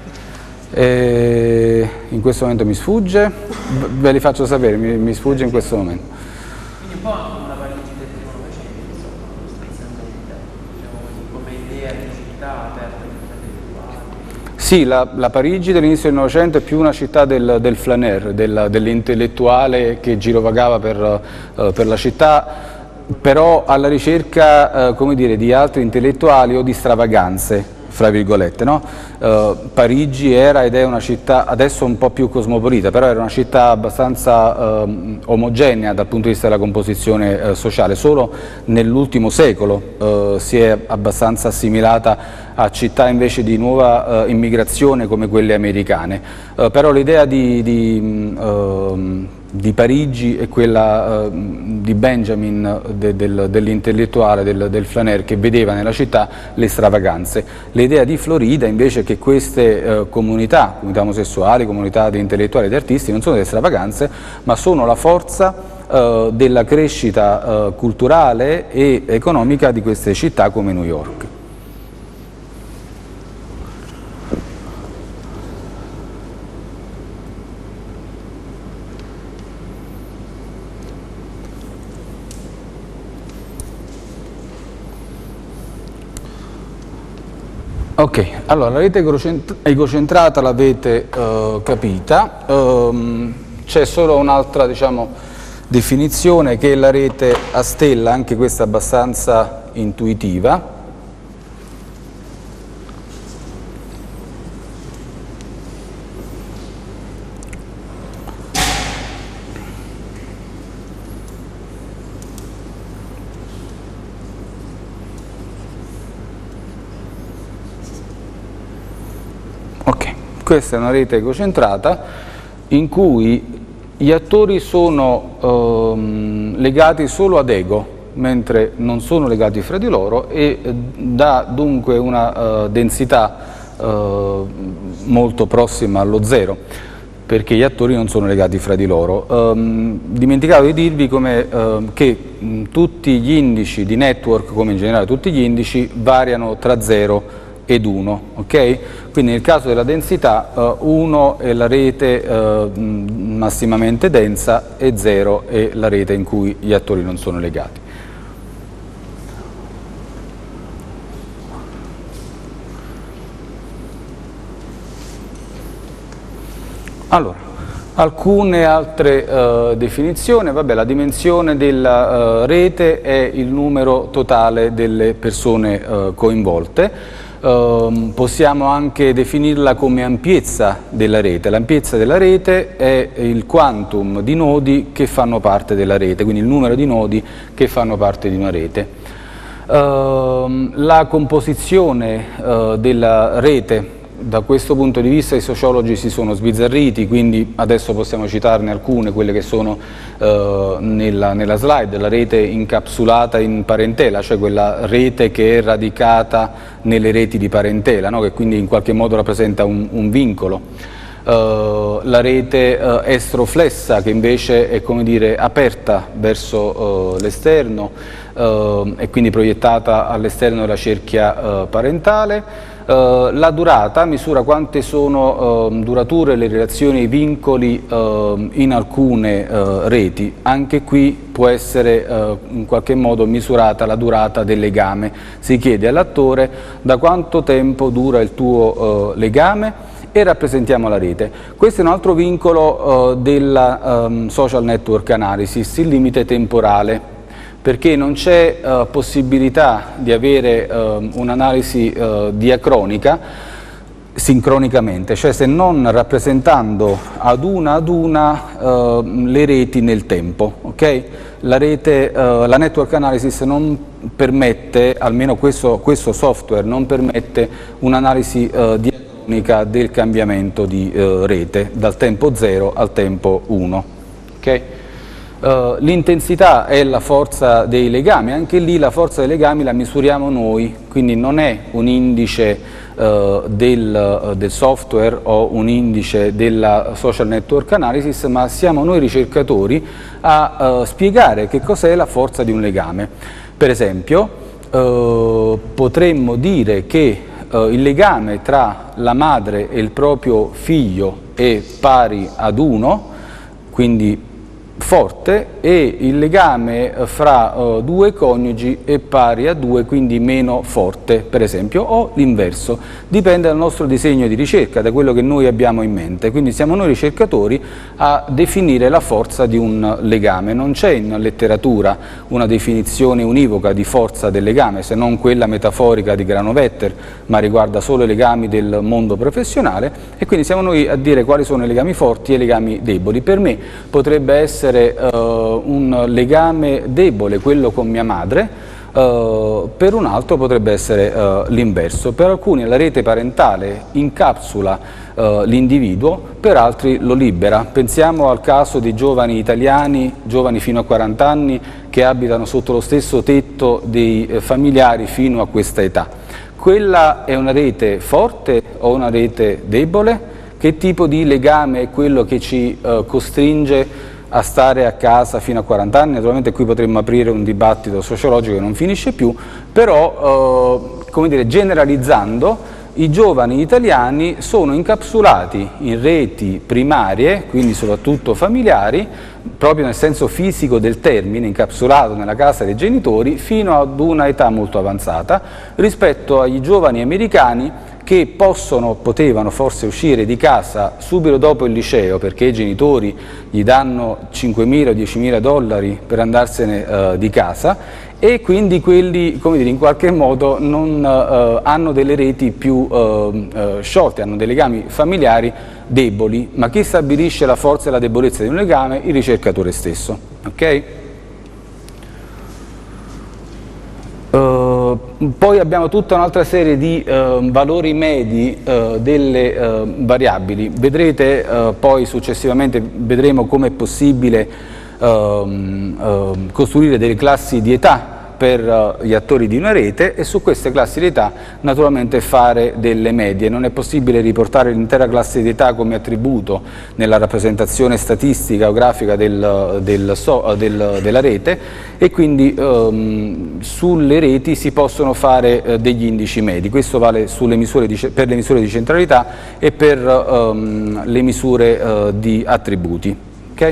Eh, in questo momento mi sfugge, ve li faccio sapere, mi, mi sfugge in questo momento. Quindi un po' anche una Parigi del Novecento, insomma, sostanzialmente, diciamo così, come idea di città aperta intellettuale. Sì, la, la Parigi dell'inizio del Novecento è più una città del, del flaneur, del, dell'intellettuale che girovagava per, uh, per la città, però alla ricerca, uh, come dire, di altri intellettuali o di stravaganze, fra virgolette, no? Uh, Parigi era ed è una città adesso un po' più cosmopolita, però era una città abbastanza uh, omogenea dal punto di vista della composizione uh, sociale. Solo nell'ultimo secolo uh, si è abbastanza assimilata a città invece di nuova uh, immigrazione come quelle americane. Uh, però l'idea di, di uh, di Parigi è quella uh, di Benjamin, de, del, dell'intellettuale, del, del flaneur, che vedeva nella città le stravaganze. L'idea di Florida invece è che queste uh, comunità, comunità omosessuali, comunità di intellettuali e di artisti, non sono delle stravaganze, ma sono la forza uh, della crescita uh, culturale e economica di queste città come New York. Ok, allora la rete egocentrata l'avete uh, capita, um, c'è solo un'altra, diciamo, definizione che è la rete a stella, anche questa abbastanza intuitiva. Questa è una rete egocentrata in cui gli attori sono ehm, legati solo ad ego, mentre non sono legati fra di loro, e eh, dà dunque una uh, densità uh, molto prossima allo zero, perché gli attori non sono legati fra di loro. Um, dimenticavo di dirvi come, uh, che mh, tutti gli indici di network, come in generale tutti gli indici, variano tra zero ed uno, ok? Quindi nel caso della densità uno è la rete uh, massimamente densa e zero è la rete in cui gli attori non sono legati. Allora, alcune altre uh, definizioni. Vabbè, la dimensione della uh, rete è il numero totale delle persone uh, coinvolte. Uh, possiamo anche definirla come ampiezza della rete. L'ampiezza della rete è il quantum di nodi che fanno parte della rete, quindi il numero di nodi che fanno parte di una rete. Uh, la composizione uh, della rete da questo punto di vista i sociologi si sono sbizzarriti, quindi adesso possiamo citarne alcune, quelle che sono eh, nella, nella slide, la rete incapsulata in parentela, cioè quella rete che è radicata nelle reti di parentela, no? Che quindi in qualche modo rappresenta un, un vincolo. Uh, la rete uh, estroflessa che invece è, come dire, aperta verso uh, l'esterno uh, e quindi proiettata all'esterno della cerchia uh, parentale. Uh, la durata misura quante sono uh, durature le relazioni e i vincoli uh, in alcune uh, reti. Anche qui può essere uh, in qualche modo misurata la durata del legame. Si chiede all'attore da quanto tempo dura il tuo uh, legame e rappresentiamo la rete. Questo è un altro vincolo uh, della um, social network analysis, il limite temporale, perché non c'è uh, possibilità di avere uh, un'analisi uh, diacronica sincronicamente, cioè se non rappresentando ad una ad una uh, le reti nel tempo. Okay? La, rete, uh, la network analysis non permette, almeno questo, questo software non permette un'analisi uh, diacronica del cambiamento di uh, rete dal tempo zero al tempo uno. Okay? Uh, l'intensità è la forza dei legami, anche lì la forza dei legami la misuriamo noi, quindi non è un indice uh, del, uh, del software o un indice della social network analysis, ma siamo noi ricercatori a uh, spiegare che cos'è la forza di un legame. Per esempio uh, potremmo dire che Uh, il legame tra la madre e il proprio figlio è pari ad uno, quindi forte, e il legame fra uh, due coniugi è pari a due, quindi meno forte, per esempio, o l'inverso. Dipende dal nostro disegno di ricerca, da quello che noi abbiamo in mente. Quindi siamo noi ricercatori a definire la forza di un legame. Non c'è in letteratura una definizione univoca di forza del legame, se non quella metaforica di Granovetter, ma riguarda solo i legami del mondo professionale, e quindi siamo noi a dire quali sono i legami forti e i legami deboli. Per me potrebbe essere Uh, un legame debole, quello con mia madre, uh, per un altro potrebbe essere uh, l'inverso. Per alcuni la rete parentale incapsula uh, l'individuo, per altri lo libera. Pensiamo al caso di giovani italiani, giovani fino a quaranta anni, che abitano sotto lo stesso tetto dei eh, familiari fino a questa età. Quella è una rete forte o una rete debole? Che tipo di legame è quello che ci uh, costringe a stare a casa fino a quaranta anni? Naturalmente qui potremmo aprire un dibattito sociologico che non finisce più, però eh, come dire, generalizzando, i giovani italiani sono incapsulati in reti primarie, quindi soprattutto familiari, proprio nel senso fisico del termine, incapsulato nella casa dei genitori, fino ad una età molto avanzata, rispetto agli giovani americani che possono, potevano forse uscire di casa subito dopo il liceo, perché i genitori gli danno cinquemila o diecimila dollari per andarsene uh, di casa, e quindi quelli, come dire, in qualche modo non uh, hanno delle reti più uh, uh, sciolte, hanno dei legami familiari deboli. Ma chi stabilisce la forza e la debolezza di un legame? Il ricercatore stesso. Okay? Uh, poi abbiamo tutta un'altra serie di uh, valori medi uh, delle uh, variabili. Vedrete uh, poi successivamente, vedremo come è possibile uh, uh, costruire delle classi di età per uh, gli attori di una rete, e su queste classi di età naturalmente fare delle medie. Non è possibile riportare l'intera classe di età come attributo nella rappresentazione statistica o grafica del, del so, del, della rete, e quindi um, sulle reti si possono fare uh, degli indici medi. Questo vale sulle misure di, per le misure di centralità e per um, le misure uh, di attributi. Okay?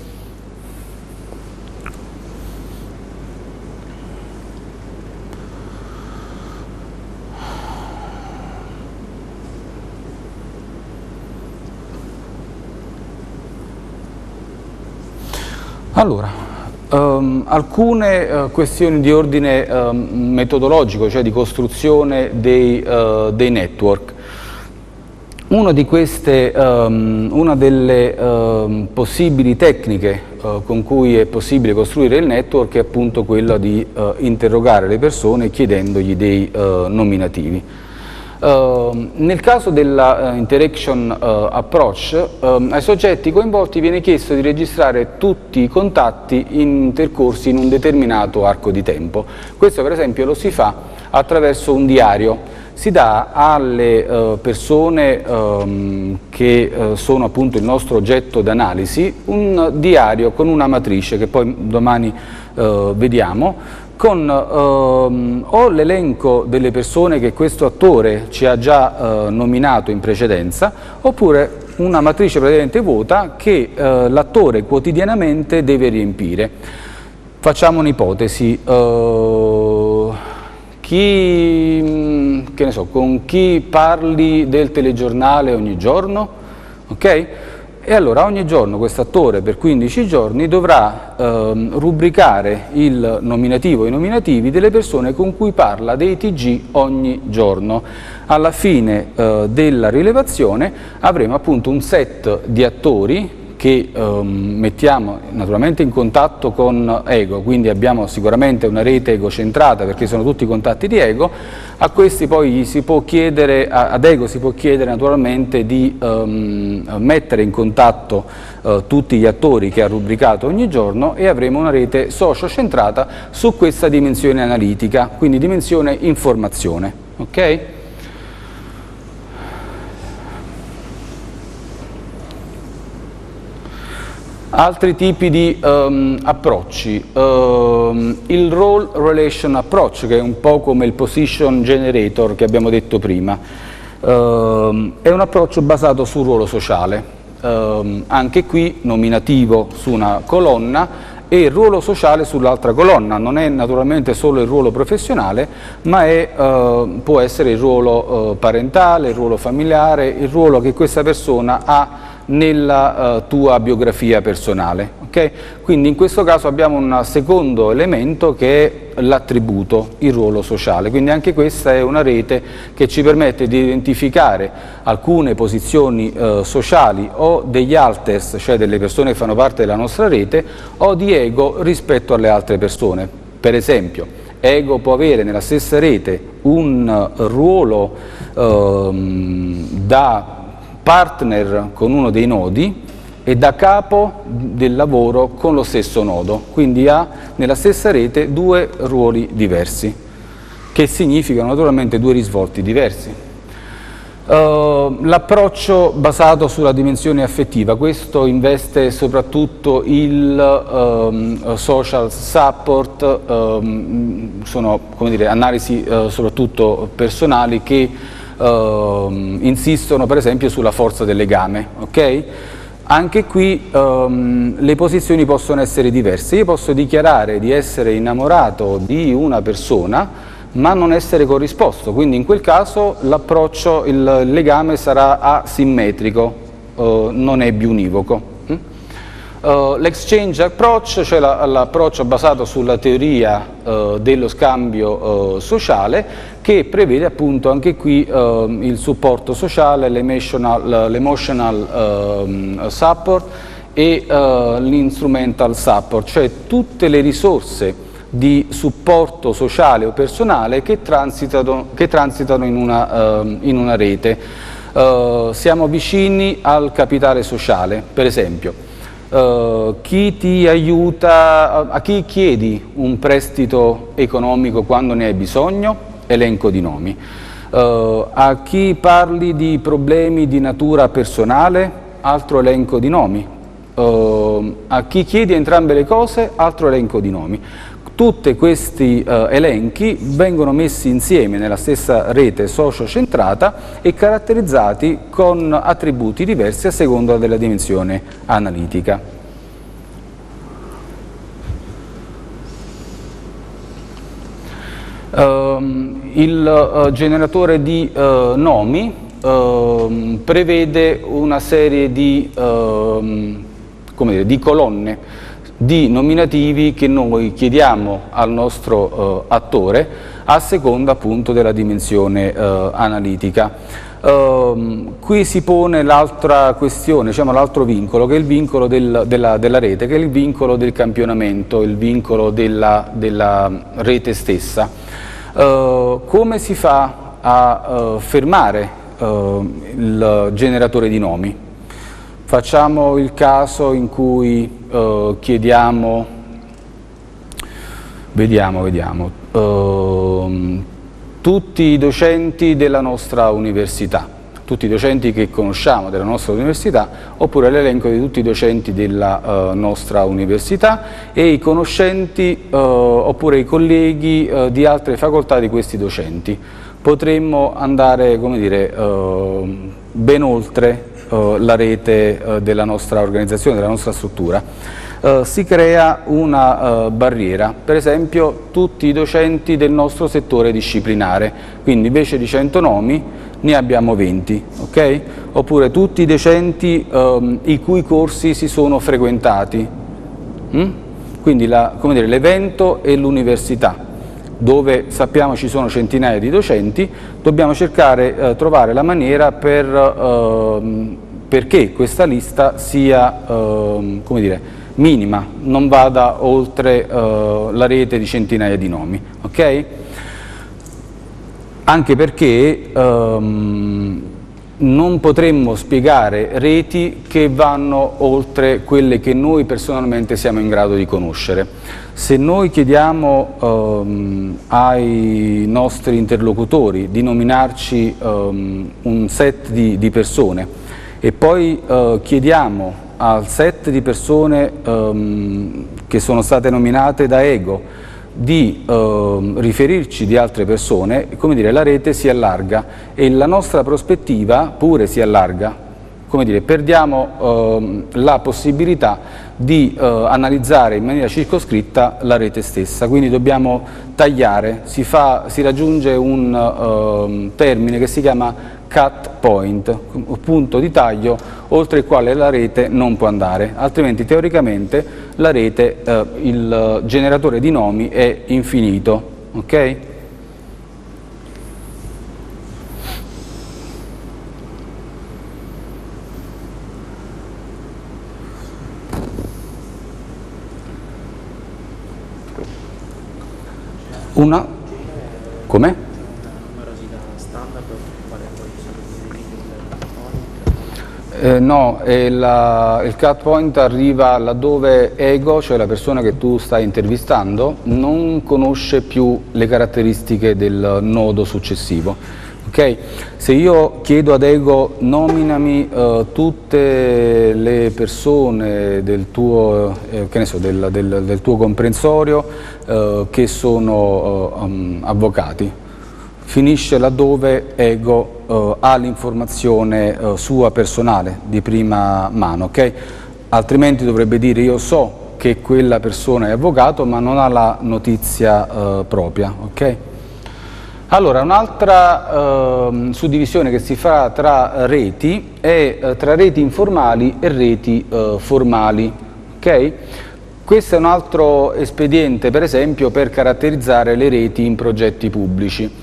Allora, um, alcune uh, questioni di ordine um, metodologico, cioè di costruzione dei, uh, dei network. Una di queste, um, una delle um, possibili tecniche uh, con cui è possibile costruire il network è appunto quella di uh, interrogare le persone chiedendogli dei uh, nominativi. Uh, nel caso della uh, interaction uh, approach, uh, ai soggetti coinvolti viene chiesto di registrare tutti i contatti intercorsi in un determinato arco di tempo. Questo per esempio lo si fa attraverso un diario. Si dà alle uh, persone um, che uh, sono appunto il nostro oggetto d'analisi un diario con una matrice che poi domani uh, vediamo, con ehm, o l'elenco delle persone che questo attore ci ha già eh, nominato in precedenza, oppure una matrice praticamente vuota che eh, l'attore quotidianamente deve riempire. Facciamo un'ipotesi, eh, chi, che ne so, con chi parli del telegiornale ogni giorno, ok? E allora ogni giorno questo attore per quindici giorni dovrà ehm, rubricare il nominativo e i nominativi delle persone con cui parla dei T G ogni giorno. Alla fine eh, della rilevazione avremo appunto un set di attori che ehm, mettiamo naturalmente in contatto con Ego, quindi abbiamo sicuramente una rete egocentrata perché sono tutti contatti di Ego. A questi poi gli si può chiedere, ad Ego si può chiedere naturalmente di ehm, mettere in contatto eh, tutti gli attori che ha rubricato ogni giorno e avremo una rete socio-centrata su questa dimensione analitica, quindi dimensione informazione. Ok? Altri tipi di um, approcci, um, il Role Relation Approach, che è un po' come il Position Generator che abbiamo detto prima, um, è un approccio basato sul ruolo sociale, um, anche qui nominativo su una colonna e il ruolo sociale sull'altra colonna. Non è naturalmente solo il ruolo professionale, ma è, uh, può essere il ruolo uh, parentale, il ruolo familiare, il ruolo che questa persona ha nella uh, tua biografia personale, okay? Quindi in questo caso abbiamo un secondo elemento che è l'attributo, il ruolo sociale, quindi anche questa è una rete che ci permette di identificare alcune posizioni uh, sociali o degli alters, cioè delle persone che fanno parte della nostra rete, o di Ego rispetto alle altre persone. Per esempio, Ego può avere nella stessa rete un uh, ruolo uh, da partner con uno dei nodi e da capo del lavoro con lo stesso nodo, quindi ha nella stessa rete due ruoli diversi, che significano naturalmente due risvolti diversi. Uh, l'approccio basato sulla dimensione affettiva, questo investe soprattutto il um, social support, um, sono come dire, analisi uh, soprattutto personali che Uh, insistono per esempio sulla forza del legame, ok? Anche qui um, le posizioni possono essere diverse. Io posso dichiarare di essere innamorato di una persona ma non essere corrisposto, quindi in quel caso l'approccio, il legame sarà asimmetrico, uh, non è biunivoco. Uh, L'exchange approach, cioè l'approccio la, basato sulla teoria uh, dello scambio uh, sociale, che prevede appunto anche qui uh, il supporto sociale, l'emotional uh, support e uh, l'instrumental support, cioè tutte le risorse di supporto sociale o personale che transitano, che transitano in, una, uh, in una rete. Uh, siamo vicini al capitale sociale, per esempio. Uh, chi ti aiuta, a chi chiedi un prestito economico quando ne hai bisogno? Elenco di nomi. Uh, a chi parli di problemi di natura personale? Altro elenco di nomi. Uh, a chi chiedi entrambe le cose? Altro elenco di nomi. Tutti questi uh, elenchi vengono messi insieme nella stessa rete socio-centrata e caratterizzati con attributi diversi a seconda della dimensione analitica. Uh, il uh, generatore di uh, nomi uh, prevede una serie di, uh, come dire, di colonne di nominativi che noi chiediamo al nostro uh, attore a seconda appunto della dimensione uh, analitica. Uh, qui si pone l'altra questione, diciamo l'altro vincolo, che è il vincolo del, della, della rete, che è il vincolo del campionamento, il vincolo della, della rete stessa. Uh, come si fa a uh, fermare uh, il generatore di nomi. Facciamo il caso in cui uh, chiediamo, vediamo, vediamo, uh, tutti i docenti della nostra università, tutti i docenti che conosciamo della nostra università, oppure l'elenco di tutti i docenti della uh, nostra università e i conoscenti uh, oppure i colleghi uh, di altre facoltà di questi docenti. Potremmo andare, come dire, uh, ben oltre uh, la rete uh, della nostra organizzazione, della nostra struttura. Uh, si crea una uh, barriera, per esempio tutti i docenti del nostro settore disciplinare, quindi invece di cento nomi ne abbiamo venti, ok? Oppure tutti i docenti um, i cui corsi si sono frequentati, mm? Quindi l'evento e l'università, dove sappiamo ci sono centinaia di docenti, dobbiamo cercare di uh, trovare la maniera per, uh, perché questa lista sia, uh, come dire, minima, non vada oltre uh, la rete di centinaia di nomi, ok? Anche perché um, non potremmo spiegare reti che vanno oltre quelle che noi personalmente siamo in grado di conoscere. Se noi chiediamo um, ai nostri interlocutori di nominarci um, un set di, di persone e poi uh, chiediamo al set di persone um, che sono state nominate da Ego di uh, riferirci di altre persone, come dire, la rete si allarga e la nostra prospettiva pure si allarga, come dire, perdiamo uh, la possibilità di uh, analizzare in maniera circoscritta la rete stessa, quindi dobbiamo tagliare, si, fa, si raggiunge un uh, termine che si chiama cut point, un punto di taglio oltre il quale la rete non può andare, altrimenti teoricamente la rete, eh, il generatore di nomi è infinito, ok? Una? Come? Eh, no, eh, la, il cut point arriva laddove Ego, cioè la persona che tu stai intervistando, non conosce più le caratteristiche del nodo successivo. Okay? Se io chiedo ad Ego nominami eh, tutte le persone del tuo, eh, che ne so, del, del, del tuo comprensorio eh, che sono eh, um, avvocati, finisce laddove Ego uh, ha l'informazione uh, sua personale di prima mano, ok? Altrimenti dovrebbe dire io so che quella persona è avvocato ma non ha la notizia uh, propria, ok? Allora, un'altra uh, suddivisione che si fa tra reti è uh, tra reti informali e reti uh, formali, ok? Questo è un altro espediente, per esempio, per caratterizzare le reti in progetti pubblici.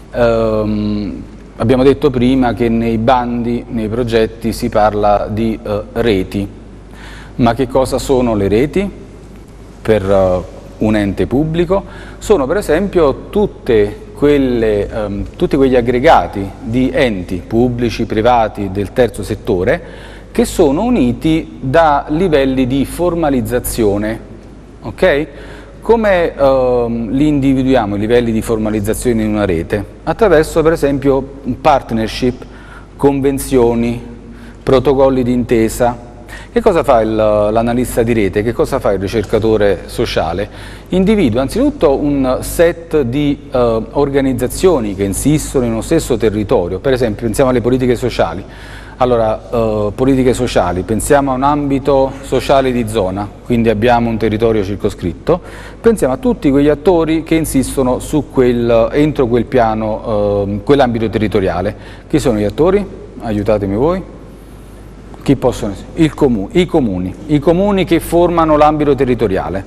Um, abbiamo detto prima che nei bandi, nei progetti si parla di uh, reti, ma che cosa sono le reti per uh, un ente pubblico? Sono per esempio tutte quelle, um, tutti quegli aggregati di enti pubblici, privati, del terzo settore che sono uniti da livelli di formalizzazione, ok? Come uh, li individuiamo i livelli di formalizzazione in una rete? Attraverso per esempio partnership, convenzioni, protocolli d'intesa. Che cosa fa l'analista di rete? Che cosa fa il ricercatore sociale? Individua anzitutto un set di uh, organizzazioni che insistono in uno stesso territorio, per esempio pensiamo alle politiche sociali. Allora, eh, politiche sociali, pensiamo a un ambito sociale di zona, quindi abbiamo un territorio circoscritto, pensiamo a tutti quegli attori che insistono su quel, entro quel piano, eh, quell'ambito territoriale. Chi sono gli attori? Aiutatemi voi. Chi possono essere? Il comu- I comuni, i comuni che formano l'ambito territoriale.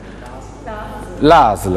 L'A S L,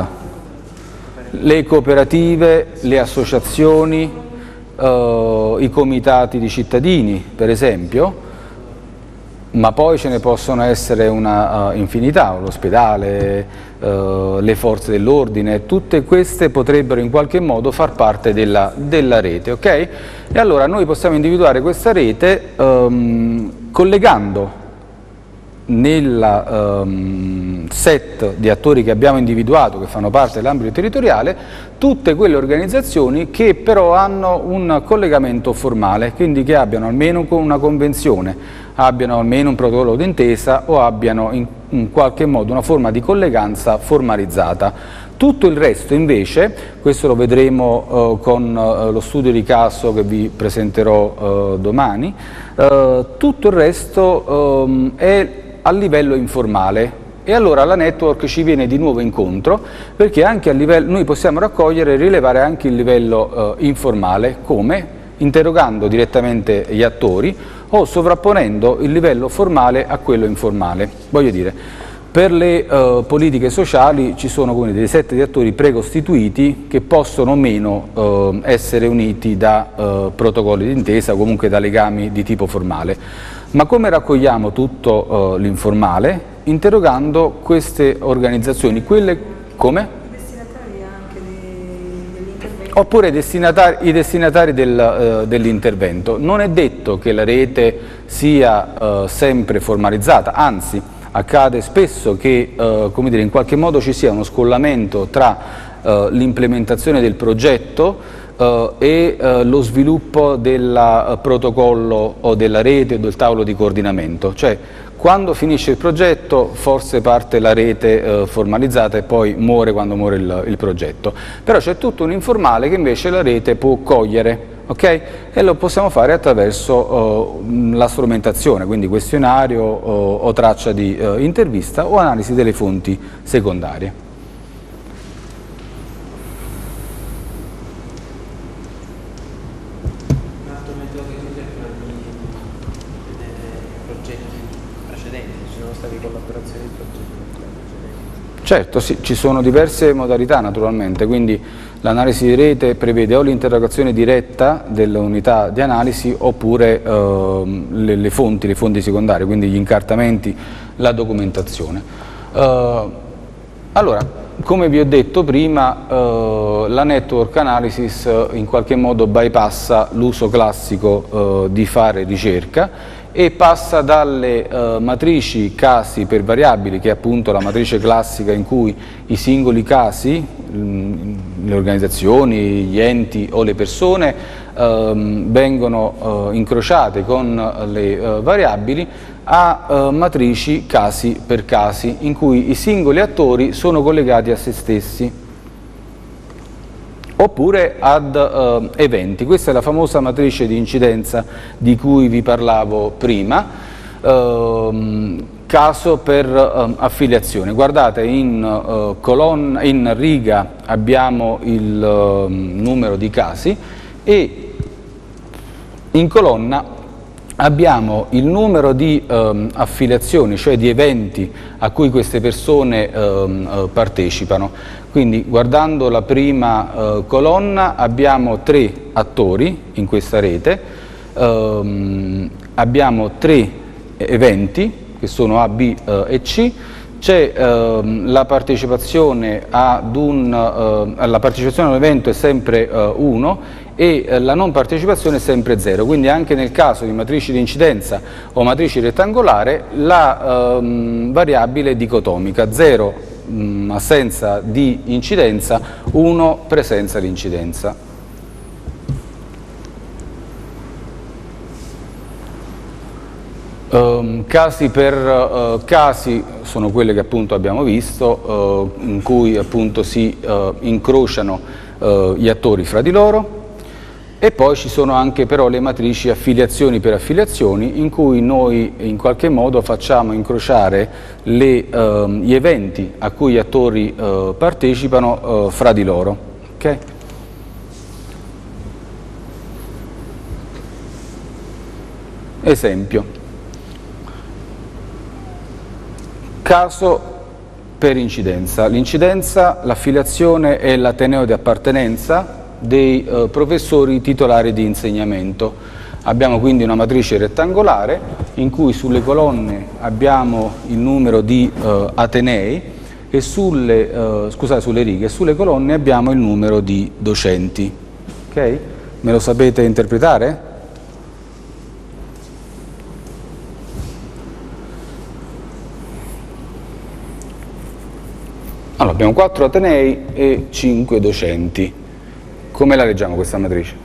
le cooperative, le associazioni, Uh, i comitati di cittadini, per esempio, ma poi ce ne possono essere una uh, infinità, l'ospedale, uh, le forze dell'ordine, tutte queste potrebbero in qualche modo far parte della, della rete, ok? E allora noi possiamo individuare questa rete um, collegando nel um, set di attori che abbiamo individuato, che fanno parte dell'ambito territoriale, tutte quelle organizzazioni che però hanno un collegamento formale, quindi che abbiano almeno una convenzione, abbiano almeno un protocollo d'intesa o abbiano in, in qualche modo una forma di colleganza formalizzata. Tutto il resto invece, questo lo vedremo uh, con uh, lo studio di caso che vi presenterò uh, domani, uh, tutto il resto um, è a livello informale e allora la network ci viene di nuovo incontro, perché anche a livello, noi possiamo raccogliere e rilevare anche il livello uh, informale, come interrogando direttamente gli attori o sovrapponendo il livello formale a quello informale. Voglio dire, per le uh, politiche sociali ci sono come dei set di attori precostituiti che possono o meno uh, essere uniti da uh, protocolli d'intesa o comunque da legami di tipo formale. Ma come raccogliamo tutto uh, l'informale? Interrogando queste organizzazioni, quelle come? Oppure destinatari, i destinatari del, uh, dell'intervento. Non è detto che la rete sia uh, sempre formalizzata, anzi accade spesso che uh, come dire, in qualche modo ci sia uno scollamento tra uh, l'implementazione del progetto Uh, e uh, lo sviluppo del uh, protocollo o della rete o del tavolo di coordinamento, cioè quando finisce il progetto forse parte la rete uh, formalizzata e poi muore quando muore il, il progetto, però c'è tutto un informale che invece la rete può cogliere, ok? E lo possiamo fare attraverso uh, la strumentazione, quindi questionario o, o traccia di uh, intervista o analisi delle fonti secondarie. Certo, sì, ci sono diverse modalità naturalmente, quindi l'analisi di rete prevede o l'interrogazione diretta dell'unità di analisi oppure eh, le, le fonti, le fonti secondarie, quindi gli incartamenti, la documentazione. Eh, allora, come vi ho detto prima, eh, la network analysis eh, in qualche modo bypassa l'uso classico eh, di fare ricerca e passa dalle uh, matrici casi per variabili, che è appunto la matrice classica in cui i singoli casi, mh, le organizzazioni, gli enti o le persone uh, vengono uh, incrociate con le uh, variabili, a uh, matrici casi per casi, in cui i singoli attori sono collegati a se stessi. Oppure ad uh, eventi. Questa è la famosa matrice di incidenza di cui vi parlavo prima, uh, caso per uh, affiliazione. Guardate, in, uh, colonna, in riga abbiamo il uh, numero di casi e in colonna abbiamo il numero di um, affiliazioni, cioè di eventi a cui queste persone um, uh, partecipano. Quindi guardando la prima uh, colonna abbiamo tre attori in questa rete, um, abbiamo tre eventi che sono A, B uh, e C, c'è uh, la partecipazione ad un, uh, la partecipazione all'evento è sempre uno uh, e uh, la non partecipazione è sempre zero, quindi anche nel caso di matrici di incidenza o matrici rettangolare la uh, variabile è dicotomica, zero mh, assenza di incidenza, uno presenza di incidenza. Um, casi per uh, casi sono quelle che appunto abbiamo visto, uh, in cui appunto si uh, incrociano uh, gli attori fra di loro, e poi ci sono anche però le matrici affiliazioni per affiliazioni, in cui noi in qualche modo facciamo incrociare le, uh, gli eventi a cui gli attori uh, partecipano uh, fra di loro. Okay? Esempio. Caso per incidenza. L'incidenza, l'affiliazione è l'ateneo di appartenenza dei eh, professori titolari di insegnamento. Abbiamo quindi una matrice rettangolare in cui sulle colonne abbiamo il numero di eh, atenei e sulle, eh, scusate, sulle righe e sulle colonne abbiamo il numero di docenti. Ok? Me lo sapete interpretare? Allora, abbiamo quattro atenei e cinque docenti. Come la leggiamo questa matrice?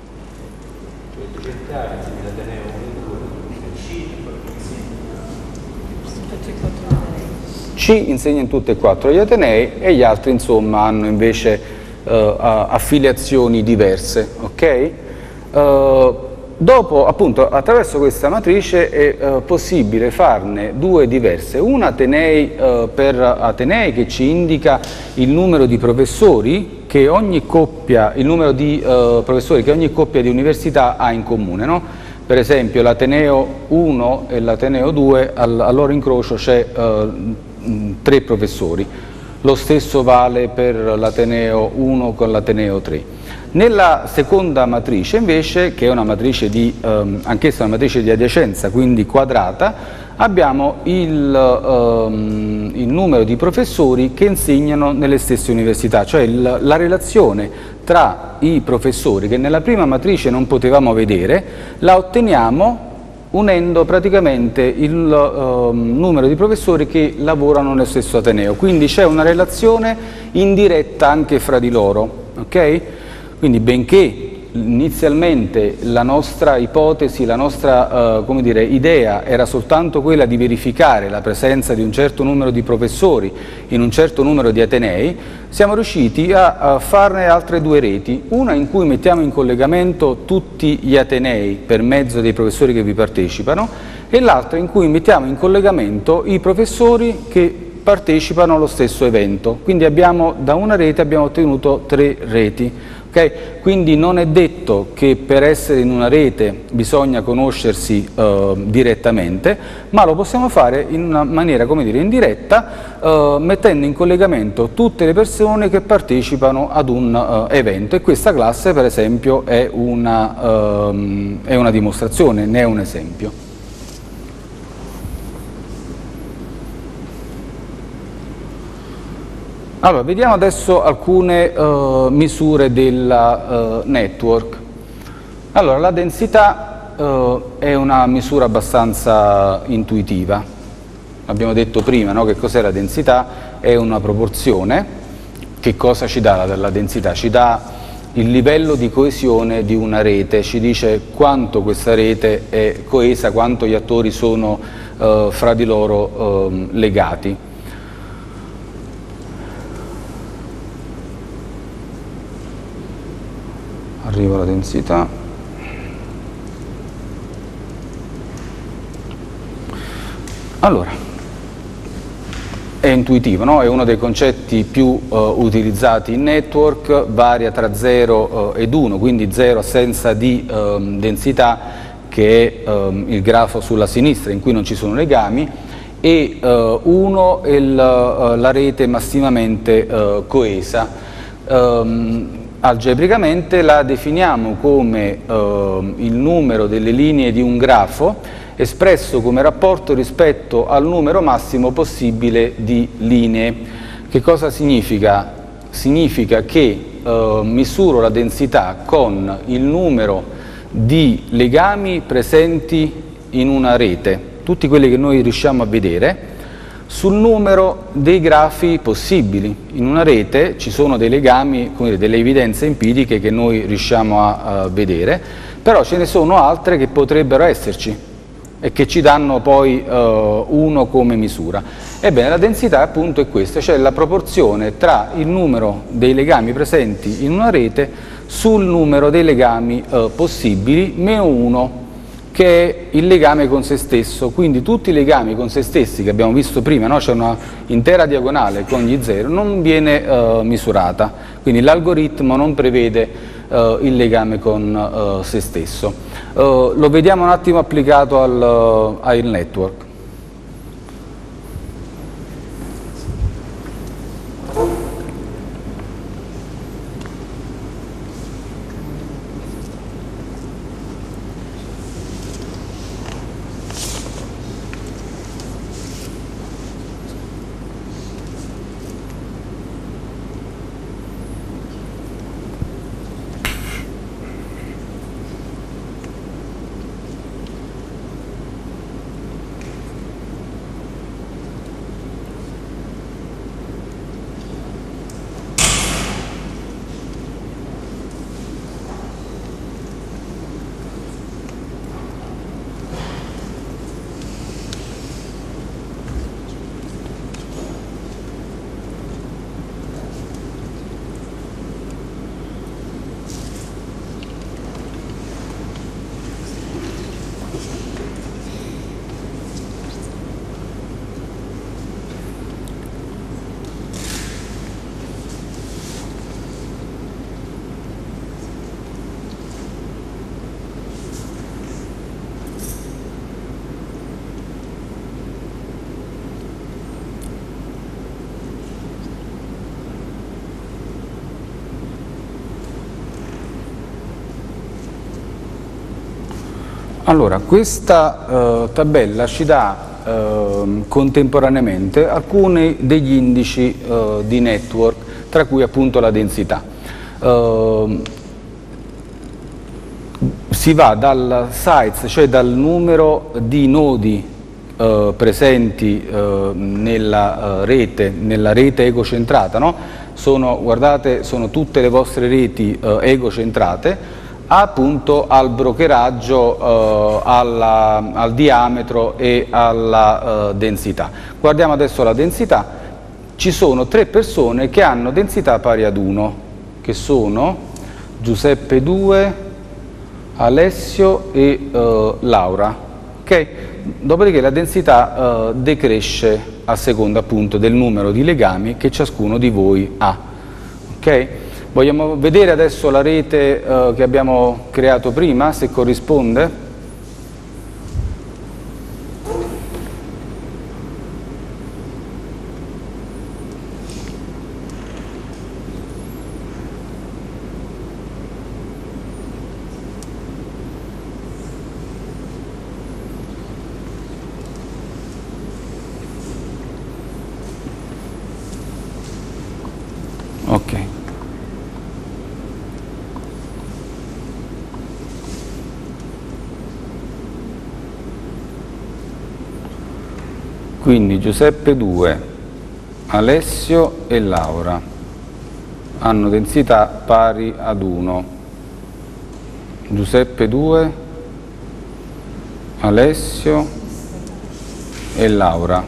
C insegna in tutte e quattro gli atenei e gli altri insomma hanno invece eh, affiliazioni diverse, ok? Uh, dopo appunto attraverso questa matrice è eh, possibile farne due diverse, una atenei eh, per atenei che ci indica il numero di professori che ogni coppia, il numero di eh, professori che ogni coppia di università ha in comune, no? Per esempio l'Ateneo uno e l'Ateneo due, al, al loro incrocio c'è eh, tre professori, lo stesso vale per l'Ateneo uno con l'Ateneo tre. Nella seconda matrice invece, che è una matrice di, ehm, anch'essa una matrice di adiacenza, quindi quadrata, abbiamo il, ehm, il numero di professori che insegnano nelle stesse università, cioè il, la relazione tra i professori che nella prima matrice non potevamo vedere, la otteniamo unendo praticamente il uh, numero di professori che lavorano nel stesso Ateneo, quindi c'è una relazione indiretta anche fra di loro, ok? Quindi benché inizialmente la nostra ipotesi, la nostra uh, come dire, idea era soltanto quella di verificare la presenza di un certo numero di professori in un certo numero di Atenei, siamo riusciti a, a farne altre due reti, una in cui mettiamo in collegamento tutti gli Atenei per mezzo dei professori che vi partecipano e l'altra in cui mettiamo in collegamento i professori che partecipano allo stesso evento. Quindi abbiamo, da una rete abbiamo ottenuto tre reti. Okay? Quindi non è detto che per essere in una rete bisogna conoscersi eh, direttamente, ma lo possiamo fare in una maniera, come dire, indiretta, eh, mettendo in collegamento tutte le persone che partecipano ad un uh, evento, e questa classe per esempio è una, um, è una dimostrazione, ne è un esempio. Allora, vediamo adesso alcune uh, misure della uh, network. Allora, la densità uh, è una misura abbastanza intuitiva. Abbiamo detto prima, no, che cos'è la densità? È una proporzione. Che cosa ci dà la, la densità? Ci dà il livello di coesione di una rete, ci dice quanto questa rete è coesa, quanto gli attori sono uh, fra di loro uh, legati. Arriva la densità. Allora, è intuitivo, no? È uno dei concetti più uh, utilizzati in network, varia tra zero uh, ed uno, quindi zero assenza di um, densità, che è um, il grafo sulla sinistra in cui non ci sono legami, e uno uh, è il, uh, la rete massimamente uh, coesa. Um, Algebricamente la definiamo come eh, il numero delle linee di un grafo espresso come rapporto rispetto al numero massimo possibile di linee. Che cosa significa? Significa che eh, misuro la densità con il numero di legami presenti in una rete, tutti quelli che noi riusciamo a vedere, sul numero dei grafi possibili. In una rete ci sono dei legami, come dire, delle evidenze empiriche che noi riusciamo a, a vedere, però ce ne sono altre che potrebbero esserci e che ci danno poi uh, uno come misura. Ebbene, la densità appunto è questa, cioè la proporzione tra il numero dei legami presenti in una rete sul numero dei legami uh, possibili meno uno, che è il legame con se stesso. Quindi tutti i legami con se stessi che abbiamo visto prima, no? C'è una intera diagonale con gli zero, non viene uh, misurata, quindi l'algoritmo non prevede uh, il legame con uh, se stesso. Uh, lo vediamo un attimo applicato al, uh, al network. Allora, questa eh, tabella ci dà eh, contemporaneamente alcuni degli indici eh, di network, tra cui appunto la densità. Eh, si va dal size, cioè dal numero di nodi eh, presenti eh, nella, eh, rete, nella rete egocentrata, no? Sono, guardate, sono tutte le vostre reti eh, egocentrate, appunto al brokeraggio, eh, alla, al diametro e alla eh, densità. Guardiamo adesso la densità. Ci sono tre persone che hanno densità pari ad uno, che sono Giuseppe due, Alessio e eh, Laura. Okay? Dopodiché la densità eh, decresce a seconda appunto del numero di legami che ciascuno di voi ha. Okay? Vogliamo vedere adesso la rete eh, che abbiamo creato prima, se corrisponde? Ok. Quindi Giuseppe due, Alessio e Laura hanno densità pari ad uno. Giuseppe due, Alessio e Laura.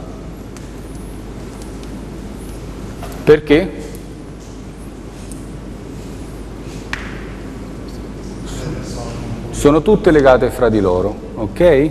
Perché? Sono tutte legate fra di loro, ok?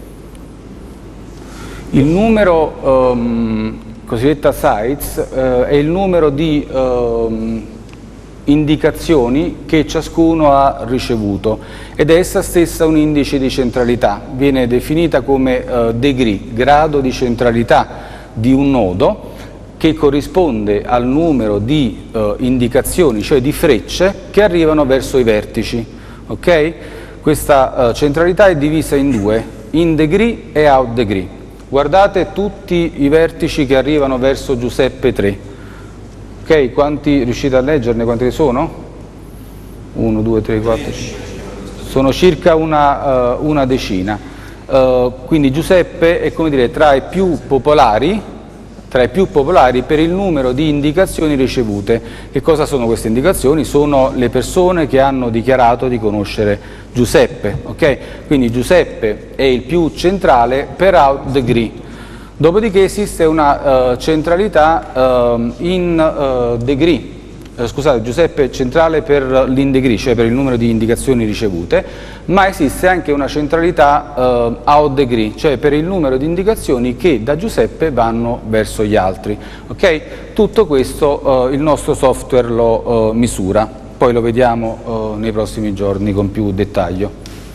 Il numero um, cosiddetta sites uh, è il numero di um, indicazioni che ciascuno ha ricevuto ed è essa stessa un indice di centralità, viene definita come uh, degree, grado di centralità di un nodo che corrisponde al numero di uh, indicazioni, cioè di frecce che arrivano verso i vertici, ok? Questa uh, centralità è divisa in due, in degree e out degree. Guardate tutti i vertici che arrivano verso Giuseppe tre. Ok, quanti riuscite a leggerne? Quanti sono? uno, due, tre, quattro, cinque. Sono circa una, uh, una decina. Uh, quindi Giuseppe è, come dire, tra i più popolari, tra i più popolari per il numero di indicazioni ricevute. Che cosa sono queste indicazioni? Sono le persone che hanno dichiarato di conoscere Giuseppe, ok? Quindi Giuseppe è il più centrale per out degree. Dopodiché esiste una uh, centralità uh, in uh, degree, uh, scusate, Giuseppe è centrale per l'in degree, cioè per il numero di indicazioni ricevute, ma esiste anche una centralità uh, out degree, cioè per il numero di indicazioni che da Giuseppe vanno verso gli altri, ok? Tutto questo uh, il nostro software lo uh, misura. Poi lo vediamo uh, nei prossimi giorni con più dettaglio.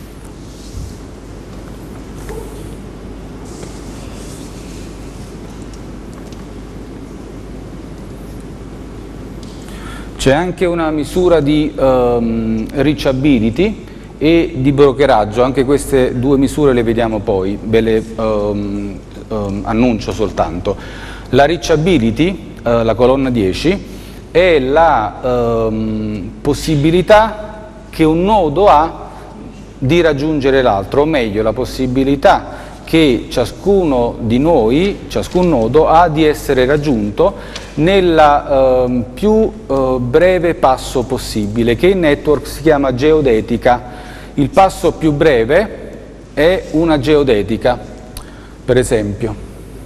C'è anche una misura di um, reachability e di brokeraggio, anche queste due misure le vediamo poi, ve le um, um, annuncio soltanto. La reachability, uh, la colonna dieci, è la ehm, possibilità che un nodo ha di raggiungere l'altro, o meglio la possibilità che ciascuno di noi, ciascun nodo ha di essere raggiunto nel ehm, più eh, breve passo possibile, che in network si chiama geodetica. Il passo più breve è una geodetica, per esempio.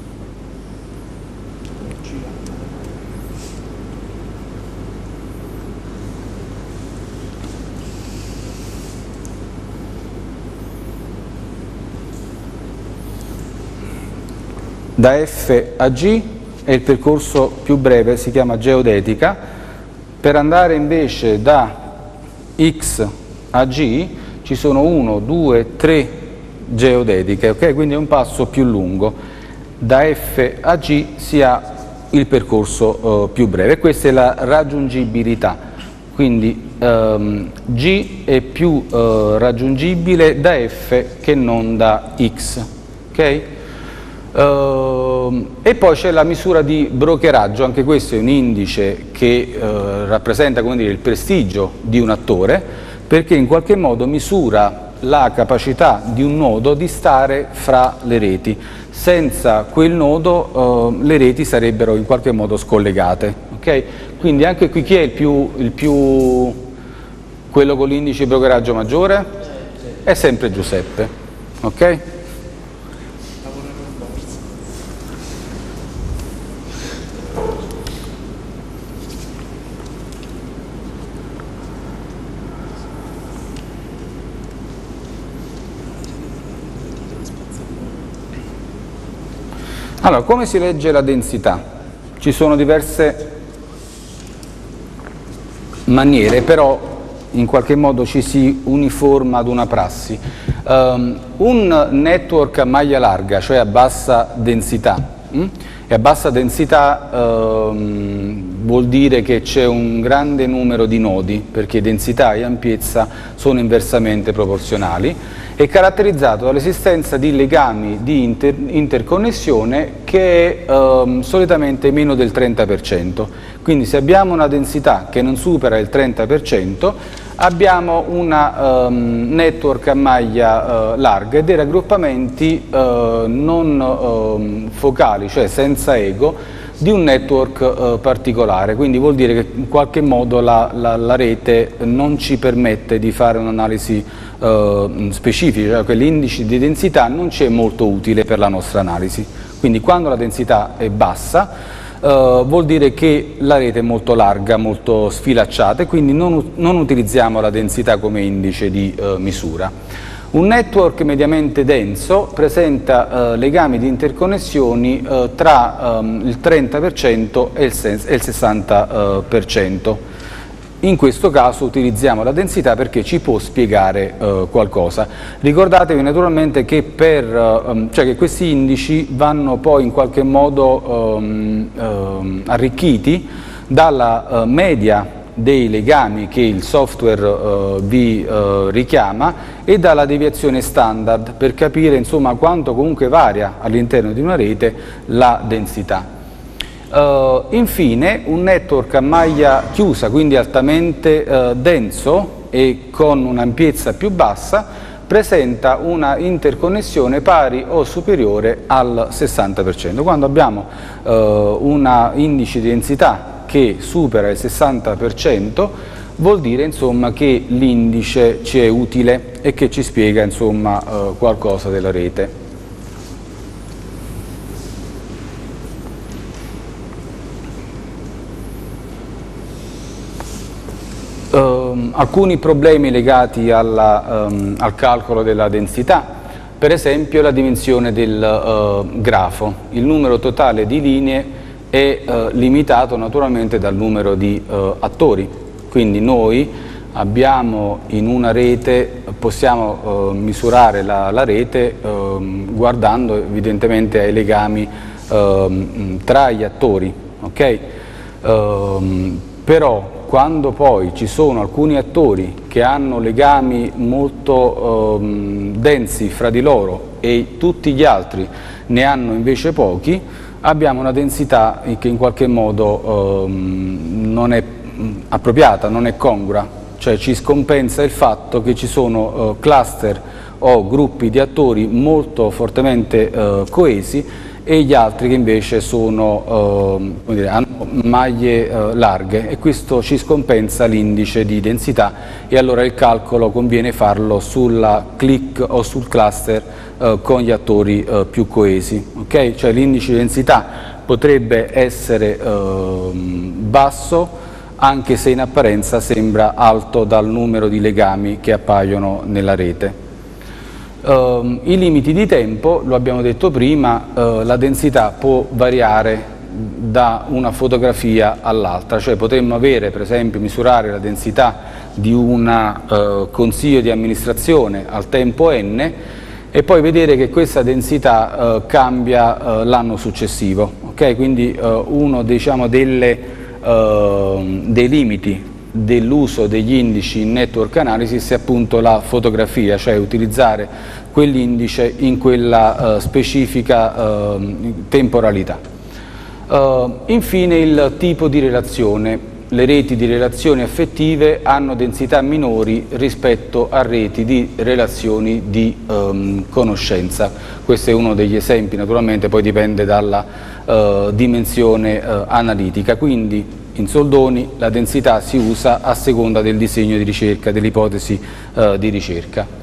Da F a G è il percorso più breve, si chiama geodetica. Per andare invece da X a G ci sono uno, due, tre geodetiche, ok? Quindi è un passo più lungo. Da F a G si ha il percorso uh, più breve. Questa è la raggiungibilità. quindi ehm, G è più eh, raggiungibile da F che non da X, ok? Uh, e poi c'è la misura di brokeraggio, anche questo è un indice che uh, rappresenta, come dire, il prestigio di un attore, perché in qualche modo misura la capacità di un nodo di stare fra le reti. Senza quel nodo uh, le reti sarebbero in qualche modo scollegate, ok? Quindi anche qui chi è il più, il più quello con l'indice di brokeraggio maggiore? È sempre Giuseppe, ok? Allora, come si legge la densità? Ci sono diverse maniere, però in qualche modo ci si uniforma ad una prassi. Um, un network a maglia larga, cioè a bassa densità, hm? e a bassa densità um, vuol dire che c'è un grande numero di nodi, perché densità e ampiezza sono inversamente proporzionali, è caratterizzato dall'esistenza di legami di inter interconnessione che è um, solitamente meno del trenta per cento. Quindi se abbiamo una densità che non supera il trenta per cento abbiamo un um, network a maglia uh, larga e dei raggruppamenti uh, non uh, focali, cioè senza ego, di un network uh, particolare. Quindi vuol dire che in qualche modo la, la, la rete non ci permette di fare un'analisi uh, specifica, cioè l'indice di densità non ci è molto utile per la nostra analisi. Quindi quando la densità è bassa Uh, vuol dire che la rete è molto larga, molto sfilacciata, e quindi non, non utilizziamo la densità come indice di uh, misura. Un network mediamente denso presenta uh, legami di interconnessioni uh, tra um, il trenta per cento e il, e il sessanta per cento. In questo caso utilizziamo la densità perché ci può spiegare uh, qualcosa. Ricordatevi naturalmente che, per, uh, cioè che questi indici vanno poi in qualche modo um, um, arricchiti dalla uh, media dei legami che il software uh, vi uh, richiama e dalla deviazione standard, per capire insomma quanto comunque varia all'interno di una rete la densità. Uh, infine un network a maglia chiusa, quindi altamente uh, denso e con un'ampiezza più bassa, presenta una interconnessione pari o superiore al sessanta per cento. Quando abbiamo uh, un indice di densità che supera il sessanta per cento vuol dire insomma che l'indice ci è utile e che ci spiega insomma uh, qualcosa della rete. Uh, alcuni problemi legati alla, um, al calcolo della densità, per esempio la dimensione del uh, grafo. Il numero totale di linee è uh, limitato naturalmente dal numero di uh, attori, quindi noi abbiamo in una rete, possiamo uh, misurare la, la rete uh, guardando evidentemente ai legami uh, tra gli attori, ok? Uh, però quando poi ci sono alcuni attori che hanno legami molto ehm, densi fra di loro e tutti gli altri ne hanno invece pochi, abbiamo una densità che in qualche modo ehm, non è appropriata, non è congrua, cioè ci scompensa il fatto che ci sono eh, cluster o gruppi di attori molto fortemente eh, coesi e gli altri che invece sono, eh, come dire, hanno maglie eh, larghe, e questo ci scompensa l'indice di densità, e allora il calcolo conviene farlo sulla click o sul cluster eh, con gli attori eh, più coesi, okay? Cioè l'indice di densità potrebbe essere eh, basso anche se in apparenza sembra alto dal numero di legami che appaiono nella rete. Uh, I limiti di tempo, lo abbiamo detto prima, uh, la densità può variare da una fotografia all'altra, cioè potremmo avere, per esempio, misurare la densità di un uh, consiglio di amministrazione al tempo n e poi vedere che questa densità uh, cambia uh, l'anno successivo, okay? Quindi uh, uno, diciamo, delle, uh, dei limiti dell'uso degli indici in network analysis è appunto la fotografia, cioè utilizzare quell'indice in quella uh, specifica uh, temporalità. Uh, infine il tipo di relazione. Le reti di relazioni affettive hanno densità minori rispetto a reti di relazioni di um, conoscenza. Questo è uno degli esempi, naturalmente poi dipende dalla uh, dimensione uh, analitica, quindi in soldoni la densità si usa a seconda del disegno di ricerca, dell'ipotesi uh, di ricerca.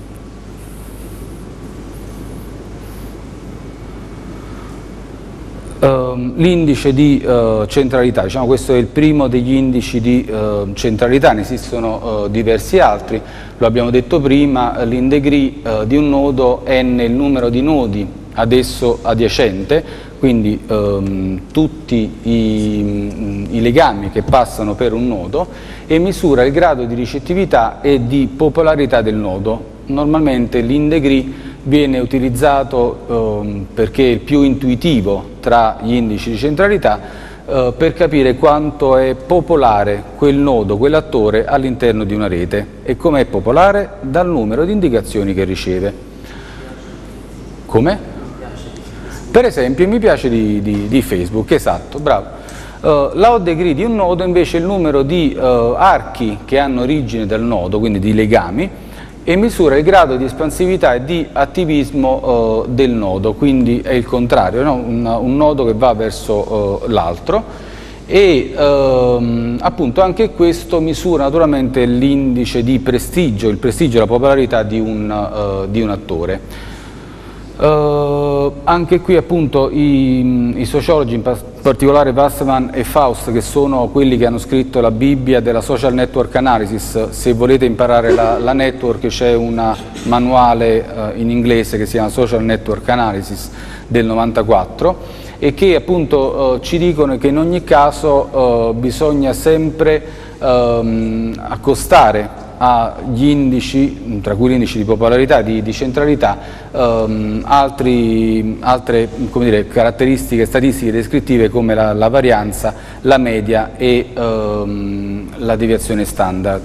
Uh, l'indice di uh, centralità, diciamo questo è il primo degli indici di uh, centralità, ne esistono uh, diversi altri, lo abbiamo detto prima, l'in degree uh, di un nodo n il numero di nodi ad esso adiacente, quindi um, tutti i, i legami che passano per un nodo, e misura il grado di ricettività e di popolarità del nodo. Normalmente l'in degree viene utilizzato um, perché è il più intuitivo tra gli indici di centralità uh, per capire quanto è popolare quel nodo, quell'attore all'interno di una rete. E come è popolare? Dal numero di indicazioni che riceve. Come? Per esempio, mi piace di, di, di Facebook, esatto, bravo. Uh, la odd degree di un nodo invece è il numero di uh, archi che hanno origine dal nodo, quindi di legami, e misura il grado di espansività e di attivismo uh, del nodo, quindi è il contrario, no? un, un nodo che va verso uh, l'altro, e uh, appunto anche questo misura naturalmente l'indice di prestigio, il prestigio e la popolarità di un, uh, di un attore. Uh, anche qui appunto i, i sociologi, in particolare Wasserman e Faust, che sono quelli che hanno scritto la Bibbia della social network analysis. Se volete imparare la, la network, c'è un manuale uh, in inglese che si chiama Social Network Analysis del novantaquattro, e che appunto uh, ci dicono che in ogni caso uh, bisogna sempre um, accostare agli indici, tra cui l'indice di popolarità, di, di centralità, um, altri, altre come dire, caratteristiche statistiche descrittive come la, la varianza, la media e um, la deviazione standard.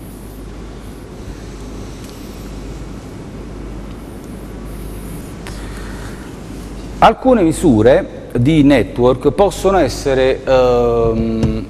Alcune misure di network possono essere um,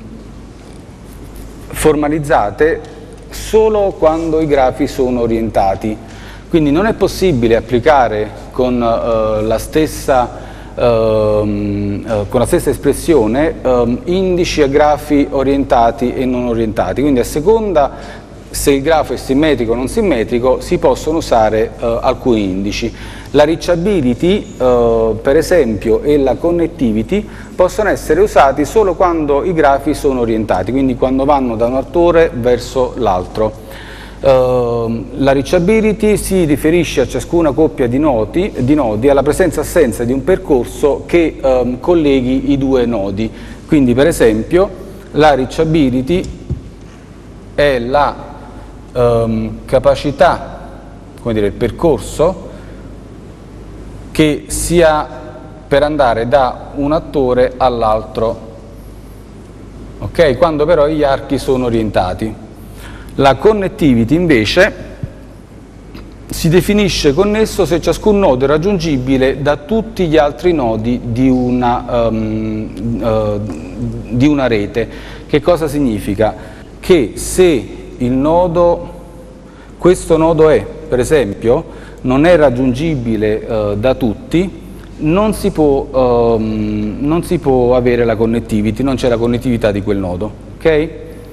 formalizzate solo quando i grafi sono orientati, quindi non è possibile applicare con, uh, la, stessa, uh, uh, con la stessa espressione uh, indici a grafi orientati e non orientati, quindi a seconda se il grafo è simmetrico o non simmetrico si possono usare uh, alcuni indici. La reachability, uh, per esempio, e la connectivity possono essere usati solo quando i grafi sono orientati, quindi quando vanno da un attore verso l'altro. Uh, la reachability si riferisce a ciascuna coppia di nodi, di nodi alla presenza-assenza di un percorso che um, colleghi i due nodi. Quindi, per esempio, la reachability è la um, capacità, come dire, il percorso che si ha per andare da un attore all'altro, ok? Quando però gli archi sono orientati. La connectivity invece si definisce connesso se ciascun nodo è raggiungibile da tutti gli altri nodi di una, um, uh, di una rete. Che cosa significa? Che se il nodo, questo nodo è, per esempio, non è raggiungibile uh, da tutti, non si, può, um, non si può avere la connectivity, non c'è la connettività di quel nodo, ok?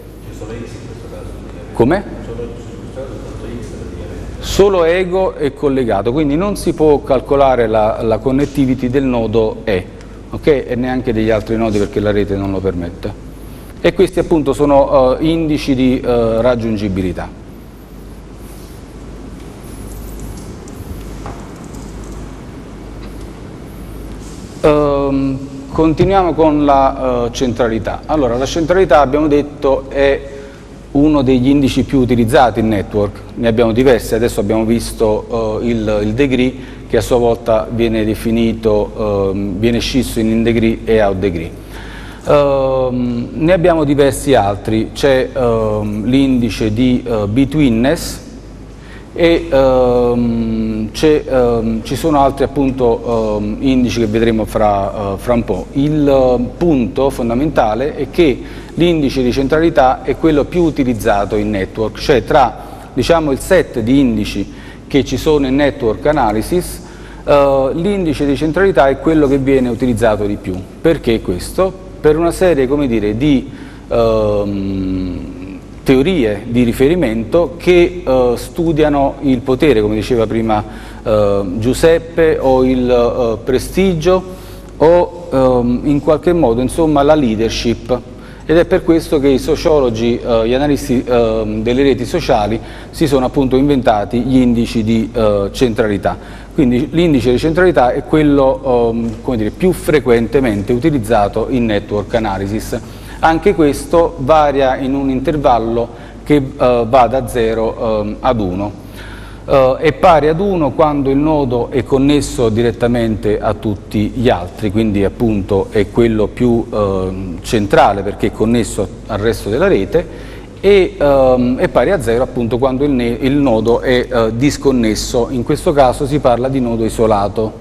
Come? Solo ego è collegato, quindi non si può calcolare la, la connectivity del nodo E, ok? E neanche degli altri nodi perché la rete non lo permette. E questi appunto sono uh, indici di uh, raggiungibilità. Um, continuiamo con la uh, centralità. Allora, la centralità, abbiamo detto, è uno degli indici più utilizzati in network, ne abbiamo diversi, adesso abbiamo visto uh, il, il degree, che a sua volta viene definito, uh, viene scisso in in degree e out degree. Um, ne abbiamo diversi altri, c'è um, l'indice di uh, betweenness e um, um, ci sono altri appunto um, indici che vedremo fra, uh, fra un po'. Il uh, punto fondamentale è che l'indice di centralità è quello più utilizzato in network, cioè tra diciamo, il set di indici che ci sono in network analysis, uh, l'indice di centralità è quello che viene utilizzato di più. Perché questo? Per una serie, come dire, di um, teorie di riferimento che uh, studiano il potere, come diceva prima uh, Giuseppe, o il uh, prestigio o um, in qualche modo insomma la leadership, ed è per questo che i sociologi, uh, gli analisti uh, delle reti sociali si sono appunto inventati gli indici di uh, centralità. Quindi l'indice di centralità è quello um, come dire, più frequentemente utilizzato in network analysis. Anche questo varia in un intervallo che uh, va da zero um, ad uno. Uh, è pari ad uno quando il nodo è connesso direttamente a tutti gli altri, quindi appunto è quello più uh, centrale perché è connesso al resto della rete, e um, è pari a zero appunto quando il, il nodo è uh, disconnesso. In questo caso si parla di nodo isolato.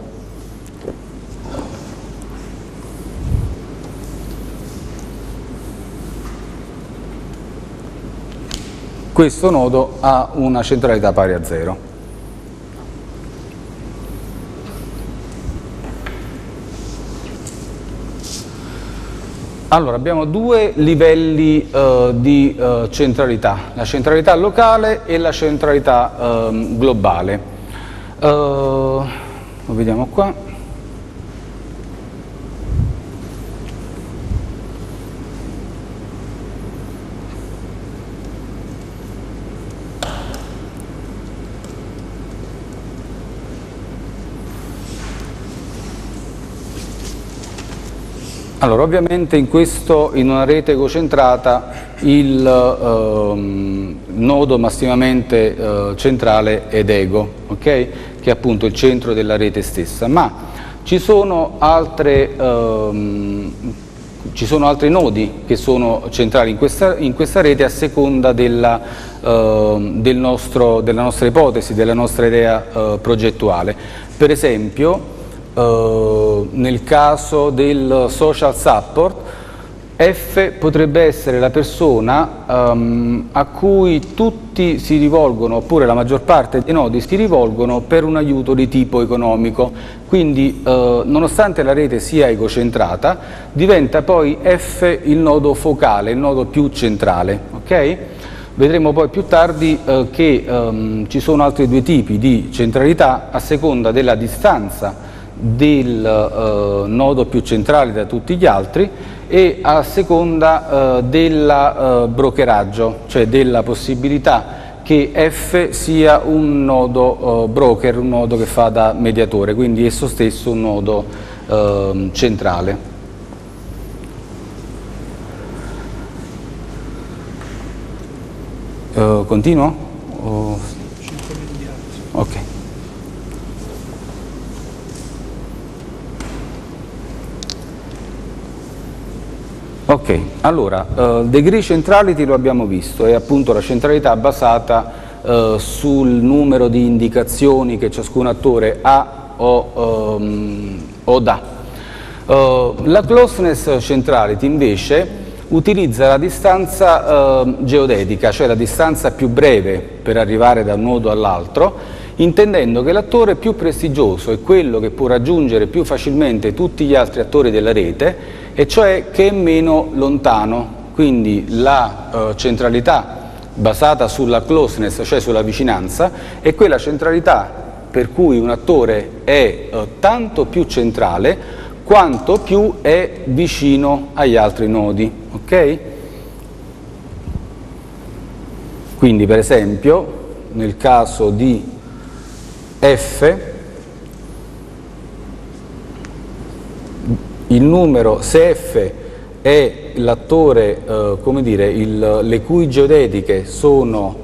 Questo nodo ha una centralità pari a zero. Allora, abbiamo due livelli uh, di uh, centralità, la centralità locale e la centralità uh, globale. Uh, lo vediamo qua. Allora, ovviamente in, questo, in una rete egocentrata il ehm, nodo massimamente eh, centrale è ego, okay? Che è appunto il centro della rete stessa, ma ci sono, altre, ehm, ci sono altri nodi che sono centrali in questa, in questa rete a seconda della, eh, del nostro, della nostra ipotesi, della nostra idea eh, progettuale. Per esempio, Uh, nel caso del social support, F potrebbe essere la persona um, a cui tutti si rivolgono, oppure la maggior parte dei nodi si rivolgono per un aiuto di tipo economico. Quindi uh, nonostante la rete sia egocentrata, diventa poi F il nodo focale, il nodo più centrale, ok? Vedremo poi più tardi uh, che um, ci sono altri due tipi di centralità a seconda della distanza del uh, nodo più centrale da tutti gli altri e a seconda uh, del uh, brokeraggio, cioè della possibilità che F sia un nodo uh, broker, un nodo che fa da mediatore, quindi esso stesso un nodo uh, centrale. Uh, continuo? Oh. Ok. Ok, allora, uh, degree centrality lo abbiamo visto, è appunto la centralità basata uh, sul numero di indicazioni che ciascun attore ha o, um, o dà. Uh, la closeness centrality invece utilizza la distanza uh, geodetica, cioè la distanza più breve per arrivare da un nodo all'altro, intendendo che l'attore più prestigioso è quello che può raggiungere più facilmente tutti gli altri attori della rete, e cioè che è meno lontano. Quindi la uh, centralità basata sulla closeness, cioè sulla vicinanza, è quella centralità per cui un attore è uh, tanto più centrale quanto più è vicino agli altri nodi, ok? Quindi per esempio nel caso di F, il numero, se F è l'attore, eh, come dire, il, le cui geodetiche sono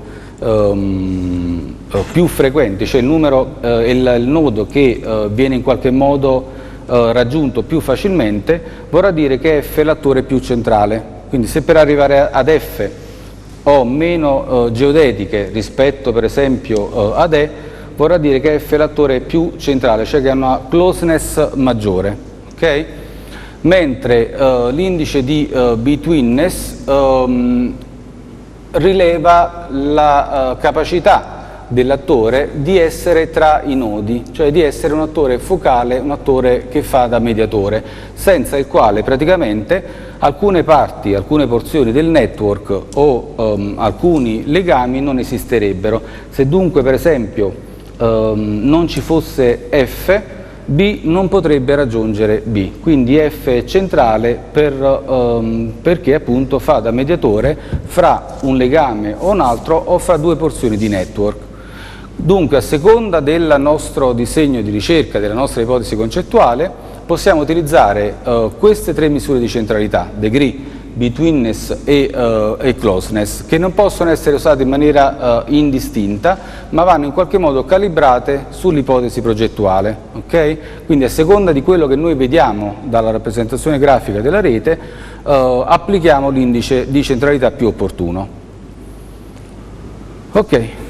ehm, più frequenti, cioè il numero, eh, il, il nodo che eh, viene in qualche modo eh, raggiunto più facilmente, vorrà dire che F è l'attore più centrale. Quindi se per arrivare ad F ho meno eh, geodetiche rispetto per esempio eh, ad E, vorrà dire che F è l'attore più centrale, cioè che ha una closeness maggiore. Okay? Mentre eh, l'indice di eh, betweenness ehm, rileva la eh, capacità dell'attore di essere tra i nodi, cioè di essere un attore focale, un attore che fa da mediatore, senza il quale praticamente alcune parti, alcune porzioni del network o um, alcuni legami non esisterebbero. Se dunque per esempio um, non ci fosse F, B non potrebbe raggiungere B, quindi F è centrale per, um, perché appunto fa da mediatore fra un legame o un altro o fra due porzioni di network. Dunque, a seconda del nostro disegno di ricerca, della nostra ipotesi concettuale, possiamo utilizzare uh, queste tre misure di centralità, degree, betweenness e, uh, e closeness, che non possono essere usate in maniera uh, indistinta, ma vanno in qualche modo calibrate sull'ipotesi progettuale. Okay? Quindi a seconda di quello che noi vediamo dalla rappresentazione grafica della rete, uh, applichiamo l'indice di centralità più opportuno. Ok.